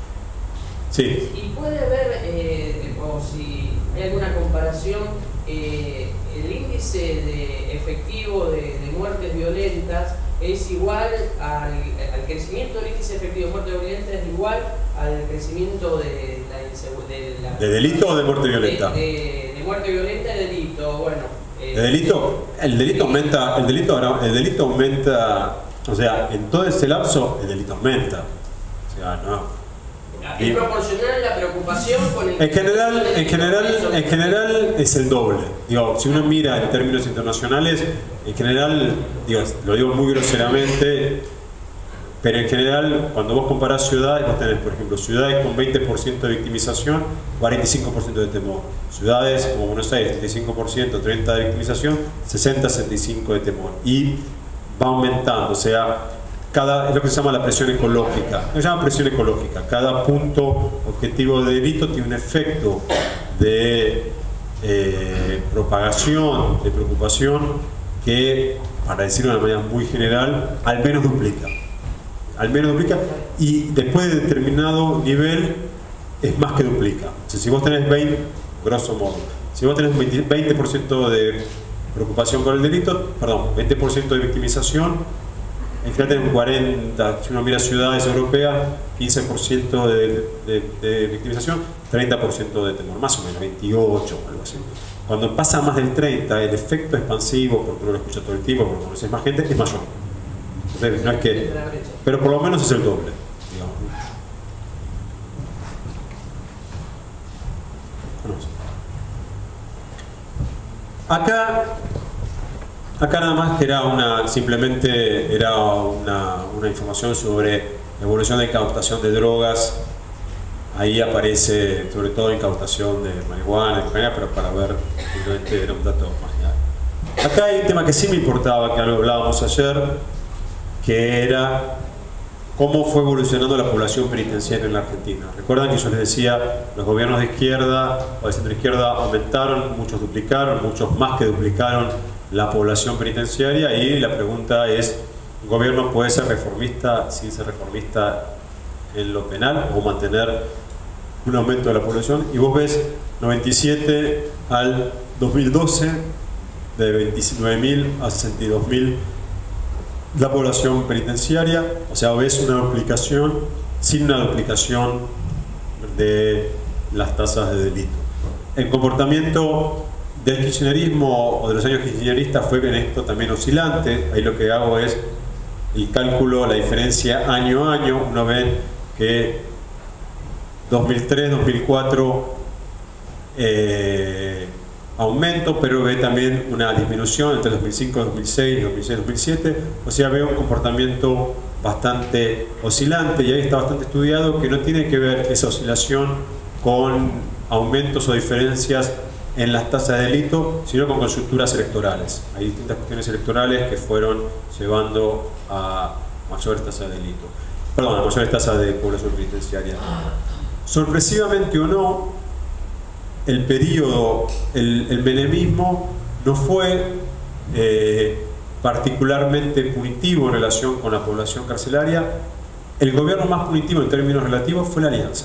Sí. Y puede haber, eh, o si hay alguna comparación, eh, el índice de efectivo de, de muertes violentas es igual al, al crecimiento del índice efectivo de muertes violentas, es igual al crecimiento de la inseguridad. ¿De delito o de muerte violenta? De, de, de muerte violenta y delito, bueno. Eh, ¿De delito? El delito aumenta, el delito, el delito aumenta, o sea, en todo ese lapso el delito aumenta. O sea, no. Es proporcional la preocupación con el... En general, en general, en general es el doble. Digo, si uno mira en términos internacionales, en general, digo, lo digo muy groseramente, pero en general, cuando vos comparás ciudades, vos tenés, por ejemplo, ciudades con veinte por ciento de victimización, cuarenta y cinco por ciento de temor. Ciudades como Buenos Aires, treinta y cinco por ciento, treinta por ciento de victimización, sesenta a sesenta y cinco por ciento de temor. Y va aumentando, o sea, cada, es lo que se llama la presión ecológica. Se llama presión ecológica. Cada punto objetivo de delito tiene un efecto de eh, propagación, de preocupación, que, para decirlo de una manera muy general, al menos duplica. Al menos duplica, y después de determinado nivel es más que duplica. O sea, si vos tenés veinte, grosso modo, si vos tenés veinte por ciento de preocupación con el delito, perdón, veinte por ciento de victimización, en general tenés un cuarenta, si uno mira ciudades europeas, quince por ciento de, de, de victimización, treinta por ciento de temor, más o menos, veintiocho, algo así. Cuando pasa más del treinta, el efecto expansivo, porque uno lo escucha todo el tiempo, porque conoces más gente, es mayor. Entonces, no es que, pero por lo menos es el doble, digamos. Acá, acá nada más que era una, simplemente era una, una información sobre la evolución de incautación de drogas. Ahí aparece sobre todo incautación de marihuana, pero para ver, simplemente era un dato marginal. Acá hay un tema que sí me importaba, que algo hablábamos ayer, que era cómo fue evolucionando la población penitenciaria en la Argentina. Recuerdan que yo les decía, los gobiernos de izquierda o de centro izquierda aumentaron, muchos duplicaron, muchos más que duplicaron la población penitenciaria, y la pregunta es, ¿un gobierno puede ser reformista sin ser reformista en lo penal o mantener un aumento de la población? Y vos ves noventa y siete al dos mil doce, de veintinueve mil a sesenta y dos mil la población penitenciaria, o sea, ves una duplicación sin una duplicación de las tasas de delito. El comportamiento del kirchnerismo o de los años kirchneristas fue en esto también oscilante. Ahí lo que hago es el cálculo, la diferencia año a año. Uno ve que dos mil tres, dos mil cuatro eh, aumento, pero ve también una disminución entre dos mil cinco, dos mil seis, dos mil seis, dos mil siete, o sea, veo un comportamiento bastante oscilante, y ahí está bastante estudiado que no tiene que ver esa oscilación con aumentos o diferencias en las tasas de delito, sino con coyunturas electorales. Hay distintas cuestiones electorales que fueron llevando a mayores tasas de delito, perdón, a mayores tasas de población penitenciaria. Sorpresivamente o no, el periodo, el, el menemismo no fue eh, particularmente punitivo en relación con la población carcelaria. El gobierno más punitivo en términos relativos fue la Alianza.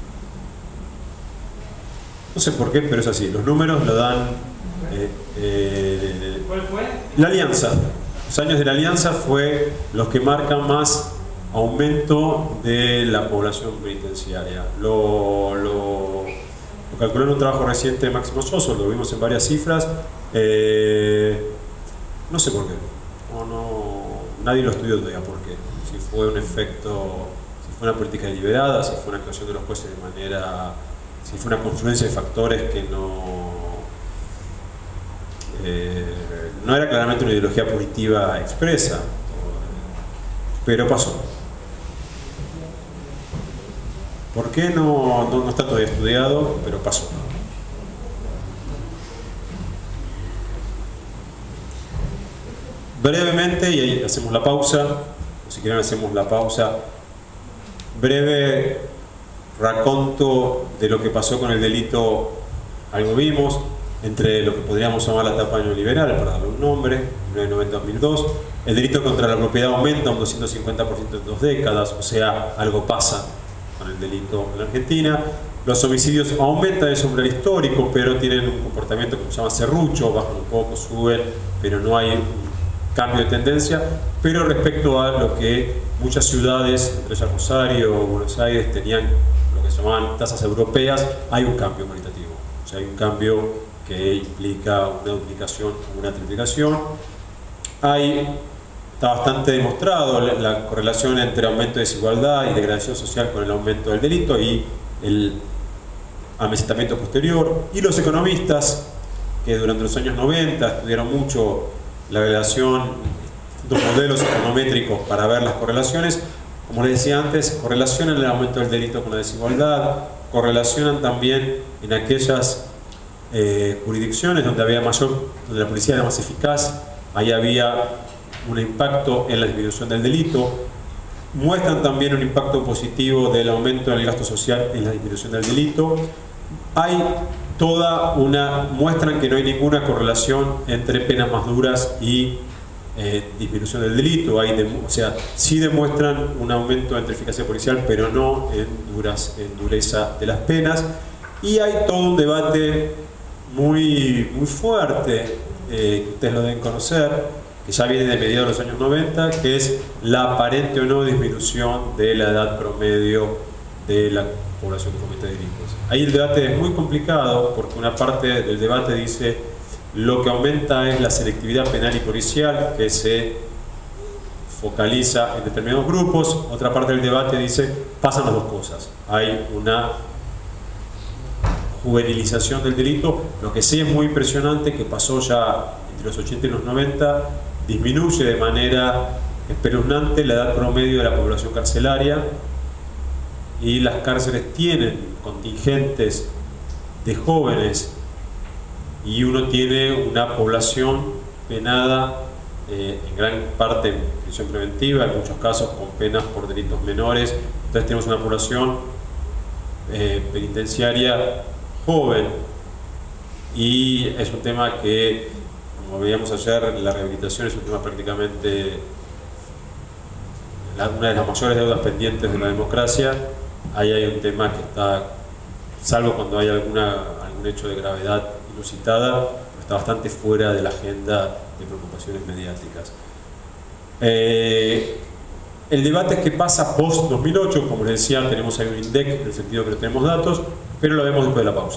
No sé por qué, pero es así. Los números lo dan... Eh, eh, ¿Cuál fue? La Alianza. Los años de la Alianza fue los que marcan más aumento de la población penitenciaria. Lo... lo Lo calculé en un trabajo reciente de Máximo Soso, lo vimos en varias cifras. Eh, no sé por qué. No, no, nadie lo estudió todavía por qué. Si fue un efecto, si fue una política deliberada, si fue una actuación de los jueces de manera, si fue una confluencia de factores que no, eh, no era claramente una ideología positiva expresa, pero pasó. ¿Por qué? No, no, no está todavía estudiado, pero pasó. Brevemente, y ahí hacemos la pausa, o si quieren hacemos la pausa, breve raconto de lo que pasó con el delito. Algo vimos entre lo que podríamos llamar la etapa neoliberal, para darle un nombre, mil novecientos noventa a dos mil dos. El delito contra la propiedad aumenta un doscientos cincuenta por ciento en dos décadas, o sea, algo pasa con el delito en la Argentina. Los homicidios aumentan, es un umbral histórico, pero tienen un comportamiento que se llama serrucho, bajan un poco, suben, pero no hay un cambio de tendencia. Pero respecto a lo que muchas ciudades, entre ellas Rosario o Buenos Aires, tenían lo que se llamaban tasas europeas, hay un cambio cualitativo. O sea, hay un cambio que implica una duplicación o una triplicación. Hay, está bastante demostrado la, la correlación entre aumento de desigualdad y degradación social con el aumento del delito y el amesentamiento posterior. Y los economistas, que durante los años noventa estudiaron mucho la relación, dos modelos econométricos para ver las correlaciones, como les decía antes, correlacionan el aumento del delito con la desigualdad, correlacionan también en aquellas eh, jurisdicciones donde había mayor, donde la policía era más eficaz, ahí había un impacto en la disminución del delito. Muestran también un impacto positivo del aumento del gasto social en la disminución del delito. Hay toda una, muestran que no hay ninguna correlación entre penas más duras y eh, disminución del delito. Hay de, o sea, sí demuestran un aumento entre eficacia policial, pero no en, duras, en dureza de las penas. Y hay todo un debate muy, muy fuerte, eh, que ustedes lo deben conocer, que ya viene de mediados de los años noventa, que es la aparente o no disminución de la edad promedio de la población que comete delitos. Ahí el debate es muy complicado, porque una parte del debate dice lo que aumenta es la selectividad penal y policial, que se focaliza en determinados grupos. Otra parte del debate dice pasan las dos cosas. Hay una juvenilización del delito. Lo que sí es muy impresionante, que pasó ya entre los ochenta y los noventa, disminuye de manera espeluznante la edad promedio de la población carcelaria, y las cárceles tienen contingentes de jóvenes y uno tiene una población penada eh, en gran parte en prisión preventiva, en muchos casos con penas por delitos menores. Entonces tenemos una población eh, penitenciaria joven, y es un tema que, como veíamos ayer, la rehabilitación es un tema prácticamente la, una de las mayores deudas pendientes de la democracia. Ahí hay un tema que está, salvo cuando hay alguna, algún hecho de gravedad inusitada, pero está bastante fuera de la agenda de preocupaciones mediáticas. Eh, el debate es que pasa post dos mil ocho, como les decía, tenemos ahí un INDEC en el sentido que no tenemos datos, pero lo vemos después de la pausa.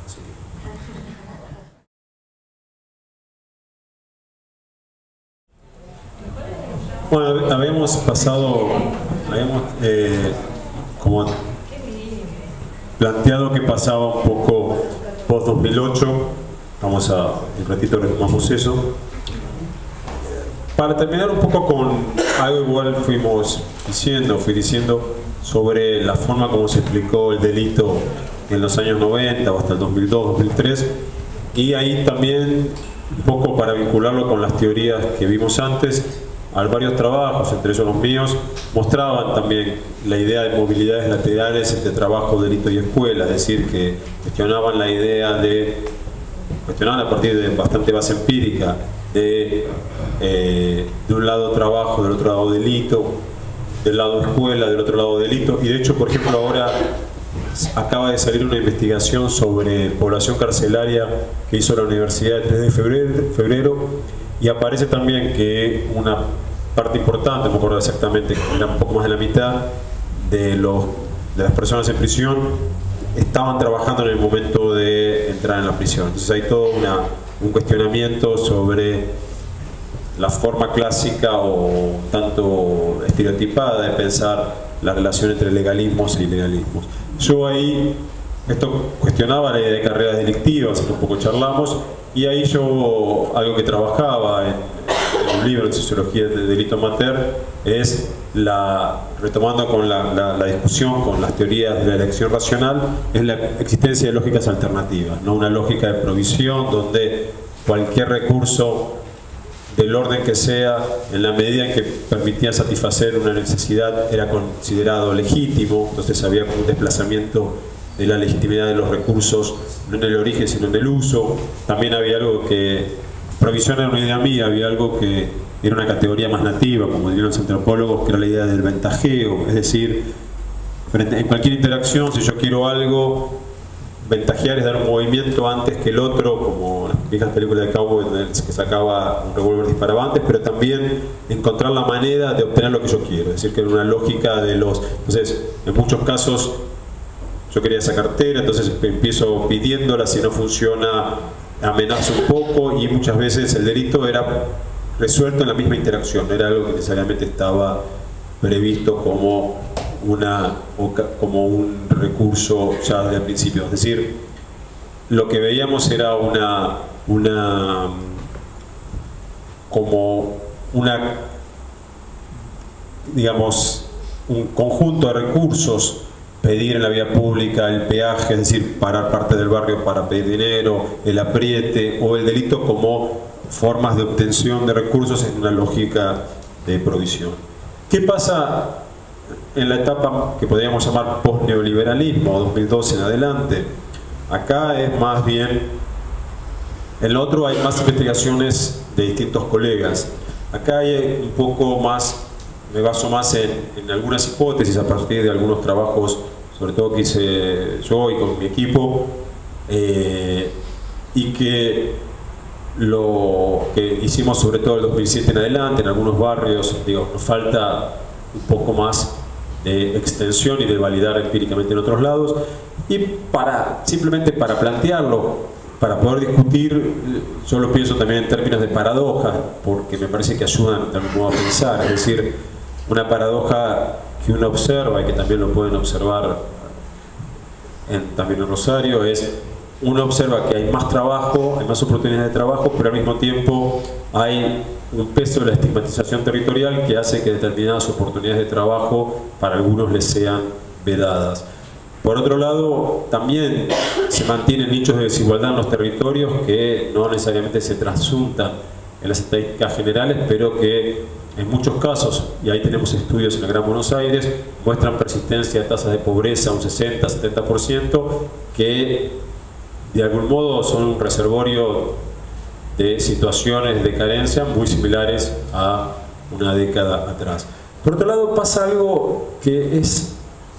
Bueno, habíamos pasado, habíamos eh, como planteado que pasaba un poco post dos mil ocho. Vamos a, un ratito retomamos eso. Para terminar un poco con algo igual fuimos diciendo, fui diciendo sobre la forma como se explicó el delito en los años noventa o hasta el dos mil dos, dos mil tres, y ahí también un poco para vincularlo con las teorías que vimos antes. Hay varios trabajos, entre ellos los míos, mostraban también la idea de movilidades laterales entre trabajo, delito y escuela, es decir, que cuestionaban la idea de, cuestionaban a partir de bastante base empírica, de, eh, de un lado trabajo, del otro lado delito, del lado escuela, del otro lado delito. Y de hecho, por ejemplo, ahora acaba de salir una investigación sobre población carcelaria que hizo la Universidad de tres de febrero, y aparece también que una parte importante, no me acuerdo exactamente, era un poco más de la mitad de, los, de las personas en prisión estaban trabajando en el momento de entrar en la prisión. Entonces hay todo una, un cuestionamiento sobre la forma clásica o tanto estereotipada de pensar la relación entre legalismos e ilegalismos. Yo ahí esto cuestionaba la idea de carreras delictivas, que un poco charlamos, y ahí yo, algo que trabajaba en, en un libro de sociología del delito amateur, es la, retomando con la, la, la discusión con las teorías de la elección racional, es la existencia de lógicas alternativas, no una lógica de provisión donde cualquier recurso del orden que sea, en la medida en que permitía satisfacer una necesidad, era considerado legítimo. Entonces había un desplazamiento de la legitimidad de los recursos, no en el origen sino en el uso. También había algo que, provisión era una idea mía, había algo que era una categoría más nativa, como dirían los antropólogos, que era la idea del ventajeo, es decir, frente, en cualquier interacción, si yo quiero algo, ventajear es dar un movimiento antes que el otro, como las viejas películas de cowboy que sacaba un revólver disparaba antes, pero también encontrar la manera de obtener lo que yo quiero, es decir, que era una lógica de los... Entonces, en muchos casos, yo quería esa cartera, entonces empiezo pidiéndola, si no funciona, amenazo un poco, y muchas veces el delito era resuelto en la misma interacción, no era algo que necesariamente estaba previsto como una como un recurso ya desde el principio. Es decir, lo que veíamos era una una como una digamos un conjunto de recursos, pedir en la vía pública el peaje, es decir, parar parte del barrio para pedir dinero, el apriete o el delito como formas de obtención de recursos en una lógica de provisión. ¿Qué pasa en la etapa que podríamos llamar post-neoliberalismo, dos mil doce en adelante? Acá es más bien, en lo otro hay más investigaciones de distintos colegas. Acá hay un poco más, me baso más en, en algunas hipótesis a partir de algunos trabajos, sobre todo que hice yo y con mi equipo, eh, y que lo que hicimos sobre todo el dos mil siete en adelante en algunos barrios. Digo, nos falta un poco más de extensión y de validar empíricamente en otros lados, y para simplemente para plantearlo, para poder discutir, yo lo pienso también en términos de paradojas, porque me parece que ayudan de algún modo a pensar. Es decir, una paradoja que uno observa y que también lo pueden observar en, también en Rosario, es uno observa que hay más trabajo, hay más oportunidades de trabajo, pero al mismo tiempo hay un peso de la estigmatización territorial que hace que determinadas oportunidades de trabajo para algunos les sean vedadas. Por otro lado, también se mantienen nichos de desigualdad en los territorios que no necesariamente se trasuntan en las estadísticas generales, pero que en muchos casos, y ahí tenemos estudios en la Gran Buenos Aires, muestran persistencia de tasas de pobreza un sesenta a setenta por ciento, que de algún modo son un reservorio de situaciones de carencia muy similares a una década atrás. Por otro lado, pasa algo que es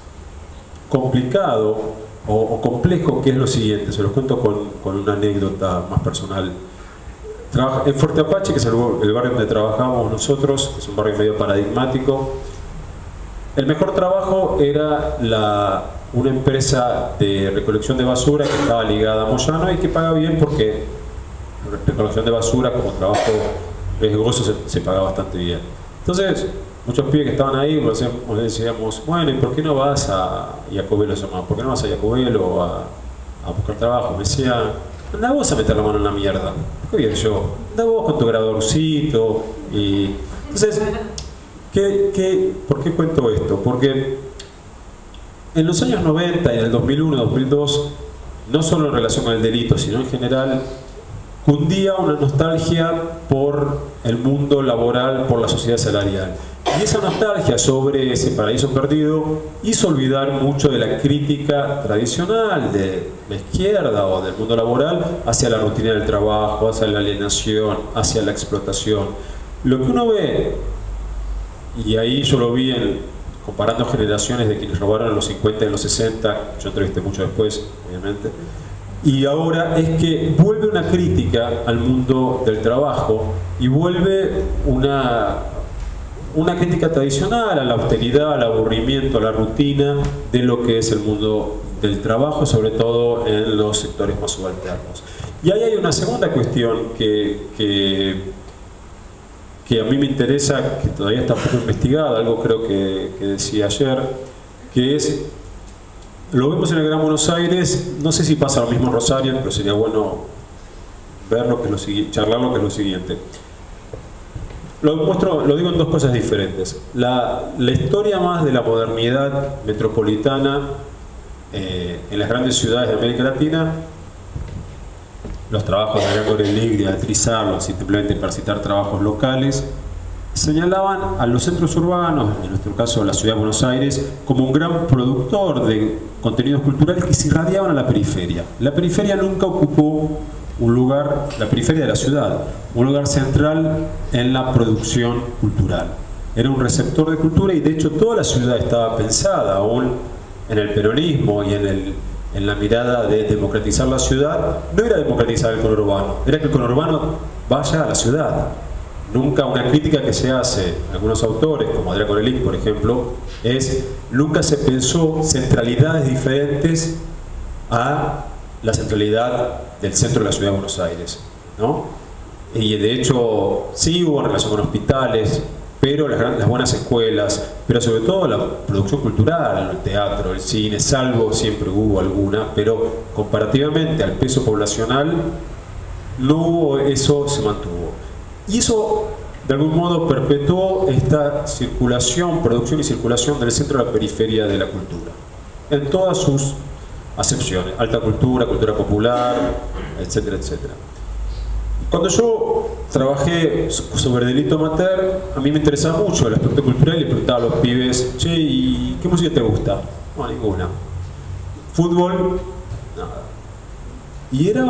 complicado o, o complejo, que es lo siguiente. Se los cuento con, con una anécdota más personal. Trabaja, en Fuerte Apache, que es el, el barrio donde trabajamos nosotros, que es un barrio medio paradigmático, el mejor trabajo era la, una empresa de recolección de basura que estaba ligada a Moyano y que paga bien, porque recolección de basura como trabajo riesgoso se, se paga bastante bien. Entonces, muchos pibes que estaban ahí nos decíamos, bueno, ¿y por qué no vas a Jacobelo? ¿Por qué no vas a Jacobelo a, a buscar trabajo? Me decía, anda vos a meter la mano en la mierda. ¿Qué bien yo? Anda vos con tu graduadorcito. Y entonces, ¿qué, qué, ¿por qué cuento esto? Porque en los años noventa y en el dos mil uno, dos mil dos, no solo en relación con el delito, sino en general, cundía una nostalgia por el mundo laboral, por la sociedad salarial. Y esa nostalgia sobre ese paraíso perdido hizo olvidar mucho de la crítica tradicional de la izquierda o del mundo laboral hacia la rutina del trabajo, hacia la alienación, hacia la explotación. Lo que uno ve, y ahí yo lo vi en, comparando generaciones de quienes robaron en los cincuenta y en los sesenta, yo entrevisté mucho después, obviamente, y ahora es que vuelve una crítica al mundo del trabajo y vuelve una, una crítica tradicional a la austeridad, al aburrimiento, a la rutina de lo que es el mundo del trabajo, sobre todo en los sectores más subalternos. Y ahí hay una segunda cuestión que, que, que a mí me interesa, que todavía está poco investigada, algo creo que, que decía ayer, que es lo vemos en el Gran Buenos Aires, no sé si pasa lo mismo en Rosario, pero sería bueno ver lo que es lo siguiente, charlar lo que es lo siguiente. Lo muestro, lo digo en dos cosas diferentes. La, la historia más de la modernidad metropolitana eh, en las grandes ciudades de América Latina, los trabajos de Adrián Gorelick, de Beatriz Arlo, simplemente para citar trabajos locales, señalaban a los centros urbanos, en nuestro caso la ciudad de Buenos Aires, como un gran productor de contenidos culturales que se irradiaban a la periferia. La periferia nunca ocupó un lugar, la periferia de la ciudad, un lugar central en la producción cultural. Era un receptor de cultura y de hecho toda la ciudad estaba pensada aún en el peronismo y en, el, en la mirada de democratizar la ciudad. No era democratizar el conurbano, era que el conurbano vaya a la ciudad. Nunca una crítica que se hace, algunos autores, como Adrián Gorelick, por ejemplo, es nunca se pensó centralidades diferentes a la centralidad del centro de la ciudad de Buenos Aires, ¿no? Y de hecho sí hubo relación con hospitales, pero las, las buenas escuelas, pero sobre todo la producción cultural, el teatro, el cine, salvo siempre hubo alguna, pero comparativamente al peso poblacional no hubo, eso se mantuvo. Y eso de algún modo perpetuó esta circulación, producción y circulación del centro a la periferia de la cultura, en todas sus acepciones, alta cultura, cultura popular, etcétera, etcétera. Cuando yo trabajé sobre delito amateur, a mí me interesaba mucho el aspecto cultural y le preguntaba a los pibes, che, ¿y qué música te gusta? No, ninguna. ¿Fútbol? Nada. Y era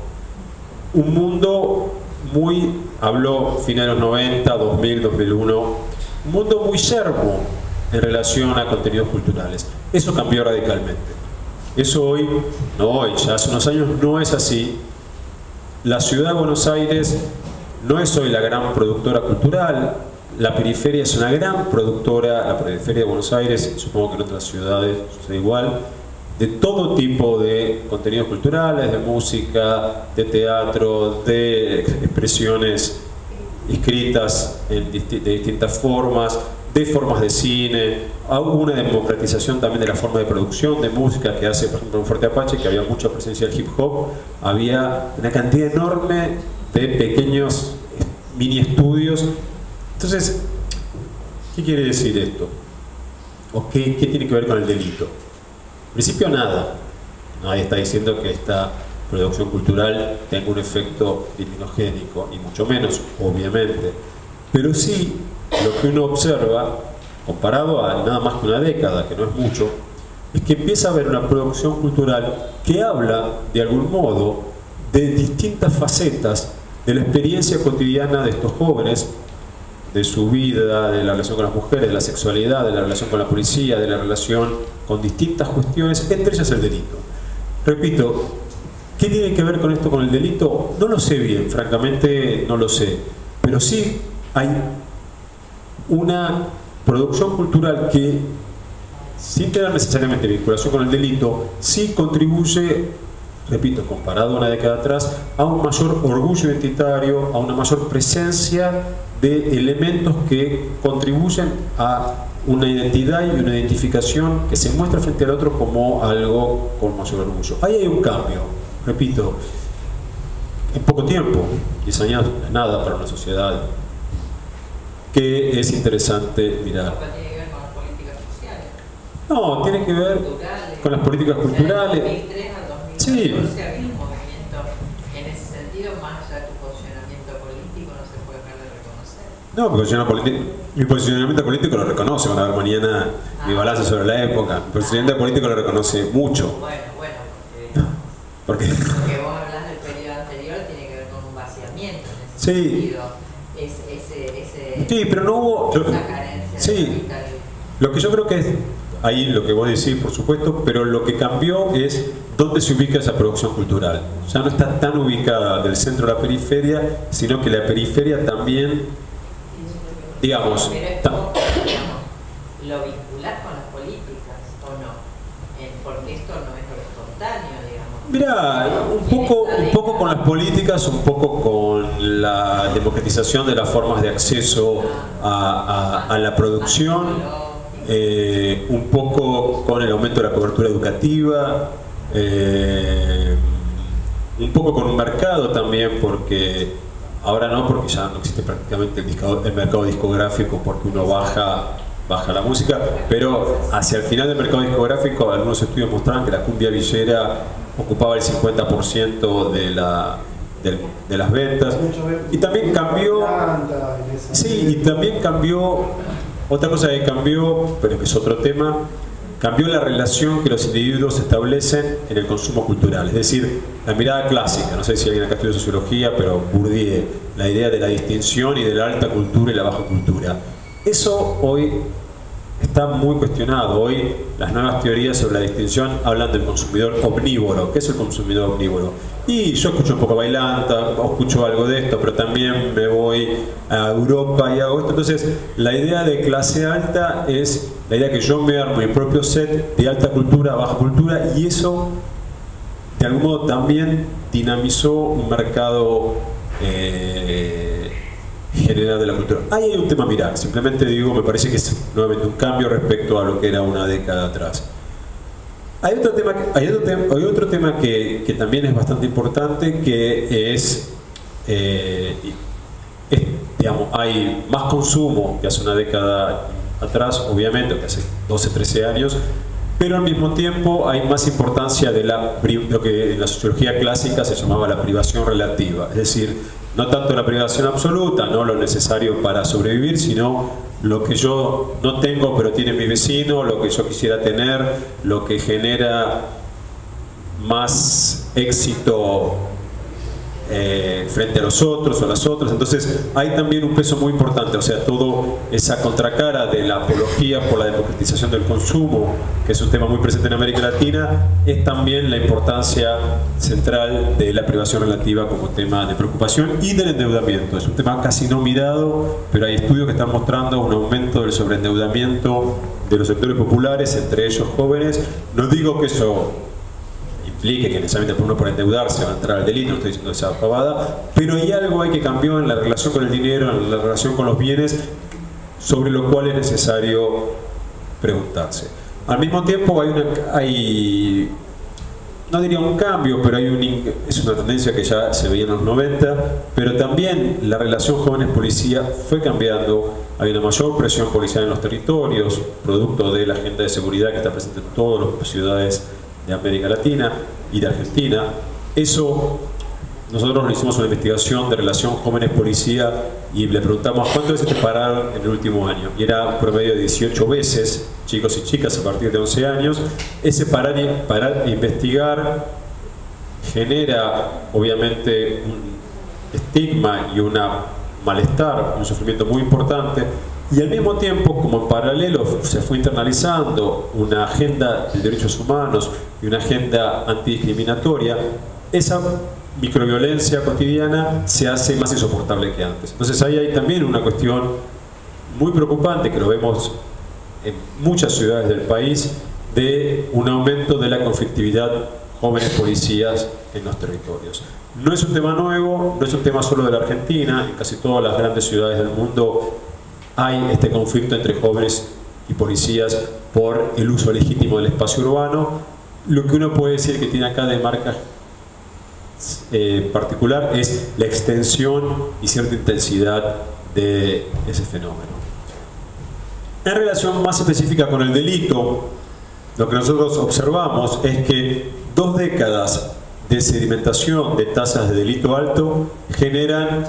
un mundo muy, habló finales de los noventa, dos mil, dos mil uno, un mundo muy yermo en relación a contenidos culturales. Eso cambió radicalmente. Eso hoy, no hoy, ya hace unos años no es así. La ciudad de Buenos Aires no es hoy la gran productora cultural, la periferia es una gran productora, la periferia de Buenos Aires, supongo que en otras ciudades sucede igual, de todo tipo de contenidos culturales, de música, de teatro, de expresiones escritas en disti- de distintas formas, de formas de cine. Hubo una democratización también de la forma de producción de música que hace, por ejemplo, en Fuerte Apache, que había mucha presencia del hip hop, había una cantidad enorme de pequeños mini estudios. Entonces, ¿qué quiere decir esto? ¿O qué, qué tiene que ver con el delito? En principio nada. Nadie está diciendo que esta producción cultural tenga un efecto criminogénico, ni mucho menos, obviamente. Pero sí, lo que uno observa, comparado a nada más que una década, que no es mucho, es que empieza a haber una producción cultural que habla, de algún modo, de distintas facetas de la experiencia cotidiana de estos jóvenes, de su vida, de la relación con las mujeres, de la sexualidad, de la relación con la policía, de la relación con distintas cuestiones, entre ellas el delito. Repito, ¿qué tiene que ver con esto con el delito? No lo sé bien, francamente no lo sé, pero sí hay una producción cultural que, sin tener necesariamente vinculación con el delito, sí contribuye, repito, comparado a una década atrás, a un mayor orgullo identitario, a una mayor presencia de elementos que contribuyen a una identidad y una identificación que se muestra frente al otro como algo con mayor orgullo. Ahí hay un cambio, repito, en poco tiempo, diez años, nada para una sociedad, que es interesante mirar. ¿Tiene que ver con las políticas sociales? No, tiene que ver Culturales. con las políticas culturales. dos mil tres al dos mil catorce Sí. había un movimiento en ese sentido, más allá de tu posicionamiento político, no se puede dejar de reconocer. No, porque yo no mi posicionamiento político lo reconoce. Van a ver mañana mi balance sobre la época. Mi posicionamiento político lo reconoce mucho. Bueno, bueno, porque, Porque porque vos hablas del periodo anterior, tiene que ver con un vaciamiento en ese Sí. sentido. Es, ese, ese, sí, pero no hubo. yo- esa carencia sí. de capital. Lo que yo creo que es ahí lo que vos decís, por supuesto, pero lo que cambió es dónde se ubica esa producción cultural. Ya no está tan ubicada del centro a la periferia, sino que la periferia también, digamos, Pero es ta- como, digamos, lo vincular con las políticas, ¿o no? Eh, porque esto no es lo espontáneo, digamos. mirá, un poco, un poco con las políticas, un poco con la democratización de las formas de acceso a, a- a la producción. eh, un poco con el aumento de la cobertura educativa, eh, un poco con un mercado también, porque ahora no, porque ya no existe prácticamente el, disco, el mercado discográfico, porque uno baja, baja la música, pero hacia el final del mercado discográfico algunos estudios mostraban que la cumbia villera ocupaba el cincuenta por ciento de, la, de, de las ventas. Y también cambió, sí, y también cambió, otra cosa que cambió, pero que es otro tema, cambió la relación que los individuos establecen en el consumo cultural. Es decir, la mirada clásica, no sé si alguien acá estudia sociología, pero Bourdieu, la idea de la distinción y de la alta cultura y la baja cultura. Eso hoy está muy cuestionado. Hoy las nuevas teorías sobre la distinción hablan del consumidor omnívoro. ¿Qué es el consumidor omnívoro? Y yo escucho un poco bailanta, o escucho algo de esto, pero también me voy a Europa y hago esto. Entonces, la idea de clase alta es la idea que yo me armo mi propio set de alta cultura, baja cultura, y eso de algún modo también dinamizó un mercado eh, general de la cultura. Ahí hay un tema a mirar, simplemente digo, me parece que es nuevamente un cambio respecto a lo que era una década atrás. Hay otro tema, hay otro tema, hay otro tema que, que también es bastante importante, que es, eh, es, digamos, hay más consumo que hace una década atrás, obviamente, que hace doce, trece años, pero al mismo tiempo hay más importancia de la, lo que en la sociología clásica se llamaba la privación relativa, es decir, no tanto la privación absoluta, no lo necesario para sobrevivir, sino lo que yo no tengo pero tiene mi vecino, lo que yo quisiera tener, lo que genera más éxito eh, frente a los otros o a las otras. Entonces hay también un peso muy importante, o sea, toda esa contracara de la apología por la democratización del consumo, que es un tema muy presente en América Latina, es también la importancia central de la privación relativa como tema de preocupación y del endeudamiento. Es un tema casi no mirado, pero hay estudios que están mostrando un aumento del sobreendeudamiento de los sectores populares, entre ellos jóvenes. No digo que eso implique que necesariamente uno por endeudarse va a entrar al delito, no estoy diciendo esa pavada, pero hay algo hay que cambiar en la relación con el dinero, en la relación con los bienes, sobre lo cual es necesario preguntarse. Al mismo tiempo hay, una, hay no diría un cambio, pero hay un, es una tendencia que ya se veía en los noventa, pero también la relación jóvenes-policía fue cambiando. Hay una mayor presión policial en los territorios, producto de la agenda de seguridad que está presente en todas las ciudades de América Latina y de Argentina. Eso, nosotros hicimos una investigación de relación jóvenes-policía y le preguntamos cuántas veces te pararon en el último año, y era un promedio de dieciocho veces, chicos y chicas a partir de once años. Ese parar y, parar e investigar genera obviamente un estigma y un malestar, un sufrimiento muy importante, y al mismo tiempo, como en paralelo se fue internalizando una agenda de derechos humanos y una agenda antidiscriminatoria, esa microviolencia cotidiana se hace más insoportable que antes. Entonces ahí hay también una cuestión muy preocupante, que lo vemos en muchas ciudades del país, de un aumento de la conflictividad jóvenes policías en los territorios. No es un tema nuevo, no es un tema solo de la Argentina, en casi todas las grandes ciudades del mundo hay este conflicto entre jóvenes y policías por el uso legítimo del espacio urbano. Lo que uno puede decir que tiene acá de marca eh, particular es la extensión y cierta intensidad de ese fenómeno. En relación más específica con el delito, lo que nosotros observamos es que dos décadas de sedimentación de tasas de delito alto generan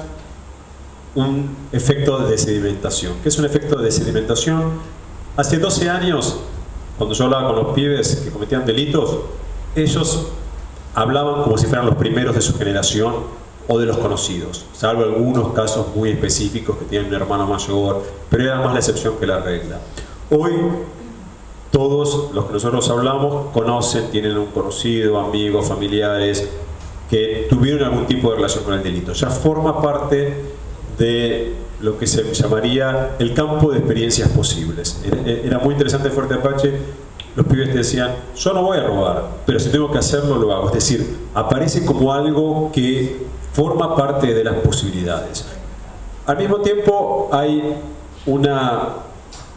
un efecto de sedimentación. ¿Qué es un efecto de sedimentación? Hace doce años, cuando yo hablaba con los pibes que cometían delitos, ellos hablaban como si fueran los primeros de su generación o de los conocidos, salvo algunos casos muy específicos que tienen un hermano mayor, pero era más la excepción que la regla. Hoy todos los que nosotros hablamos conocen, tienen un conocido, amigos, familiares que tuvieron algún tipo de relación con el delito. Ya forma parte de lo que se llamaría el campo de experiencias posibles. Era muy interesante en Fuerte Apache, los pibes te decían, yo no voy a robar, pero si tengo que hacerlo, lo hago. Es decir, aparece como algo que forma parte de las posibilidades. Al mismo tiempo hay una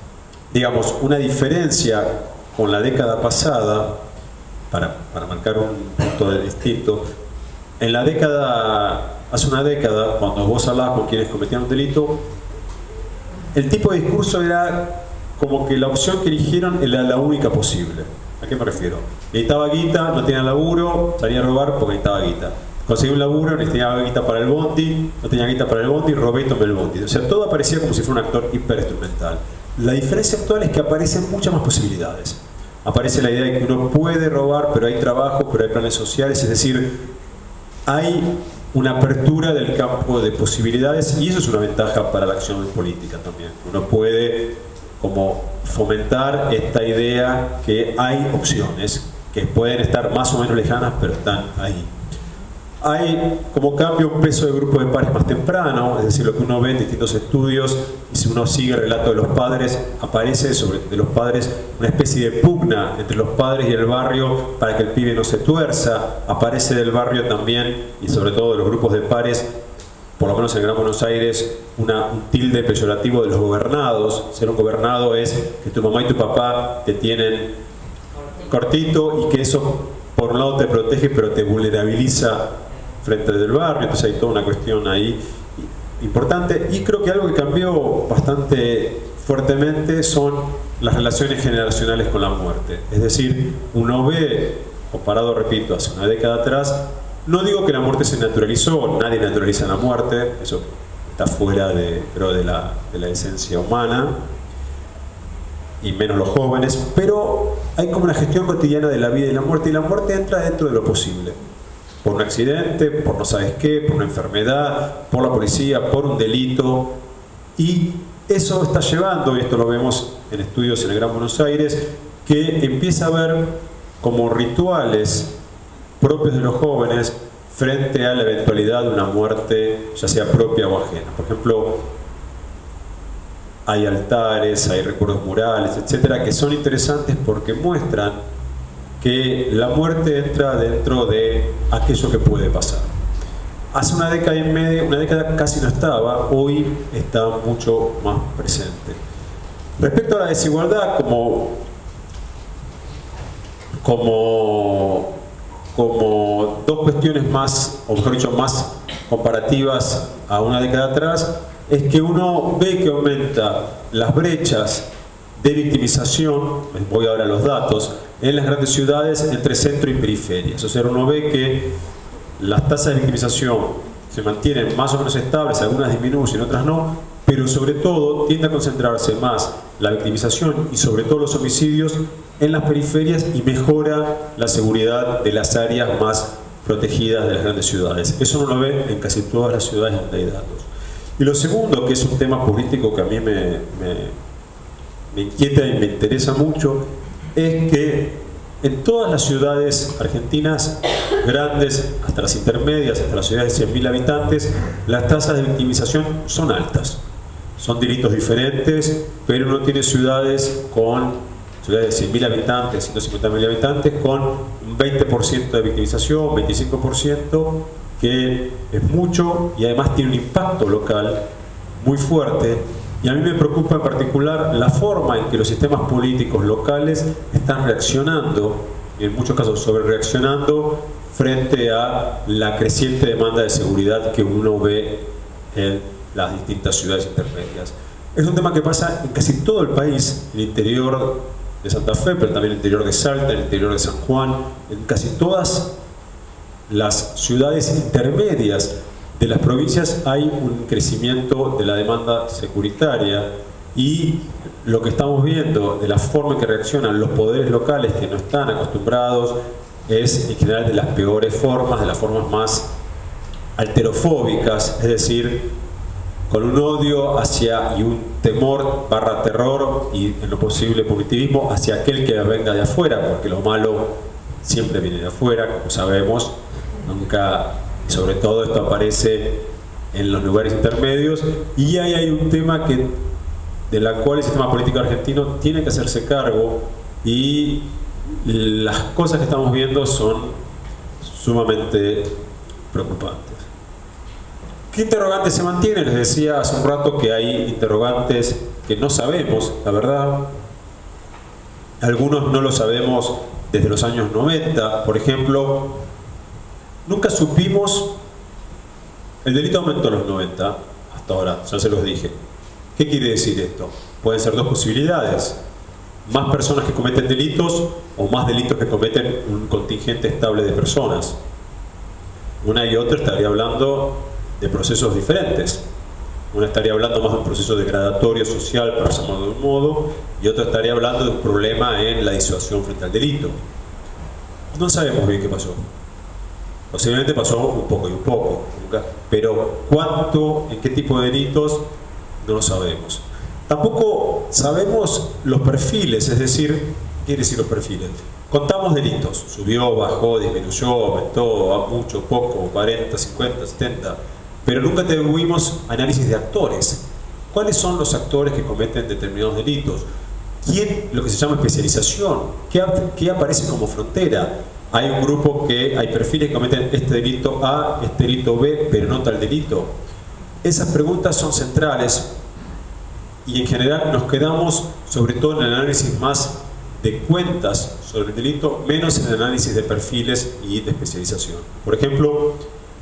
digamos, una diferencia con la década pasada, para, para marcar un punto distinto. En la década, hace una década, cuando vos hablabas con quienes cometían un delito, el tipo de discurso era como que la opción que eligieron era la única posible. ¿A qué me refiero? Necesitaba guita, no tenía laburo, salía a robar porque necesitaba guita. Conseguí un laburo, necesitaba guita para el bondi, no tenía guita para el bondi, robé y tomé el bondi. O sea, todo aparecía como si fuera un actor hiperinstrumental. La diferencia actual es que aparecen muchas más posibilidades. Aparece la idea de que uno puede robar, pero hay trabajo, pero hay planes sociales, es decir, hay una apertura del campo de posibilidades y eso es una ventaja para la acción política también. Uno puede como fomentar esta idea que hay opciones, que pueden estar más o menos lejanas, pero están ahí. Hay como cambio un peso de grupo de pares más temprano, es decir, lo que uno ve en distintos estudios, y si uno sigue el relato de los padres, aparece sobre de los padres una especie de pugna entre los padres y el barrio para que el pibe no se tuerza. Aparece del barrio también, y sobre todo de los grupos de pares, por lo menos en Gran Buenos Aires, una, un tilde peyorativo de los gobernados. Ser un gobernado es que tu mamá y tu papá te tienen cortito y que eso por un lado te protege pero te vulnerabiliza frente del barrio. Entonces hay toda una cuestión ahí importante, y creo que algo que cambió bastante fuertemente son las relaciones generacionales con la muerte. Es decir, uno ve, comparado, repito, hace una década atrás, no digo que la muerte se naturalizó, nadie naturaliza la muerte, eso está fuera de, creo, de, la, de la esencia humana, y menos los jóvenes, pero hay como una gestión cotidiana de la vida y la muerte, y la muerte entra dentro de lo posible. Por un accidente, por no sabes qué, por una enfermedad, por la policía, por un delito, y eso está llevando, y esto lo vemos en estudios en el Gran Buenos Aires, que empieza a haber como rituales propios de los jóvenes frente a la eventualidad de una muerte, ya sea propia o ajena. Por ejemplo, hay altares, hay recuerdos murales, etcétera, que son interesantes porque muestran que la muerte entra dentro de aquello que puede pasar. Hace una década y media, una década casi no estaba, hoy está mucho más presente. Respecto a la desigualdad, como, como, como dos cuestiones más, o mejor dicho, más comparativas a una década atrás, es que uno ve que aumenta las brechas de victimización, voy ahora a los datos, en las grandes ciudades entre centro y periferias. O sea, uno ve que las tasas de victimización se mantienen más o menos estables, algunas disminuyen, otras no, pero sobre todo tiende a concentrarse más la victimización y sobre todo los homicidios en las periferias, y mejora la seguridad de las áreas más protegidas de las grandes ciudades. Eso uno lo ve en casi todas las ciudades donde hay datos. Y lo segundo, que es un tema político que a mí me, me, me inquieta y me interesa mucho, es que en todas las ciudades argentinas, grandes hasta las intermedias, hasta las ciudades de cien mil habitantes, las tasas de victimización son altas. Son delitos diferentes, pero uno tiene ciudades con ciudades de cien mil habitantes, ciento cincuenta mil habitantes, con un veinte por ciento de victimización, veinticinco por ciento, que es mucho y además tiene un impacto local muy fuerte. Y a mí me preocupa en particular la forma en que los sistemas políticos locales están reaccionando, y en muchos casos sobre reaccionando, frente a la creciente demanda de seguridad que uno ve en las distintas ciudades intermedias. Es un tema que pasa en casi todo el país, en el interior de Santa Fe, pero también en el interior de Salta, en el interior de San Juan, en casi todas las ciudades intermedias de las provincias hay un crecimiento de la demanda securitaria, y lo que estamos viendo de la forma en que reaccionan los poderes locales, que no están acostumbrados, es en general de las peores formas, de las formas más alterofóbicas, es decir, con un odio hacia y un temor barra terror y en lo posible punitivismo hacia aquel que venga de afuera, porque lo malo siempre viene de afuera, como sabemos, nunca. Sobre todo esto aparece en los lugares intermedios, y ahí hay un tema que, de la cual el sistema político argentino tiene que hacerse cargo, y las cosas que estamos viendo son sumamente preocupantes. ¿Qué interrogantes se mantienen? Les decía hace un rato que hay interrogantes que no sabemos, la verdad. Algunos no lo sabemos desde los años noventa. Por ejemplo, nunca supimos, el delito aumentó en los noventa, hasta ahora, ya se los dije. ¿Qué quiere decir esto? Pueden ser dos posibilidades: más personas que cometen delitos o más delitos que cometen un contingente estable de personas. Una y otra estaría hablando de procesos diferentes. Una estaría hablando más de un proceso degradatorio social, para llamarlo de un modo, y otra estaría hablando de un problema en la disuasión frente al delito. No sabemos bien qué pasó. Posiblemente pasó un poco y un poco, pero cuánto, en qué tipo de delitos, no lo sabemos. Tampoco sabemos los perfiles, es decir, ¿qué quiere decir los perfiles? Contamos delitos, subió, bajó, disminuyó, aumentó, mucho, poco, cuarenta, cincuenta, setenta, pero nunca tuvimos análisis de actores. ¿Cuáles son los actores que cometen determinados delitos? ¿Quién? Lo que se llama especialización. ¿Qué, qué aparece como frontera? Hay un grupo que, hay perfiles que cometen este delito A, este delito B, pero no tal delito. Esas preguntas son centrales y en general nos quedamos sobre todo en el análisis más de cuentas sobre el delito, menos en el análisis de perfiles y de especialización. Por ejemplo,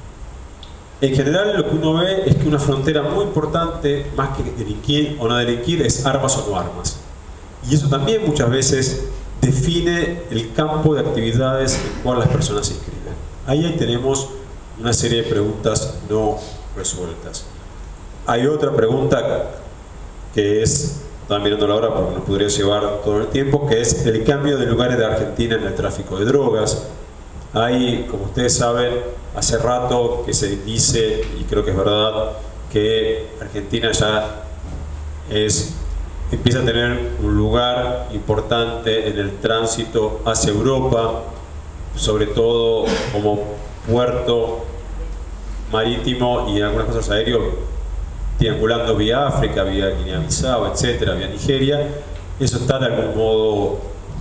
en general lo que uno ve es que una frontera muy importante, más que delinquir o no delinquir, es armas o no armas. Y eso también muchas veces define el campo de actividades en el cual las personas se inscriben. Ahí, ahí tenemos una serie de preguntas no resueltas. Hay otra pregunta que es, estaba mirando la hora porque nos podría llevar todo el tiempo, que es el cambio de lugares de Argentina en el tráfico de drogas. Hay, como ustedes saben, hace rato que se dice, y creo que es verdad, que Argentina ya es, empieza a tener un lugar importante en el tránsito hacia Europa, sobre todo como puerto marítimo y en algunas cosas aéreo, triangulando vía África, vía Guinea-Bissau, etcétera, vía Nigeria. Eso está de algún modo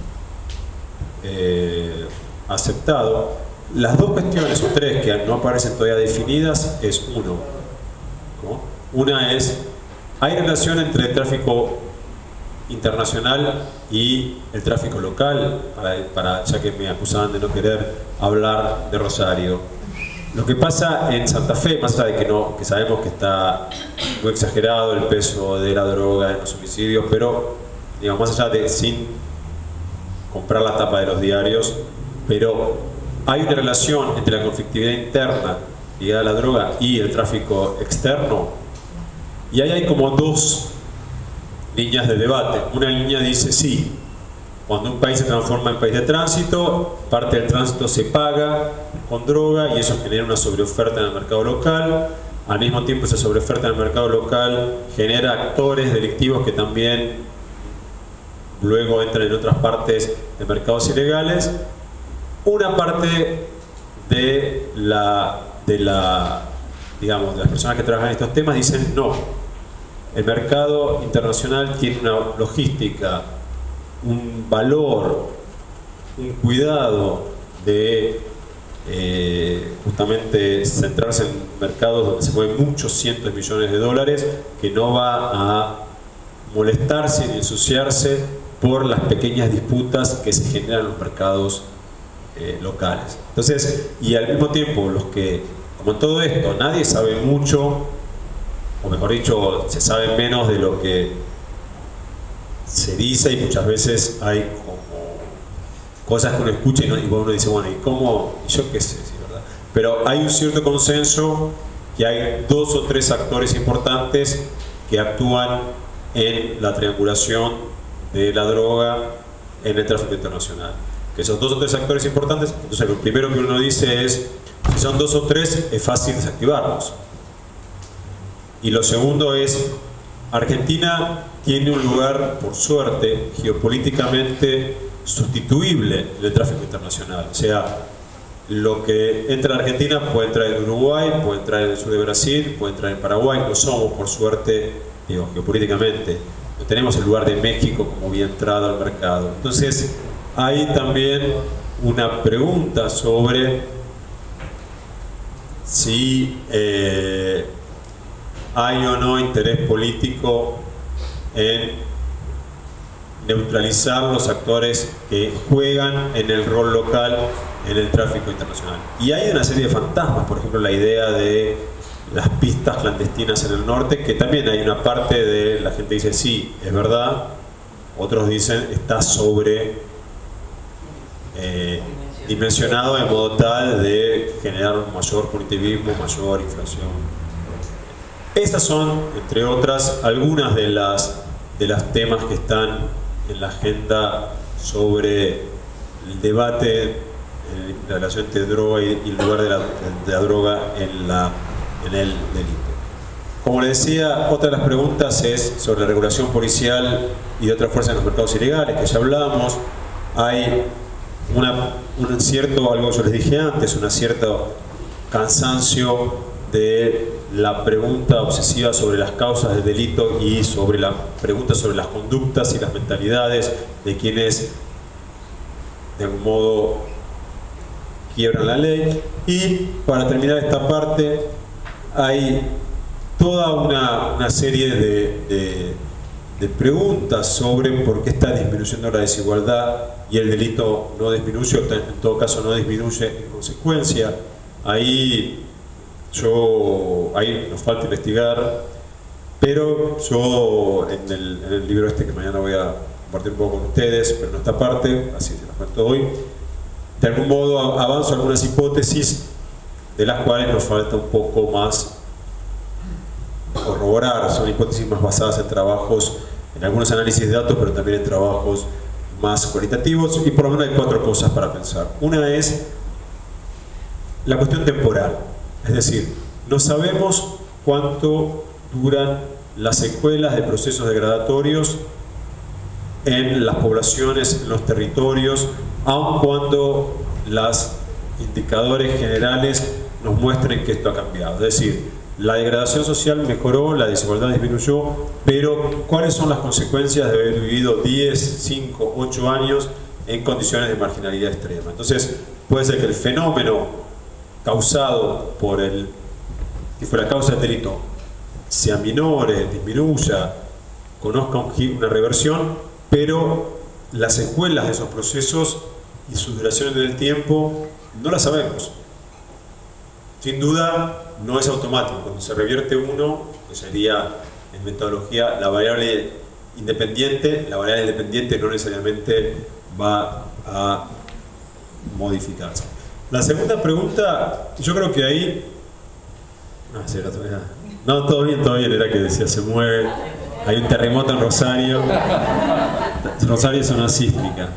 eh, aceptado. Las dos cuestiones o tres que no aparecen todavía definidas es uno, ¿no? Una es, ¿hay relación entre el tráfico internacional y el tráfico local? Para, para, ya que me acusaban de no querer hablar de Rosario. Lo que pasa en Santa Fe, más allá de que, no, que sabemos que está muy exagerado el peso de la droga en los homicidios, pero digamos, más allá de sin comprar la tapa de los diarios, pero hay una relación entre la conflictividad interna ligada a la droga y el tráfico externo, y ahí hay como dos líneas de debate. Una línea dice sí, cuando un país se transforma en país de tránsito, parte del tránsito se paga con droga y eso genera una sobreoferta en el mercado local. Al mismo tiempo, esa sobreoferta en el mercado local genera actores delictivos que también luego entran en otras partes de mercados ilegales. Una parte de la, de la, digamos, de las personas que trabajan en estos temas dicen no, el mercado internacional tiene una logística, un valor, un cuidado de eh, justamente centrarse en mercados donde se mueven muchos cientos de millones de dólares, que no va a molestarse ni ensuciarse por las pequeñas disputas que se generan en los mercados eh, locales. Entonces, y al mismo tiempo, los que, como en todo esto, nadie sabe mucho, o mejor dicho, se sabe menos de lo que se dice, y muchas veces hay como cosas que uno escucha y, no, y uno dice, bueno, ¿y cómo? Y yo qué sé, sí, ¿verdad? Pero hay un cierto consenso que hay dos o tres actores importantes que actúan en la triangulación de la droga en el tráfico internacional. Que esos dos o tres actores importantes, entonces lo primero que uno dice es, si son dos o tres, es fácil desactivarlos. Y lo segundo es, Argentina tiene un lugar, por suerte, geopolíticamente sustituible en el tráfico internacional. O sea, lo que entra en Argentina puede entrar en Uruguay, puede entrar en el sur de Brasil, puede entrar en Paraguay. No somos, por suerte, digo, geopolíticamente, no tenemos el lugar de México como vía entrada al mercado. Entonces, hay también una pregunta sobre si eh, hay o no interés político en neutralizar los actores que juegan en el rol local en el tráfico internacional. Y hay una serie de fantasmas, por ejemplo la idea de las pistas clandestinas en el norte, que también hay una parte de la gente que dice sí, es verdad, otros dicen está sobre eh, dimensionado de modo tal de generar un mayor punitivismo, mayor inflación. Estas son, entre otras, algunas de las de los temas que están en la agenda sobre el debate en la relación entre droga y el lugar de la, de la droga en, la, en el delito. Como les decía, otra de las preguntas es sobre la regulación policial y de otras fuerzas en los mercados ilegales, que ya hablamos. Hay una, un cierto, algo que yo les dije antes, un cierto cansancio de la pregunta obsesiva sobre las causas del delito y sobre la pregunta sobre las conductas y las mentalidades de quienes de algún modo quiebran la ley. Y para terminar esta parte, hay toda una, una serie de, de, de preguntas sobre por qué está disminuyendo la desigualdad y el delito no disminuye, o en todo caso no disminuye en consecuencia. Ahí yo, ahí nos falta investigar, pero yo en el, en el libro este que mañana voy a compartir un poco con ustedes, pero en esta parte, así se los cuento hoy, de algún modo avanzo algunas hipótesis de las cuales nos falta un poco más corroborar. Son hipótesis más basadas en trabajos, en algunos análisis de datos, pero también en trabajos más cualitativos, y por lo menos hay cuatro cosas para pensar. Una es la cuestión temporal, es decir, no sabemos cuánto duran las secuelas de procesos degradatorios en las poblaciones, en los territorios, aun cuando los indicadores generales nos muestren que esto ha cambiado. Es decir, la degradación social mejoró, la desigualdad disminuyó, pero ¿cuáles son las consecuencias de haber vivido diez, cinco, ocho años en condiciones de marginalidad extrema? Entonces, puede ser que el fenómeno causado por el que fue la causa del delito se aminore, disminuya, conozca una reversión, pero las secuelas de esos procesos y su duración en el tiempo no las sabemos. Sin duda no es automático. Cuando se revierte uno, que sería en metodología la variable independiente, la variable independiente no necesariamente va a modificarse. La segunda pregunta, yo creo que ahí... No, sí, la otra, no, todo bien, todo bien, era que decía, se mueve, hay un terremoto en Rosario. Rosario es una sísmica.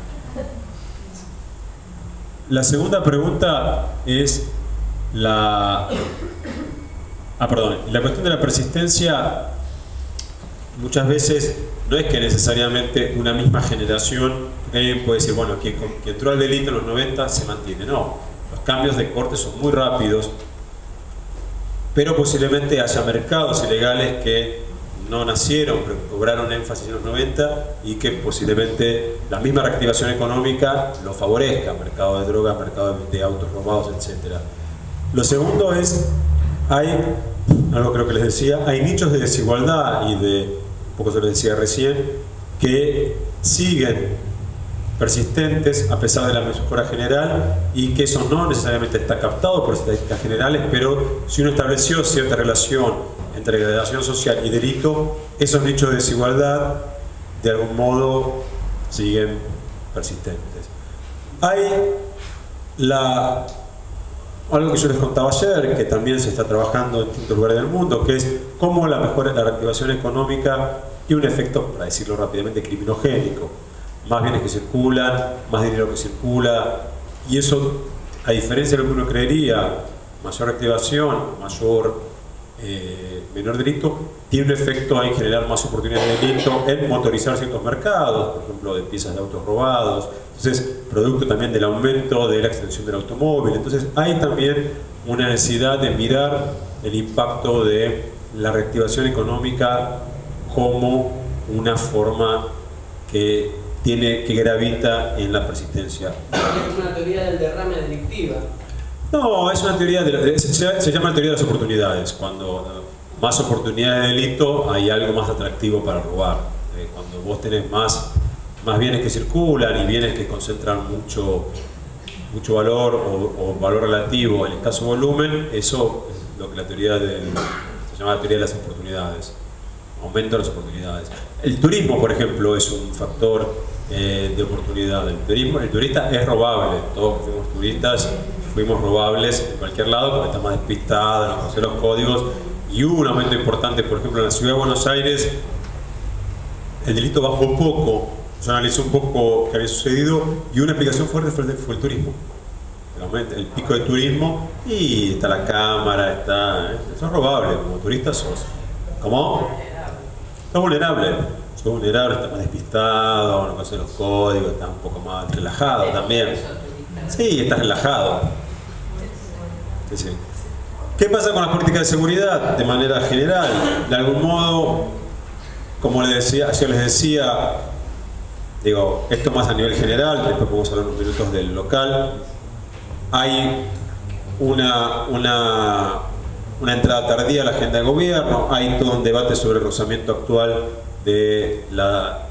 La segunda pregunta es la... Ah, perdón, la cuestión de la persistencia. Muchas veces no es que necesariamente una misma generación, alguien puede decir, bueno, quien, quien entró al delito en los noventa se mantiene. No, los cambios de corte son muy rápidos, pero posiblemente haya mercados ilegales que no nacieron, pero cobraron énfasis en los noventa y que posiblemente la misma reactivación económica lo favorezca, mercado de drogas, mercado de autos robados, etcétera. Lo segundo es, hay, algo creo que les decía, hay nichos de desigualdad y de, un poco se lo decía recién, que siguen persistentes a pesar de la mejora general y que eso no necesariamente está captado por estadísticas generales, pero si uno estableció cierta relación entre degradación social y delito, esos nichos de desigualdad de algún modo siguen persistentes. Hay la, algo que yo les contaba ayer, que también se está trabajando en distintos lugares del mundo, que es cómo la mejora de la reactivación económica tiene un efecto, para decirlo rápidamente, criminogénico. Más bienes que circulan, más dinero que circula, y eso, a diferencia de lo que uno creería, mayor reactivación, mayor, eh, menor delito, tiene un efecto en generar más oportunidades de delito, en motorizar ciertos mercados, por ejemplo, de piezas de autos robados. Entonces, producto también del aumento de la extensión del automóvil. Entonces, hay también una necesidad de mirar el impacto de la reactivación económica como una forma que tiene que gravita en la persistencia. Es una teoría del derrame delictiva. No, es una teoría, de, de, se, se llama la teoría de las oportunidades. Cuando más oportunidades de delito, hay algo más atractivo para robar. Cuando vos tenés más, más bienes que circulan y bienes que concentran mucho, mucho valor o, o valor relativo en escaso volumen, eso es lo que la teoría del, se llama la teoría de las oportunidades, aumento de las oportunidades. El turismo, por ejemplo, es un factor eh, de oportunidad. El turismo, el turista es robable, todos que fuimos turistas fuimos robables en cualquier lado porque está más despistado, no conoce los códigos, y hubo un aumento importante, por ejemplo, en la ciudad de Buenos Aires. El delito bajó poco, yo analicé un poco qué había sucedido y una explicación fuerte fue el, fue el turismo. El, el pico de turismo, y está la cámara, está, sos robable, como turista sos. ¿Cómo? Sos vulnerable. Sos vulnerable, estás más despistado, no conoces los códigos, estás un poco más relajado también. Sí, estás relajado. Sí, sí. ¿Qué pasa con las políticas de seguridad de manera general? De algún modo, como les decía, yo les decía, digo, esto más a nivel general, después podemos hablar unos minutos del local. Hay una, una, una entrada tardía a la agenda de gobierno, hay todo un debate sobre el rozamiento actual de la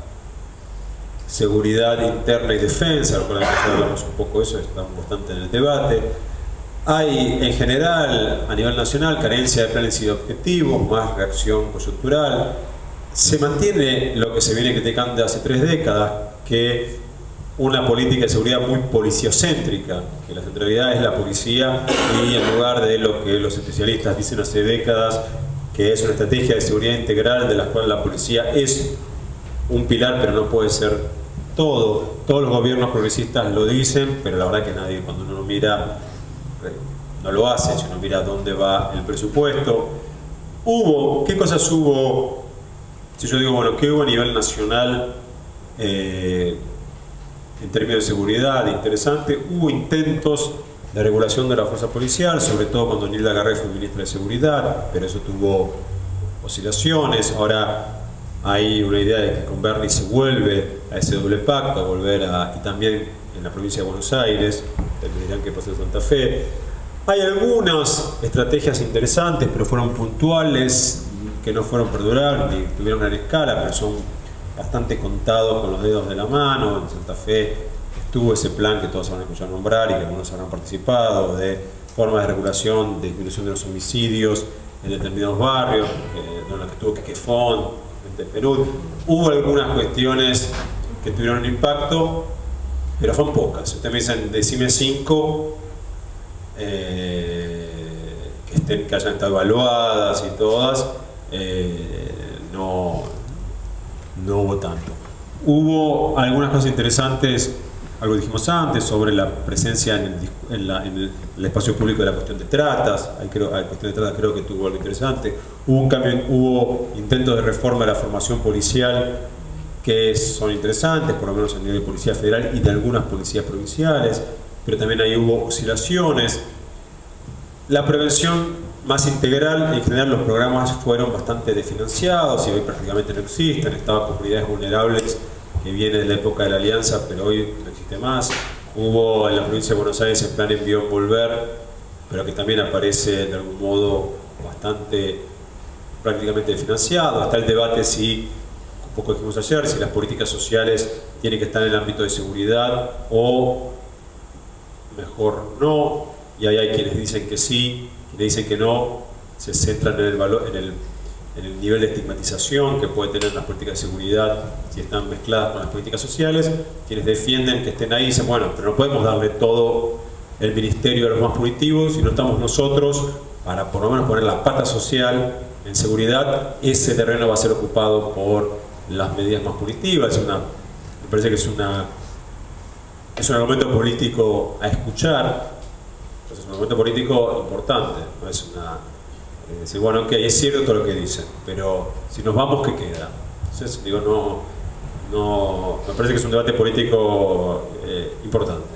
seguridad interna y defensa, lo cual hablamos un poco de eso, estamos bastante en el debate. Hay en general, a nivel nacional, carencia de planes y de objetivos, más reacción coyuntural. Se mantiene lo que se viene criticando hace tres décadas, que una política de seguridad muy policiocéntrica, que la centralidad es la policía, y en lugar de lo que los especialistas dicen hace décadas, que es una estrategia de seguridad integral de la cual la policía es un pilar pero no puede ser todo. Todos los gobiernos progresistas lo dicen, pero la verdad que nadie, cuando uno lo mira, no lo hace. Si uno mira dónde va el presupuesto. Hubo, ¿qué cosas hubo? Si yo digo, bueno, ¿qué hubo a nivel nacional eh, en términos de seguridad? Interesante. Hubo intentos de regulación de la fuerza policial, sobre todo cuando Nilda Garré fue ministra de Seguridad, pero eso tuvo oscilaciones. Ahora hay una idea de que con Berni se vuelve a ese doble pacto, a volver a, y también en la provincia de Buenos Aires, me dirán que pasó en Santa Fe. Hay algunas estrategias interesantes, pero fueron puntuales, que no fueron perdurables ni tuvieron gran escala, pero son bastante contados con los dedos de la mano. En Santa Fe estuvo ese plan que todos van a escuchar nombrar y que algunos habrán participado, de formas de regulación, de disminución de los homicidios en determinados barrios, que, donde estuvo Quequefón, en Perú. Hubo algunas cuestiones que tuvieron un impacto, pero son pocas. Ustedes me dicen, decime cinco eh, que, estén, que hayan estado evaluadas y todas. Eh, no, no hubo tanto. Hubo algunas cosas interesantes, algo dijimos antes, sobre la presencia en el, en la, en el, el espacio público de la cuestión de tratas. Hay, creo, hay cuestión de tratas creo que tuvo algo interesante. Hubo, un cambio, hubo intentos de reforma de la formación policial que son interesantes, por lo menos a nivel de policía federal y de algunas policías provinciales, pero también ahí hubo oscilaciones. La prevención más integral, en general los programas fueron bastante desfinanciados y hoy prácticamente no existen. Estaba comunidades vulnerables, que viene de la época de la Alianza, pero hoy no existe más. Hubo en la provincia de Buenos Aires el plan Envío Volver, pero que también aparece de algún modo bastante prácticamente desfinanciado. Está el debate si, un poco dijimos ayer, si las políticas sociales tienen que estar en el ámbito de seguridad o mejor no, y ahí hay quienes dicen que sí, quienes dicen que no, se centran en el, valor, en el, en el nivel de estigmatización que puede tener las políticas de seguridad si están mezcladas con las políticas sociales. Quienes defienden que estén ahí dicen, bueno, pero no podemos darle todo el ministerio a los más punitivos, si no estamos nosotros para por lo menos poner la pata social en seguridad, ese terreno va a ser ocupado por las medidas más punitivas. Es una, me parece que es una es un argumento político a escuchar, es un argumento político importante, no es una eh, decir, bueno, ok, es cierto todo lo que dicen, pero si nos vamos, ¿qué queda? Entonces, digo, no, no, me parece que es un debate político eh, importante.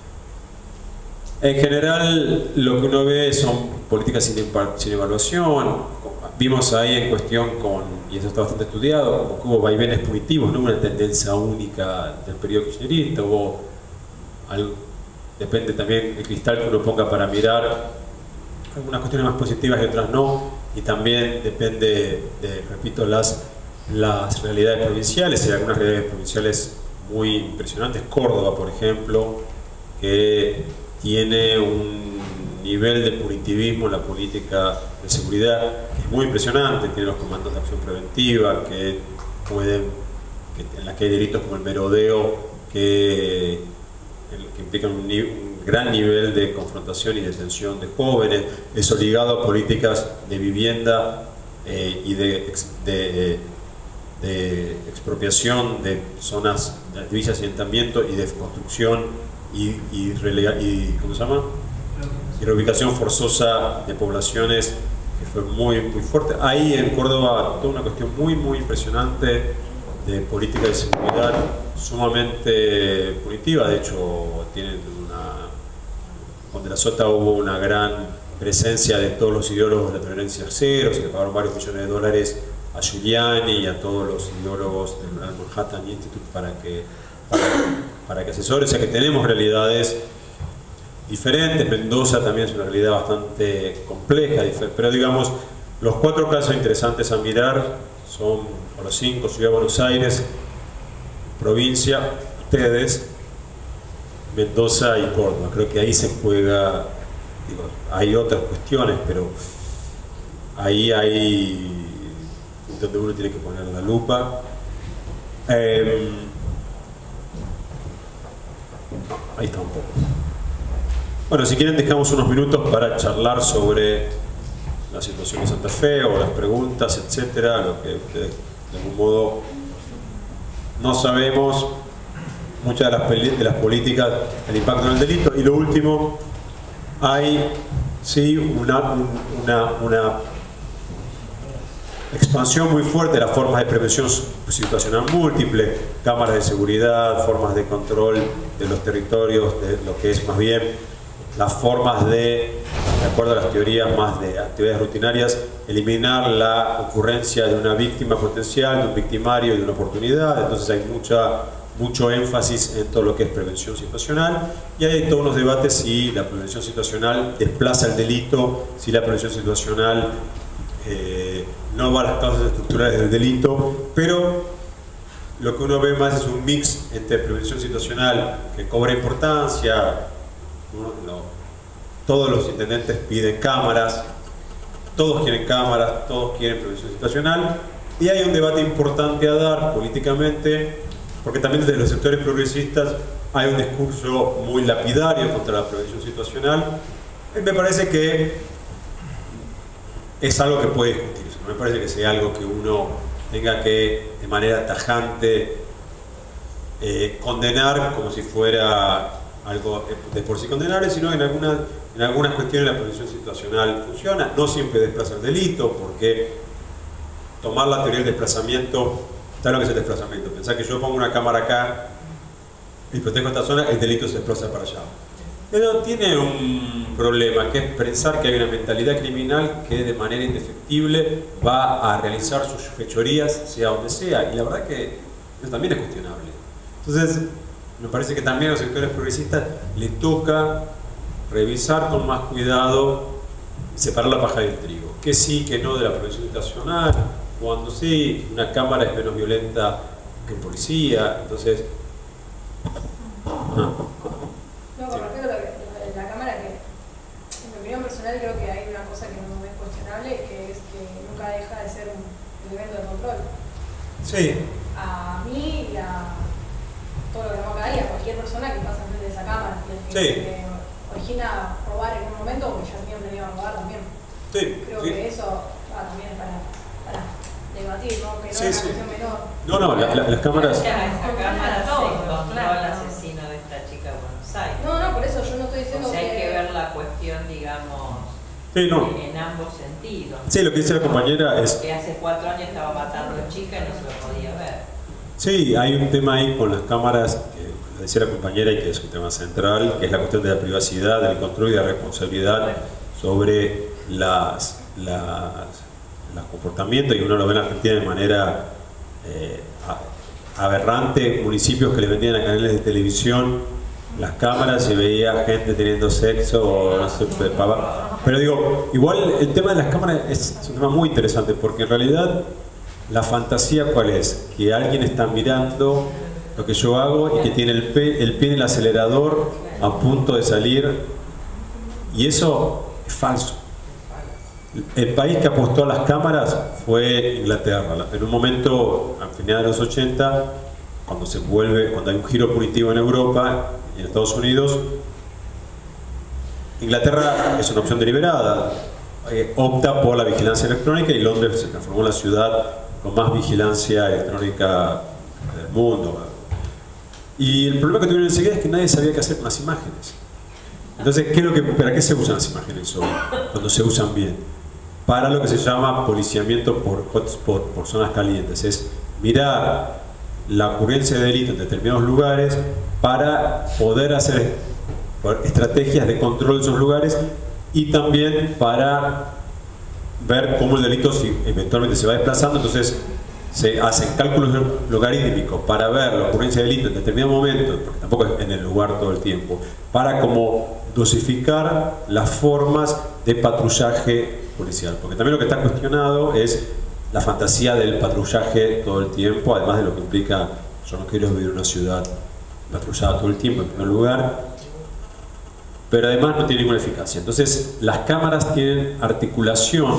En general, lo que uno ve son políticas sin, sin evaluación. Vimos ahí en cuestión con, y eso está bastante estudiado, como que hubo vaivenes punitivos, no una tendencia única del periodo kirchnerista, hubo algo, depende también el cristal que uno ponga para mirar, algunas cuestiones más positivas y otras no, y también depende de, repito, las las realidades provinciales, y algunas realidades provinciales muy impresionantes. Córdoba, por ejemplo, que tiene un nivel de punitivismo en la política de seguridad que es muy impresionante. Tiene los comandos de acción preventiva que pueden, que, en la que hay delitos como el merodeo que, que implican un, un gran nivel de confrontación y detención de jóvenes. Eso ligado a políticas de vivienda eh, y de, de, de expropiación de zonas de villas y asentamiento y de construcción y, y, y ¿cómo se llama? y reubicación forzosa de poblaciones, que fue muy, muy fuerte. Ahí en Córdoba toda una cuestión muy, muy impresionante de política de seguridad sumamente punitiva. De hecho, tienen una, con De la Sota hubo una gran presencia de todos los ideólogos de la tolerancia cero, se le pagaron varios millones de dólares a Giuliani y a todos los ideólogos del Manhattan Institute para que, para, para que asesore. O sea que tenemos realidades diferentes. Mendoza también es una realidad bastante compleja, pero digamos, los cuatro casos interesantes a mirar son, o los cinco: Ciudad de Buenos Aires, provincia, ustedes, Mendoza y Córdoba. Creo que ahí se juega, digo, hay otras cuestiones, pero ahí hay donde uno tiene que poner la lupa. Eh, no, ahí está un poco. Bueno, si quieren dejamos unos minutos para charlar sobre la situación de Santa Fe o las preguntas, etcétera, lo que ustedes de algún modo no sabemos, muchas de las, de las políticas, el impacto en el delito. Y lo último, hay sí una, una, una expansión muy fuerte de las formas de prevención situacional múltiple, cámaras de seguridad, formas de control de los territorios, de lo que es más bien las formas de, de acuerdo a las teorías más de actividades rutinarias, eliminar la ocurrencia de una víctima potencial, de un victimario y de una oportunidad. Entonces hay mucha, mucho énfasis en todo lo que es prevención situacional, y hay todos los debates si la prevención situacional desplaza el delito, si la prevención situacional eh, no va a las causas estructurales del delito, pero lo que uno ve más es un mix entre prevención situacional que cobra importancia. No, todos los intendentes piden cámaras, todos quieren cámaras, todos quieren prevención situacional, y hay un debate importante a dar políticamente, porque también desde los sectores progresistas hay un discurso muy lapidario contra la prevención situacional. Y me parece que es algo que puede discutirse, no me parece que sea algo que uno tenga que de manera tajante eh, condenar como si fuera algo de por sí condenable, sino en algunas, en algunas cuestiones la prevención situacional funciona. No siempre desplaza el delito, porque tomar la teoría del desplazamiento, ¿sabes lo que es el desplazamiento? Pensar que yo pongo una cámara acá y protejo esta zona, el delito se desplaza para allá. Pero tiene un problema, que es pensar que hay una mentalidad criminal que de manera indefectible va a realizar sus fechorías, sea donde sea, y la verdad que eso también es cuestionable. Entonces, me parece que también a los sectores progresistas le toca revisar con más cuidado y separar la paja del trigo. Que sí, que no de la prevención situacional, cuando sí, una cámara es menos violenta que un policía. Entonces, no, con respecto a la, la cámara, que en mi opinión personal creo que hay una cosa que no es cuestionable, que es que nunca deja de ser un elemento de control. Sí. A mí y a todo lo que tenemos acá y a cualquier persona que pasa frente de esa cámara, que, sí. que origina robar en un momento, porque ya tenían venido a robar también. Sí, creo sí. que eso ah, también es para, para debatir, ¿no? Que no sí, es una sí. cuestión menor. No, no, la, la, las cámaras. Ya, esa cámara se Todo, encontró claro. al asesino de esta chica de Buenos Aires. No, no, por eso yo no estoy diciendo O sea, hay que... que ver la cuestión, digamos, Sí, no. en, en ambos sentidos. Sí, lo que dice la compañera es... Que hace cuatro años estaba matando a chica y no se lo podía ver. Sí, hay un tema ahí con las cámaras, que decía la compañera, y que es un tema central, que es la cuestión de la privacidad, del control y de la responsabilidad sobre las, las, los comportamientos, y uno lo ve en Argentina de manera eh, aberrante, municipios que le vendían a canales de televisión las cámaras y veía gente teniendo sexo o no sé, pava. Pero digo, igual el tema de las cámaras es un tema muy interesante, porque en realidad La fantasía, ¿cuál es? Que alguien está mirando lo que yo hago y que tiene el pie, el pie en el acelerador a punto de salir, y eso es falso. El país que apostó a las cámaras fue Inglaterra. En un momento, a finales de los ochenta, cuando se vuelve, cuando hay un giro punitivo en Europa y en Estados Unidos, Inglaterra es una opción deliberada, eh, opta por la vigilancia electrónica, y Londres se transformó en la ciudad con más vigilancia electrónica del mundo. Y el problema que tuvieron enseguida es que nadie sabía qué hacer con las imágenes. Entonces, ¿qué es lo que, ¿para qué se usan las imágenes hoy? Cuando se usan bien. Para lo que se llama policiamiento por hotspot, por zonas calientes. Es mirar la ocurrencia de delito en determinados lugares para poder hacer estrategias de control de esos lugares, y también para ver cómo el delito, si eventualmente se va desplazando, entonces se hacen cálculos logarítmicos para ver la ocurrencia de delito en determinado momento, porque tampoco es en el lugar todo el tiempo, para como dosificar las formas de patrullaje policial. Porque también lo que está cuestionado es la fantasía del patrullaje todo el tiempo, además de lo que implica, yo no quiero vivir en una ciudad patrullada todo el tiempo en primer lugar, pero además no tiene ninguna eficacia. Entonces las cámaras tienen articulación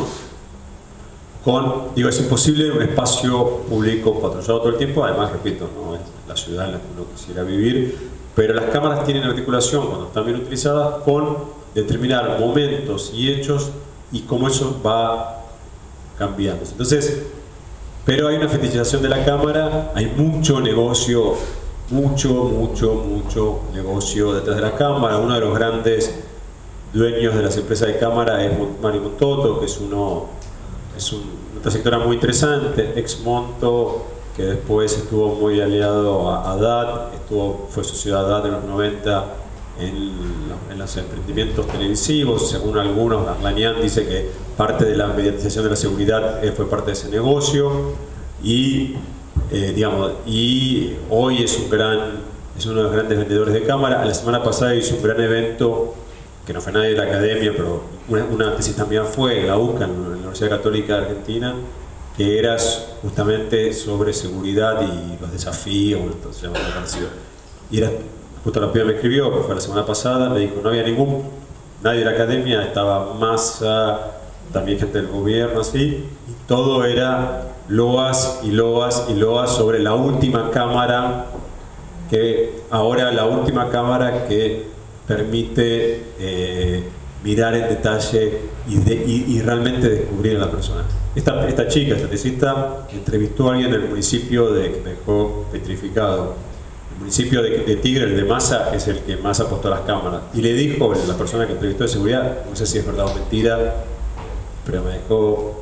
con, digo, es imposible un espacio público patrullado todo el tiempo, además, repito, no es la ciudad en la que uno quisiera vivir, pero las cámaras tienen articulación, cuando están bien utilizadas, con determinar momentos y hechos y cómo eso va cambiando. Entonces, pero hay una fetichización de la cámara, hay mucho negocio, mucho, mucho, mucho negocio detrás de la cámara. Uno de los grandes dueños de las empresas de cámara es Mario Montoto, que es uno, es un, una trayectoria muy interesante, ex Monto, que después estuvo muy aliado a, a D A T, estuvo, fue sociedad de D A T en los noventa en, en los emprendimientos televisivos. Según algunos, Arlanian dice que parte de la mediatización de la seguridad eh, fue parte de ese negocio, y eh, digamos, y hoy es un gran, es uno de los grandes vendedores de cámara. La semana pasada hizo un gran evento, que no fue nadie de la academia, pero una, una tesis también fue en la U C A, en la Universidad Católica de Argentina, que era justamente sobre seguridad y los desafíos, entonces se llama parecido. Y era, justo la piba me escribió, que fue la semana pasada, me dijo, no había ningún, nadie de la academia, estaba Massa, también gente del gobierno, así, y todo era loas y loas y loas sobre la última cámara, que ahora la última cámara que permite eh, mirar en detalle y, de, y, y realmente descubrir a la persona. Esta, esta chica, esta tesista, entrevistó a alguien del municipio de, que me dejó petrificado. El municipio de, de Tigre, el de Massa, es el que más apostó a las cámaras. Y le dijo, la persona que entrevistó de seguridad, no sé si es verdad o mentira, pero me dejó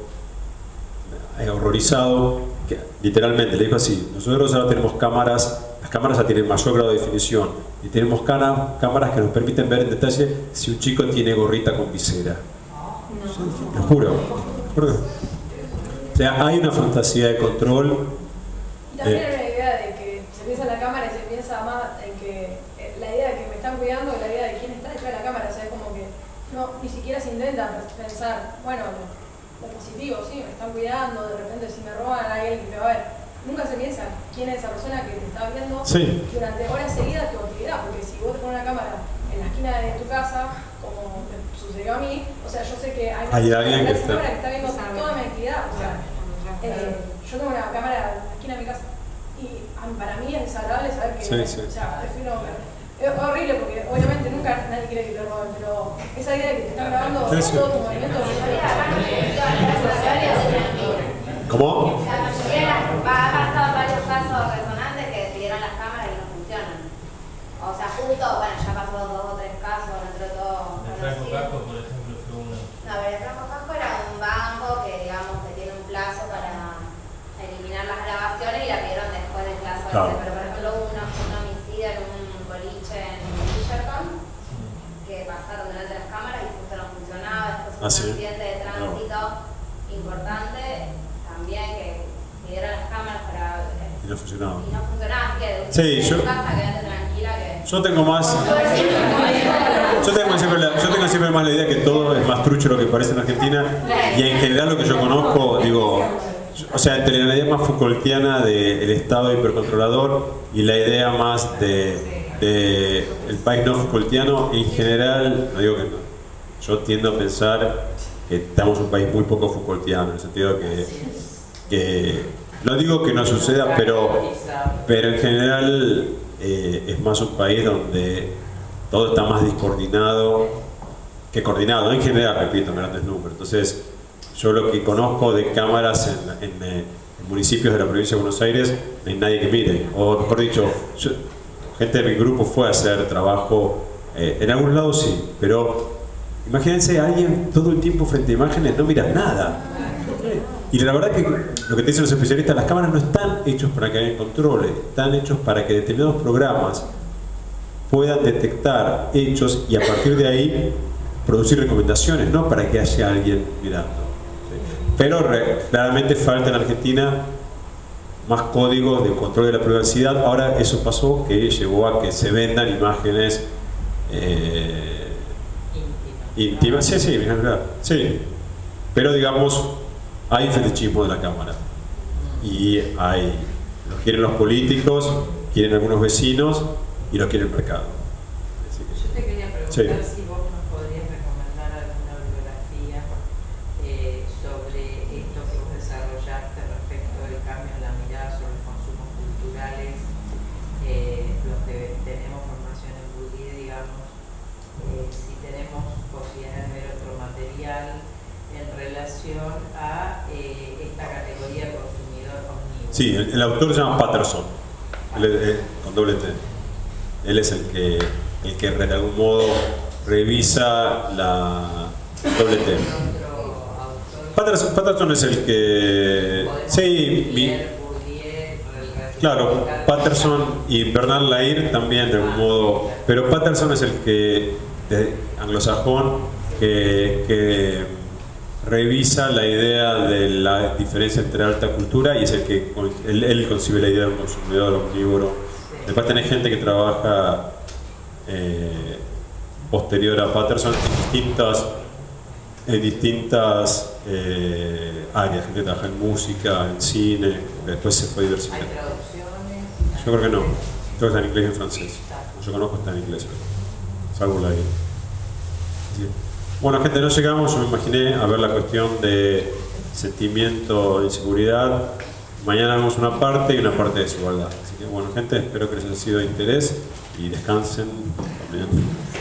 horrorizado, que literalmente le dijo así: nosotros ahora tenemos cámaras, las cámaras ya tienen mayor grado de definición, y tenemos cana, cámaras que nos permiten ver en detalle si un chico tiene gorrita con visera. No. Lo juro. O sea, hay una fantasía de control. Y también eh, hay una idea de que se piensa en la cámara y se piensa más en que eh, la idea de que me están cuidando y la idea de quién está detrás de la cámara. O sea, es como que no, ni siquiera se intenta pensar, bueno, lo, lo positivo, sí, me están cuidando, de repente si me roban hay alguien que me va a ver. Nunca se piensa quién es esa persona que te está viendo sí. durante horas seguidas tu actividad, porque si vos te pones una cámara en la esquina de tu casa, como me sucedió a mí, o sea, yo sé que hay una hay alguien que está... cámara que está viendo toda mi actividad, o sea, eh, yo tengo una cámara en la esquina de mi casa y para mí es desagradable saber que, sí, sí. o sea, prefiero, es horrible porque obviamente nunca nadie quiere que te roben, pero esa idea de que te están grabando sí, sí. todo tu movimiento. ¿Cómo? Ha pasado varios casos resonantes que despidieron las cámaras y no funcionan. O sea, justo, bueno, ya pasó dos o tres casos, dentro de todo. El Franco Casco, por ejemplo, fue uno. No, pero el Franco Casco era un banco que, digamos, que tiene un plazo para eliminar las grabaciones y la pidieron después del plazo claro. ese. Pero, por ejemplo, hubo un, un homicidio en un boliche en Bridgerton que pasaron delante de las cámaras y justo no funcionaba. Después hubo ah, un sí. accidente de tránsito no. importante también que pidieron las cámaras para... Y no funcionaba. Y no funcionaba, así que sí, yo, casa, quédate tranquila que... Yo tengo más... Yo tengo, siempre la, yo tengo siempre más la idea que todo es más trucho de lo que parece en Argentina, y en general lo que yo conozco, digo, O sea, entre la idea más Foucaultiana del Estado hipercontrolador y la idea más de, de el país no Foucaultiano, en general, no digo que no. Yo tiendo a pensar que estamos un país muy poco Foucaultiano, en el sentido que, que no digo que no suceda, pero, pero en general eh, es más un país donde todo está más descoordinado que coordinado, en general, repito, en grandes números. Entonces, yo lo que conozco de cámaras en, en, en municipios de la provincia de Buenos Aires, no hay nadie que mire. O mejor dicho, yo, gente de mi grupo fue a hacer trabajo, eh, en algún lado sí, pero imagínense a alguien todo el tiempo frente a imágenes, no miras nada. Y la verdad que lo que te dicen los especialistas, las cámaras no están hechos para que alguien controle, están hechos para que determinados programas puedan detectar hechos y a partir de ahí producir recomendaciones, no para que haya alguien mirando. Pero re, claramente falta en Argentina más códigos de control de la privacidad. Ahora eso pasó, que llevó a que se vendan imágenes eh, íntimas. Sí, sí, sí. Pero digamos, hay fetichismo de la cámara. Y hay, los quieren los políticos, quieren algunos vecinos y los quiere el mercado. Yo te quería preguntar sí. si vos nos podrías recomendar alguna bibliografía eh, sobre esto que vos desarrollaste respecto del cambio en la mirada sobre los consumos culturales, eh, los que tenemos formación en Bourdieu, digamos, eh, si tenemos posibilidad de ver otro material en relación a eh, esta categoría de consumidor omnívoro. Sí, el, el autor se llama Patterson, el, el, con doble T. Él es el que, el que de algún modo revisa la doble T. Patterson, Patterson es el que... Sí, mi, claro, Patterson y Bernard Lair también de algún modo, pero Patterson es el que, de anglosajón, que, que revisa la idea de la diferencia entre alta cultura y es el que él, él concibe la idea del consumidor omnívoro. Después tenés gente que trabaja eh, posterior a Patterson en distintas, en distintas eh, áreas. Gente que trabaja en música, en cine, después se fue diversificando. ¿Hay traducciones? Yo creo que no. Creo que está en inglés y en francés. Yo conozco está en inglés, salvo la I. Bueno, gente, no llegamos, yo me imaginé a ver la cuestión de sentimiento de inseguridad. Mañana vemos una parte y una parte de desigualdad. Así que bueno, gente, espero que les haya sido de interés y descansen también.